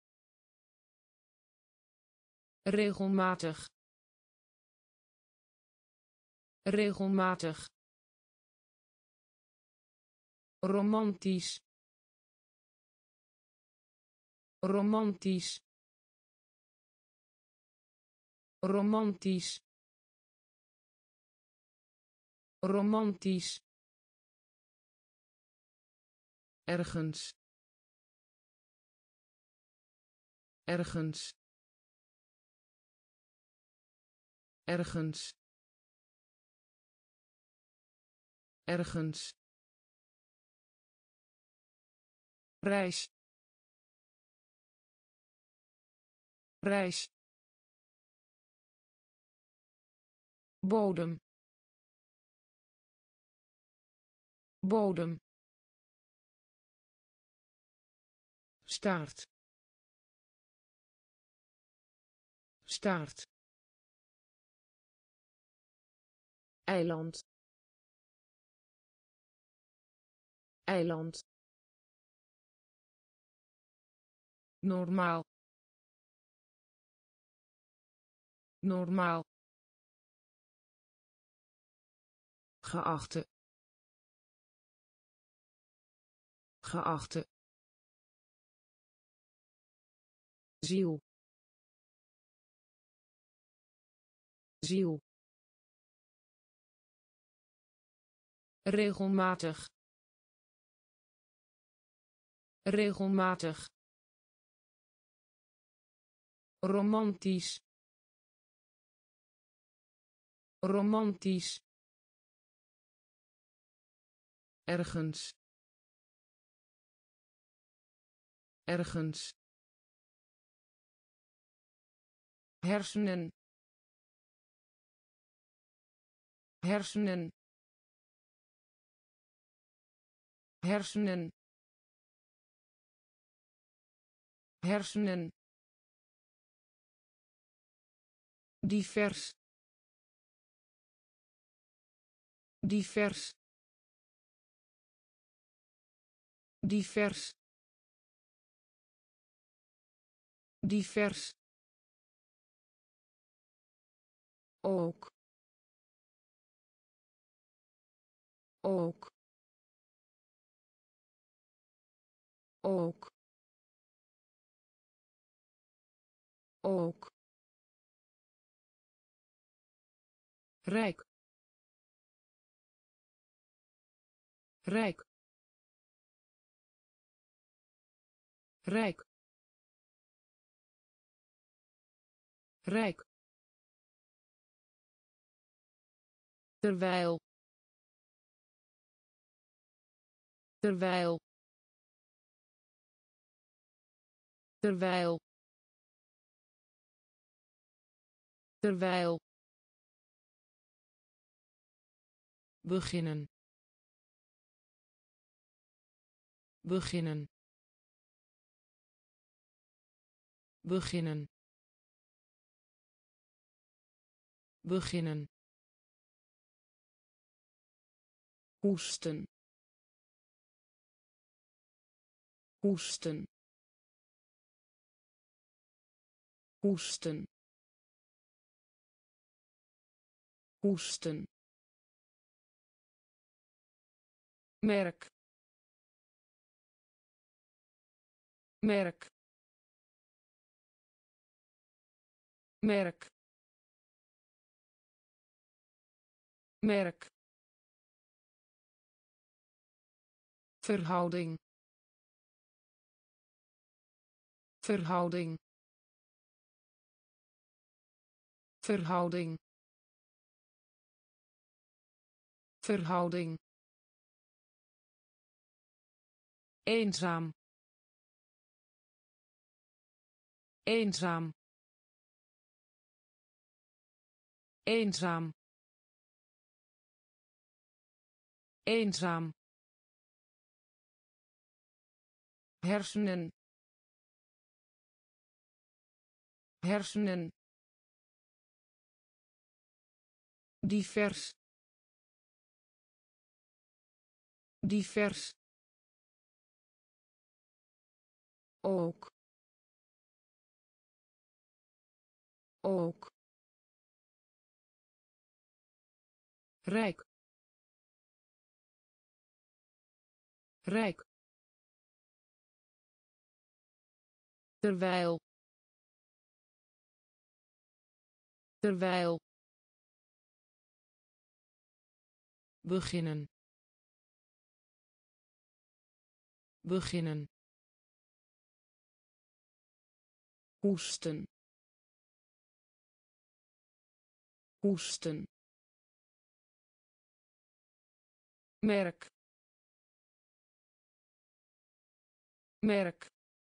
regelmatig, regelmatig, romantisch, romantisch, romantisch, romantisch, ergens, ergens, ergens, ergens, reis, reis, bodem, bodem, staart, staart, eiland, eiland, normaal, normaal, geachte, geachte, ziel, ziel, regelmatig, regelmatig, romantisch, romantisch, ergens, ergens, hersenen, hersenen, hersenen, hersenen, divers, divers, divers, divers, ook, ook, ook, ook, rijk, rijk, rijk, rijk, terwijl, terwijl, terwijl, terwijl, beginnen, beginnen, beginnen, beginnen, hoesten, hoesten, hoesten, hoesten, merk, merk, merk merk verhouding verhouding verhouding verhouding eenzaam eenzaam eenzaam eenzaam hersenen hersenen divers divers ook ook rijk rijk terwijl terwijl beginnen beginnen hoesten hoesten merk merk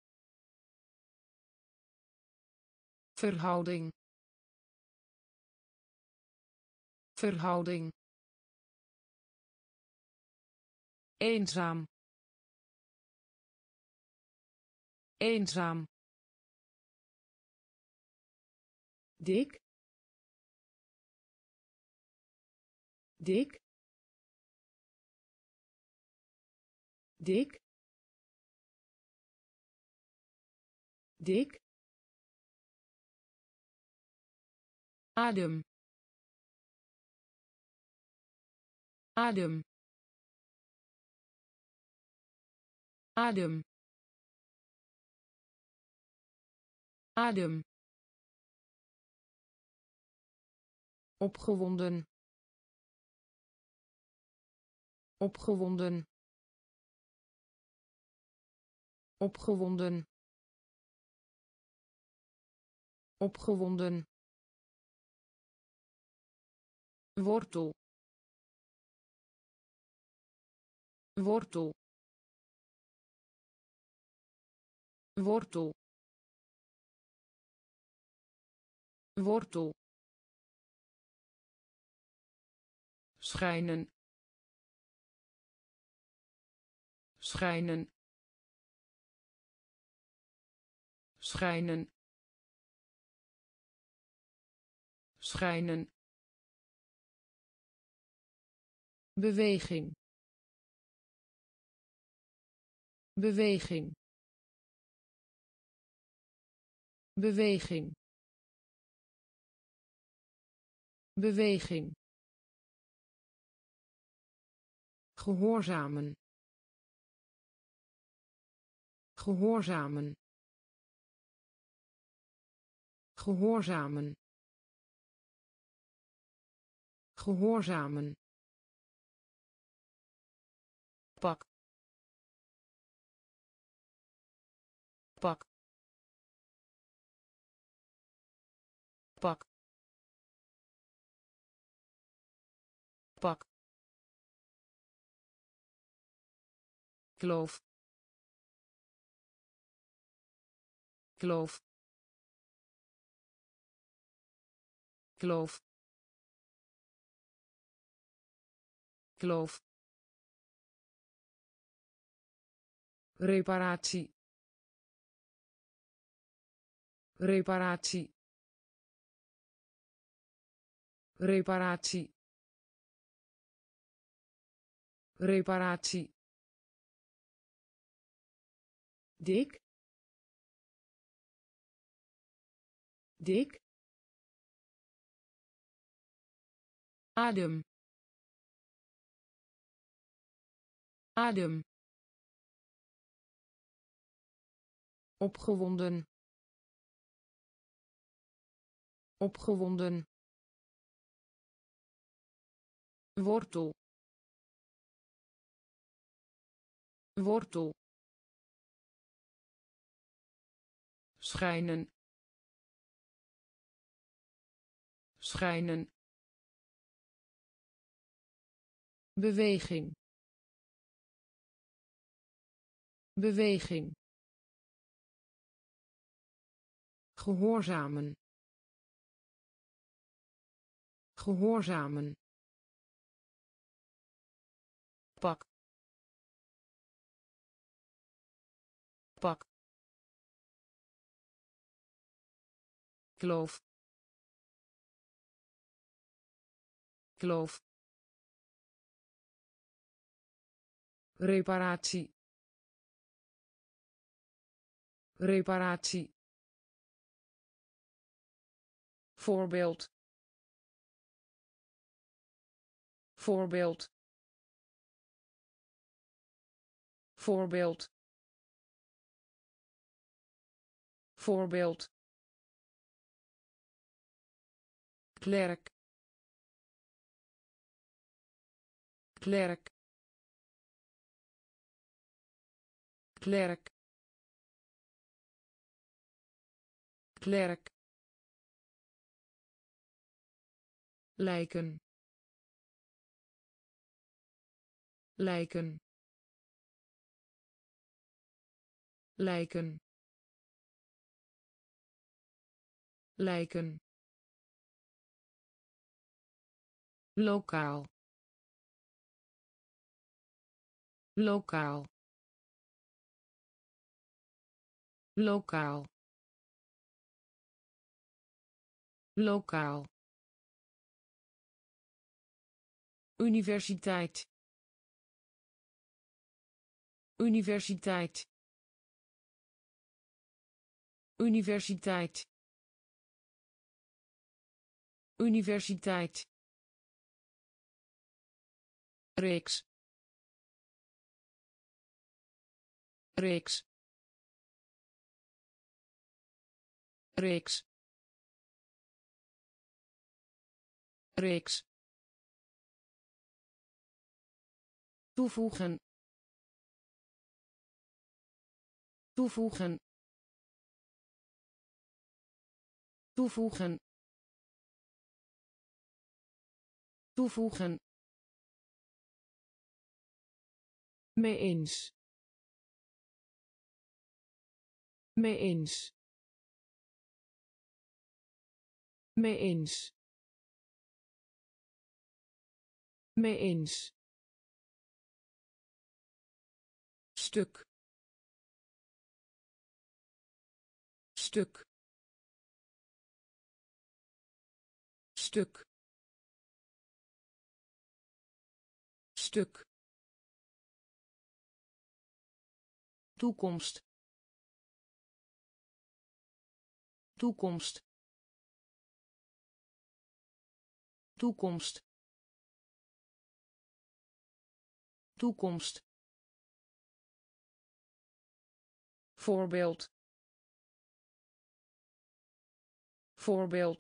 verhouding verhouding eenzaam eenzaam dik dik dik dik adem adem adem adem opgewonden opgewonden opgewonden opgewonden wortel wortel wortel wortel schijnen schijnen schijnen schijnen beweging beweging beweging beweging gehoorzamen gehoorzamen gehoorzamen gehoorzamen pak pak pak pak kloof kloof kloof kloof reparatie reparatie reparatie reparatie dik dik adem adem opgewonden opgewonden wortel wortel schijnen schijnen beweging beweging gehoorzamen gehoorzamen pak pak kloof kloof reparatie reparatie voorbeeld voorbeeld voorbeeld voorbeeld klerk klerk klerk klerk lijken lijken lijken lijken lokaal lokaal lokaal lokaal universiteit universiteit universiteit universiteit reeks reeks reeks reeks toevoegen toevoegen toevoegen toevoegen mee eens mee eens mee eens mee eens stuk stuk stuk stuk toekomst toekomst toekomst toekomst voorbeeld voorbeeld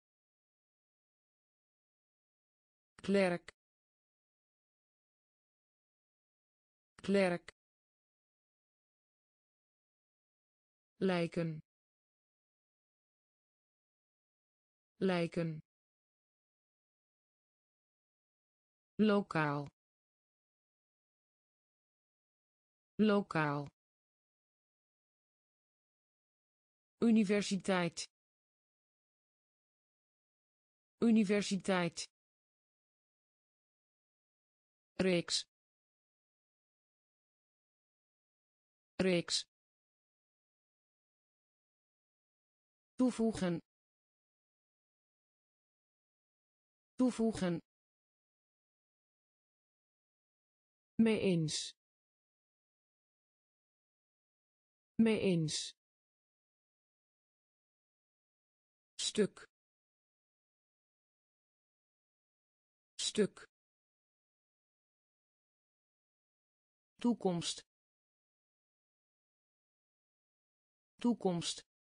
klerk klerk lijken lijken lokaal lokaal universiteit universiteit reeks reeks toevoegen toevoegen mee eens mee eens stuk stuk toekomst toekomst